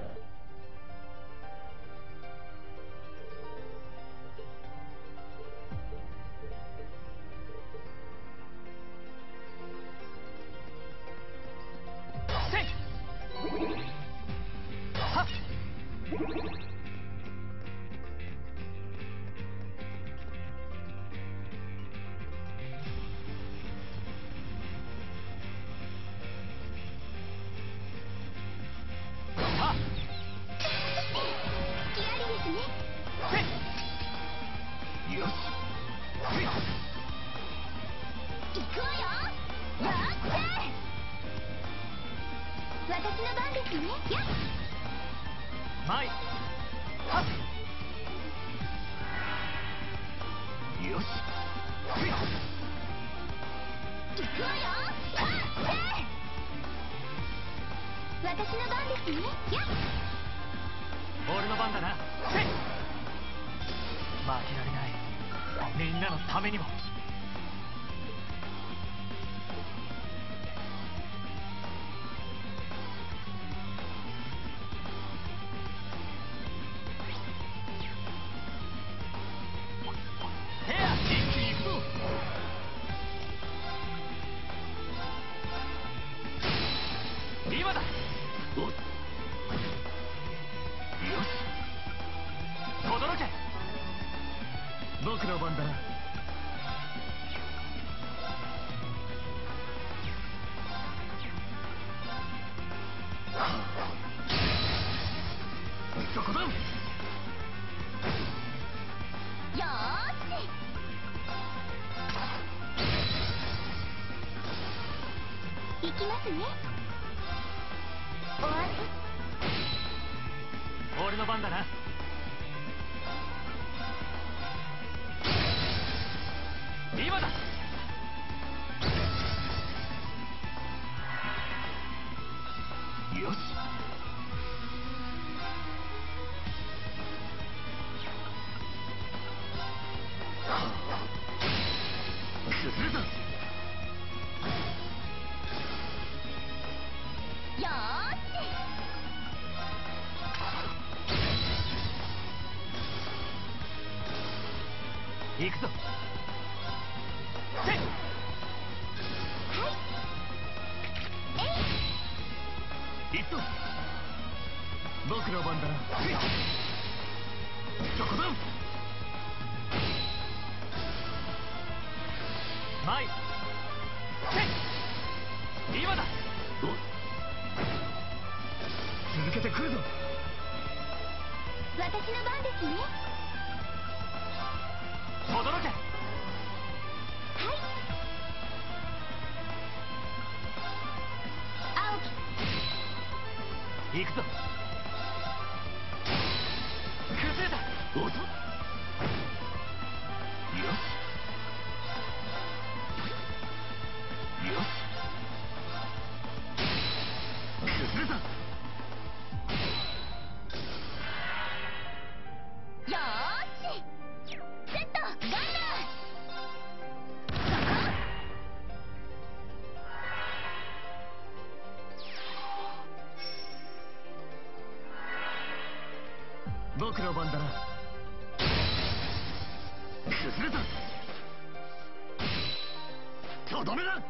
行くぞ。行くぞ。僕の番だな。そこだ。前。今だ。続けてくるぞ。 私の番ですね。 驚け。はい。 青木。 行くぞ。崩れた。おっと。よし。よし。崩れた。 よーし。セットガンダー。 僕の番だな。崩れた。とどめだ。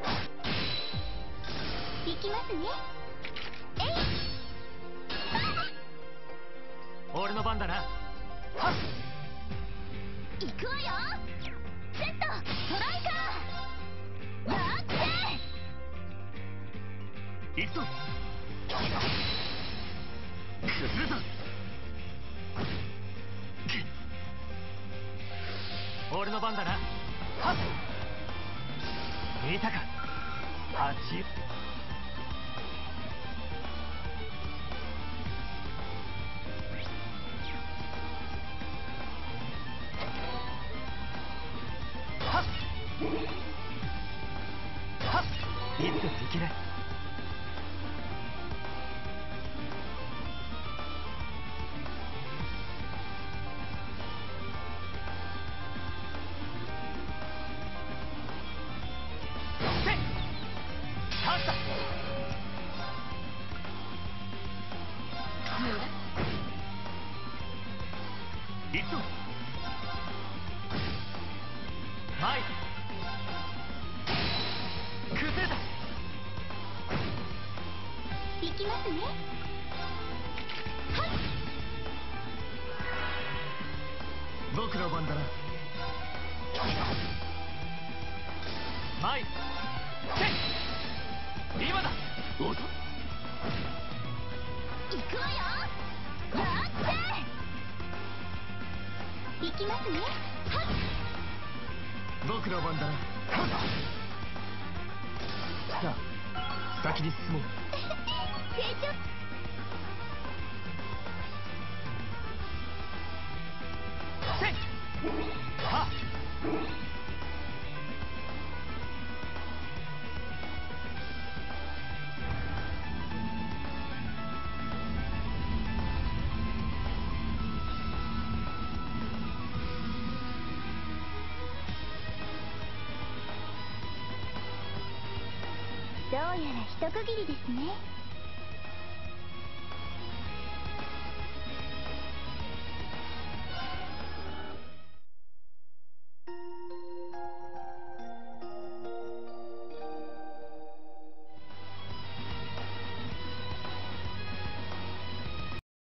行きますね。えい。 俺の番だな。はっ。 行くわよ。セットトライカー。やって。 行くぞ。崩れた。俺俺の番だな。はっ、見たか八。はっはっ、いつでもいけない。 行きますね。はっ、 僕の番だな。前、今だ。おっと、 行くわよ。やって行きますね。はっ、 僕の番だな。さあ、先に進もう。 成長。 せいはっ、 どうやら一区切りですね。